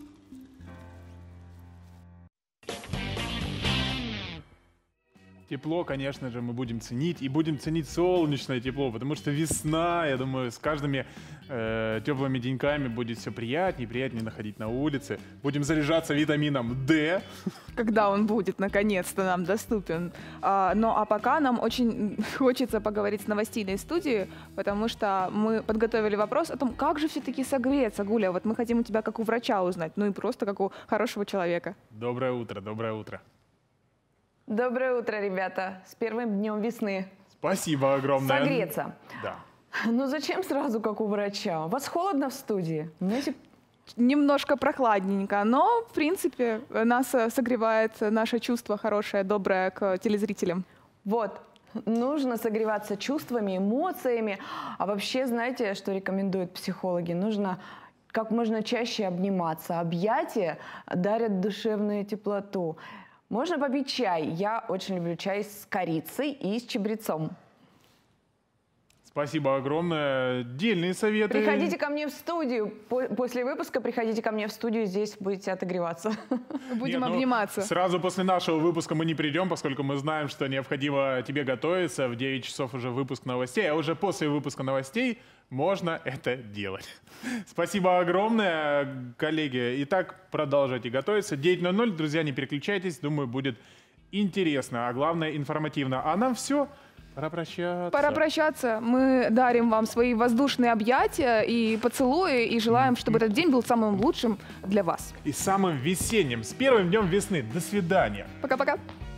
Тепло, конечно же, мы будем ценить, и будем ценить солнечное тепло, потому что весна, я думаю, с каждыми теплыми деньками будет все приятнее и приятнее находить на улице. Будем заряжаться витамином D. Когда он будет, наконец-то, нам доступен. Ну, а пока нам очень хочется поговорить с новостейной студией, потому что мы подготовили вопрос о том, как же все-таки согреться, Гуля. Вот мы хотим у тебя как у врача узнать, ну и просто как у хорошего человека. Доброе утро, доброе утро. Доброе утро, ребята. С первым днем весны. Спасибо огромное. Согреться. Да. Ну зачем сразу, как у врача? У вас холодно в студии? Знаете, немножко прохладненько, но, в принципе, нас согревает наше чувство хорошее, доброе к телезрителям. Вот. Нужно согреваться чувствами, эмоциями. А вообще, знаете, что рекомендуют психологи? Нужно как можно чаще обниматься. Объятия дарят душевную теплоту. Можно попить чай. Я очень люблю чай с корицей и с чабрецом. Спасибо огромное. Дельные советы. Приходите ко мне в студию. После выпуска приходите ко мне в студию. Здесь будете отогреваться. Будем обниматься. Сразу после нашего выпуска мы не придем, поскольку мы знаем, что необходимо тебе готовиться. В 9 часов уже выпуск новостей, а уже после выпуска новостей можно это делать. Спасибо огромное, коллеги. Итак, продолжайте готовиться. 9:00, друзья, не переключайтесь. Думаю, будет интересно, а главное информативно. А нам все. Пора прощаться. Пора прощаться. Мы дарим вам свои воздушные объятия и поцелуи, и желаем, чтобы этот день был самым лучшим для вас. И самым весенним. С первым днем весны. До свидания. Пока-пока.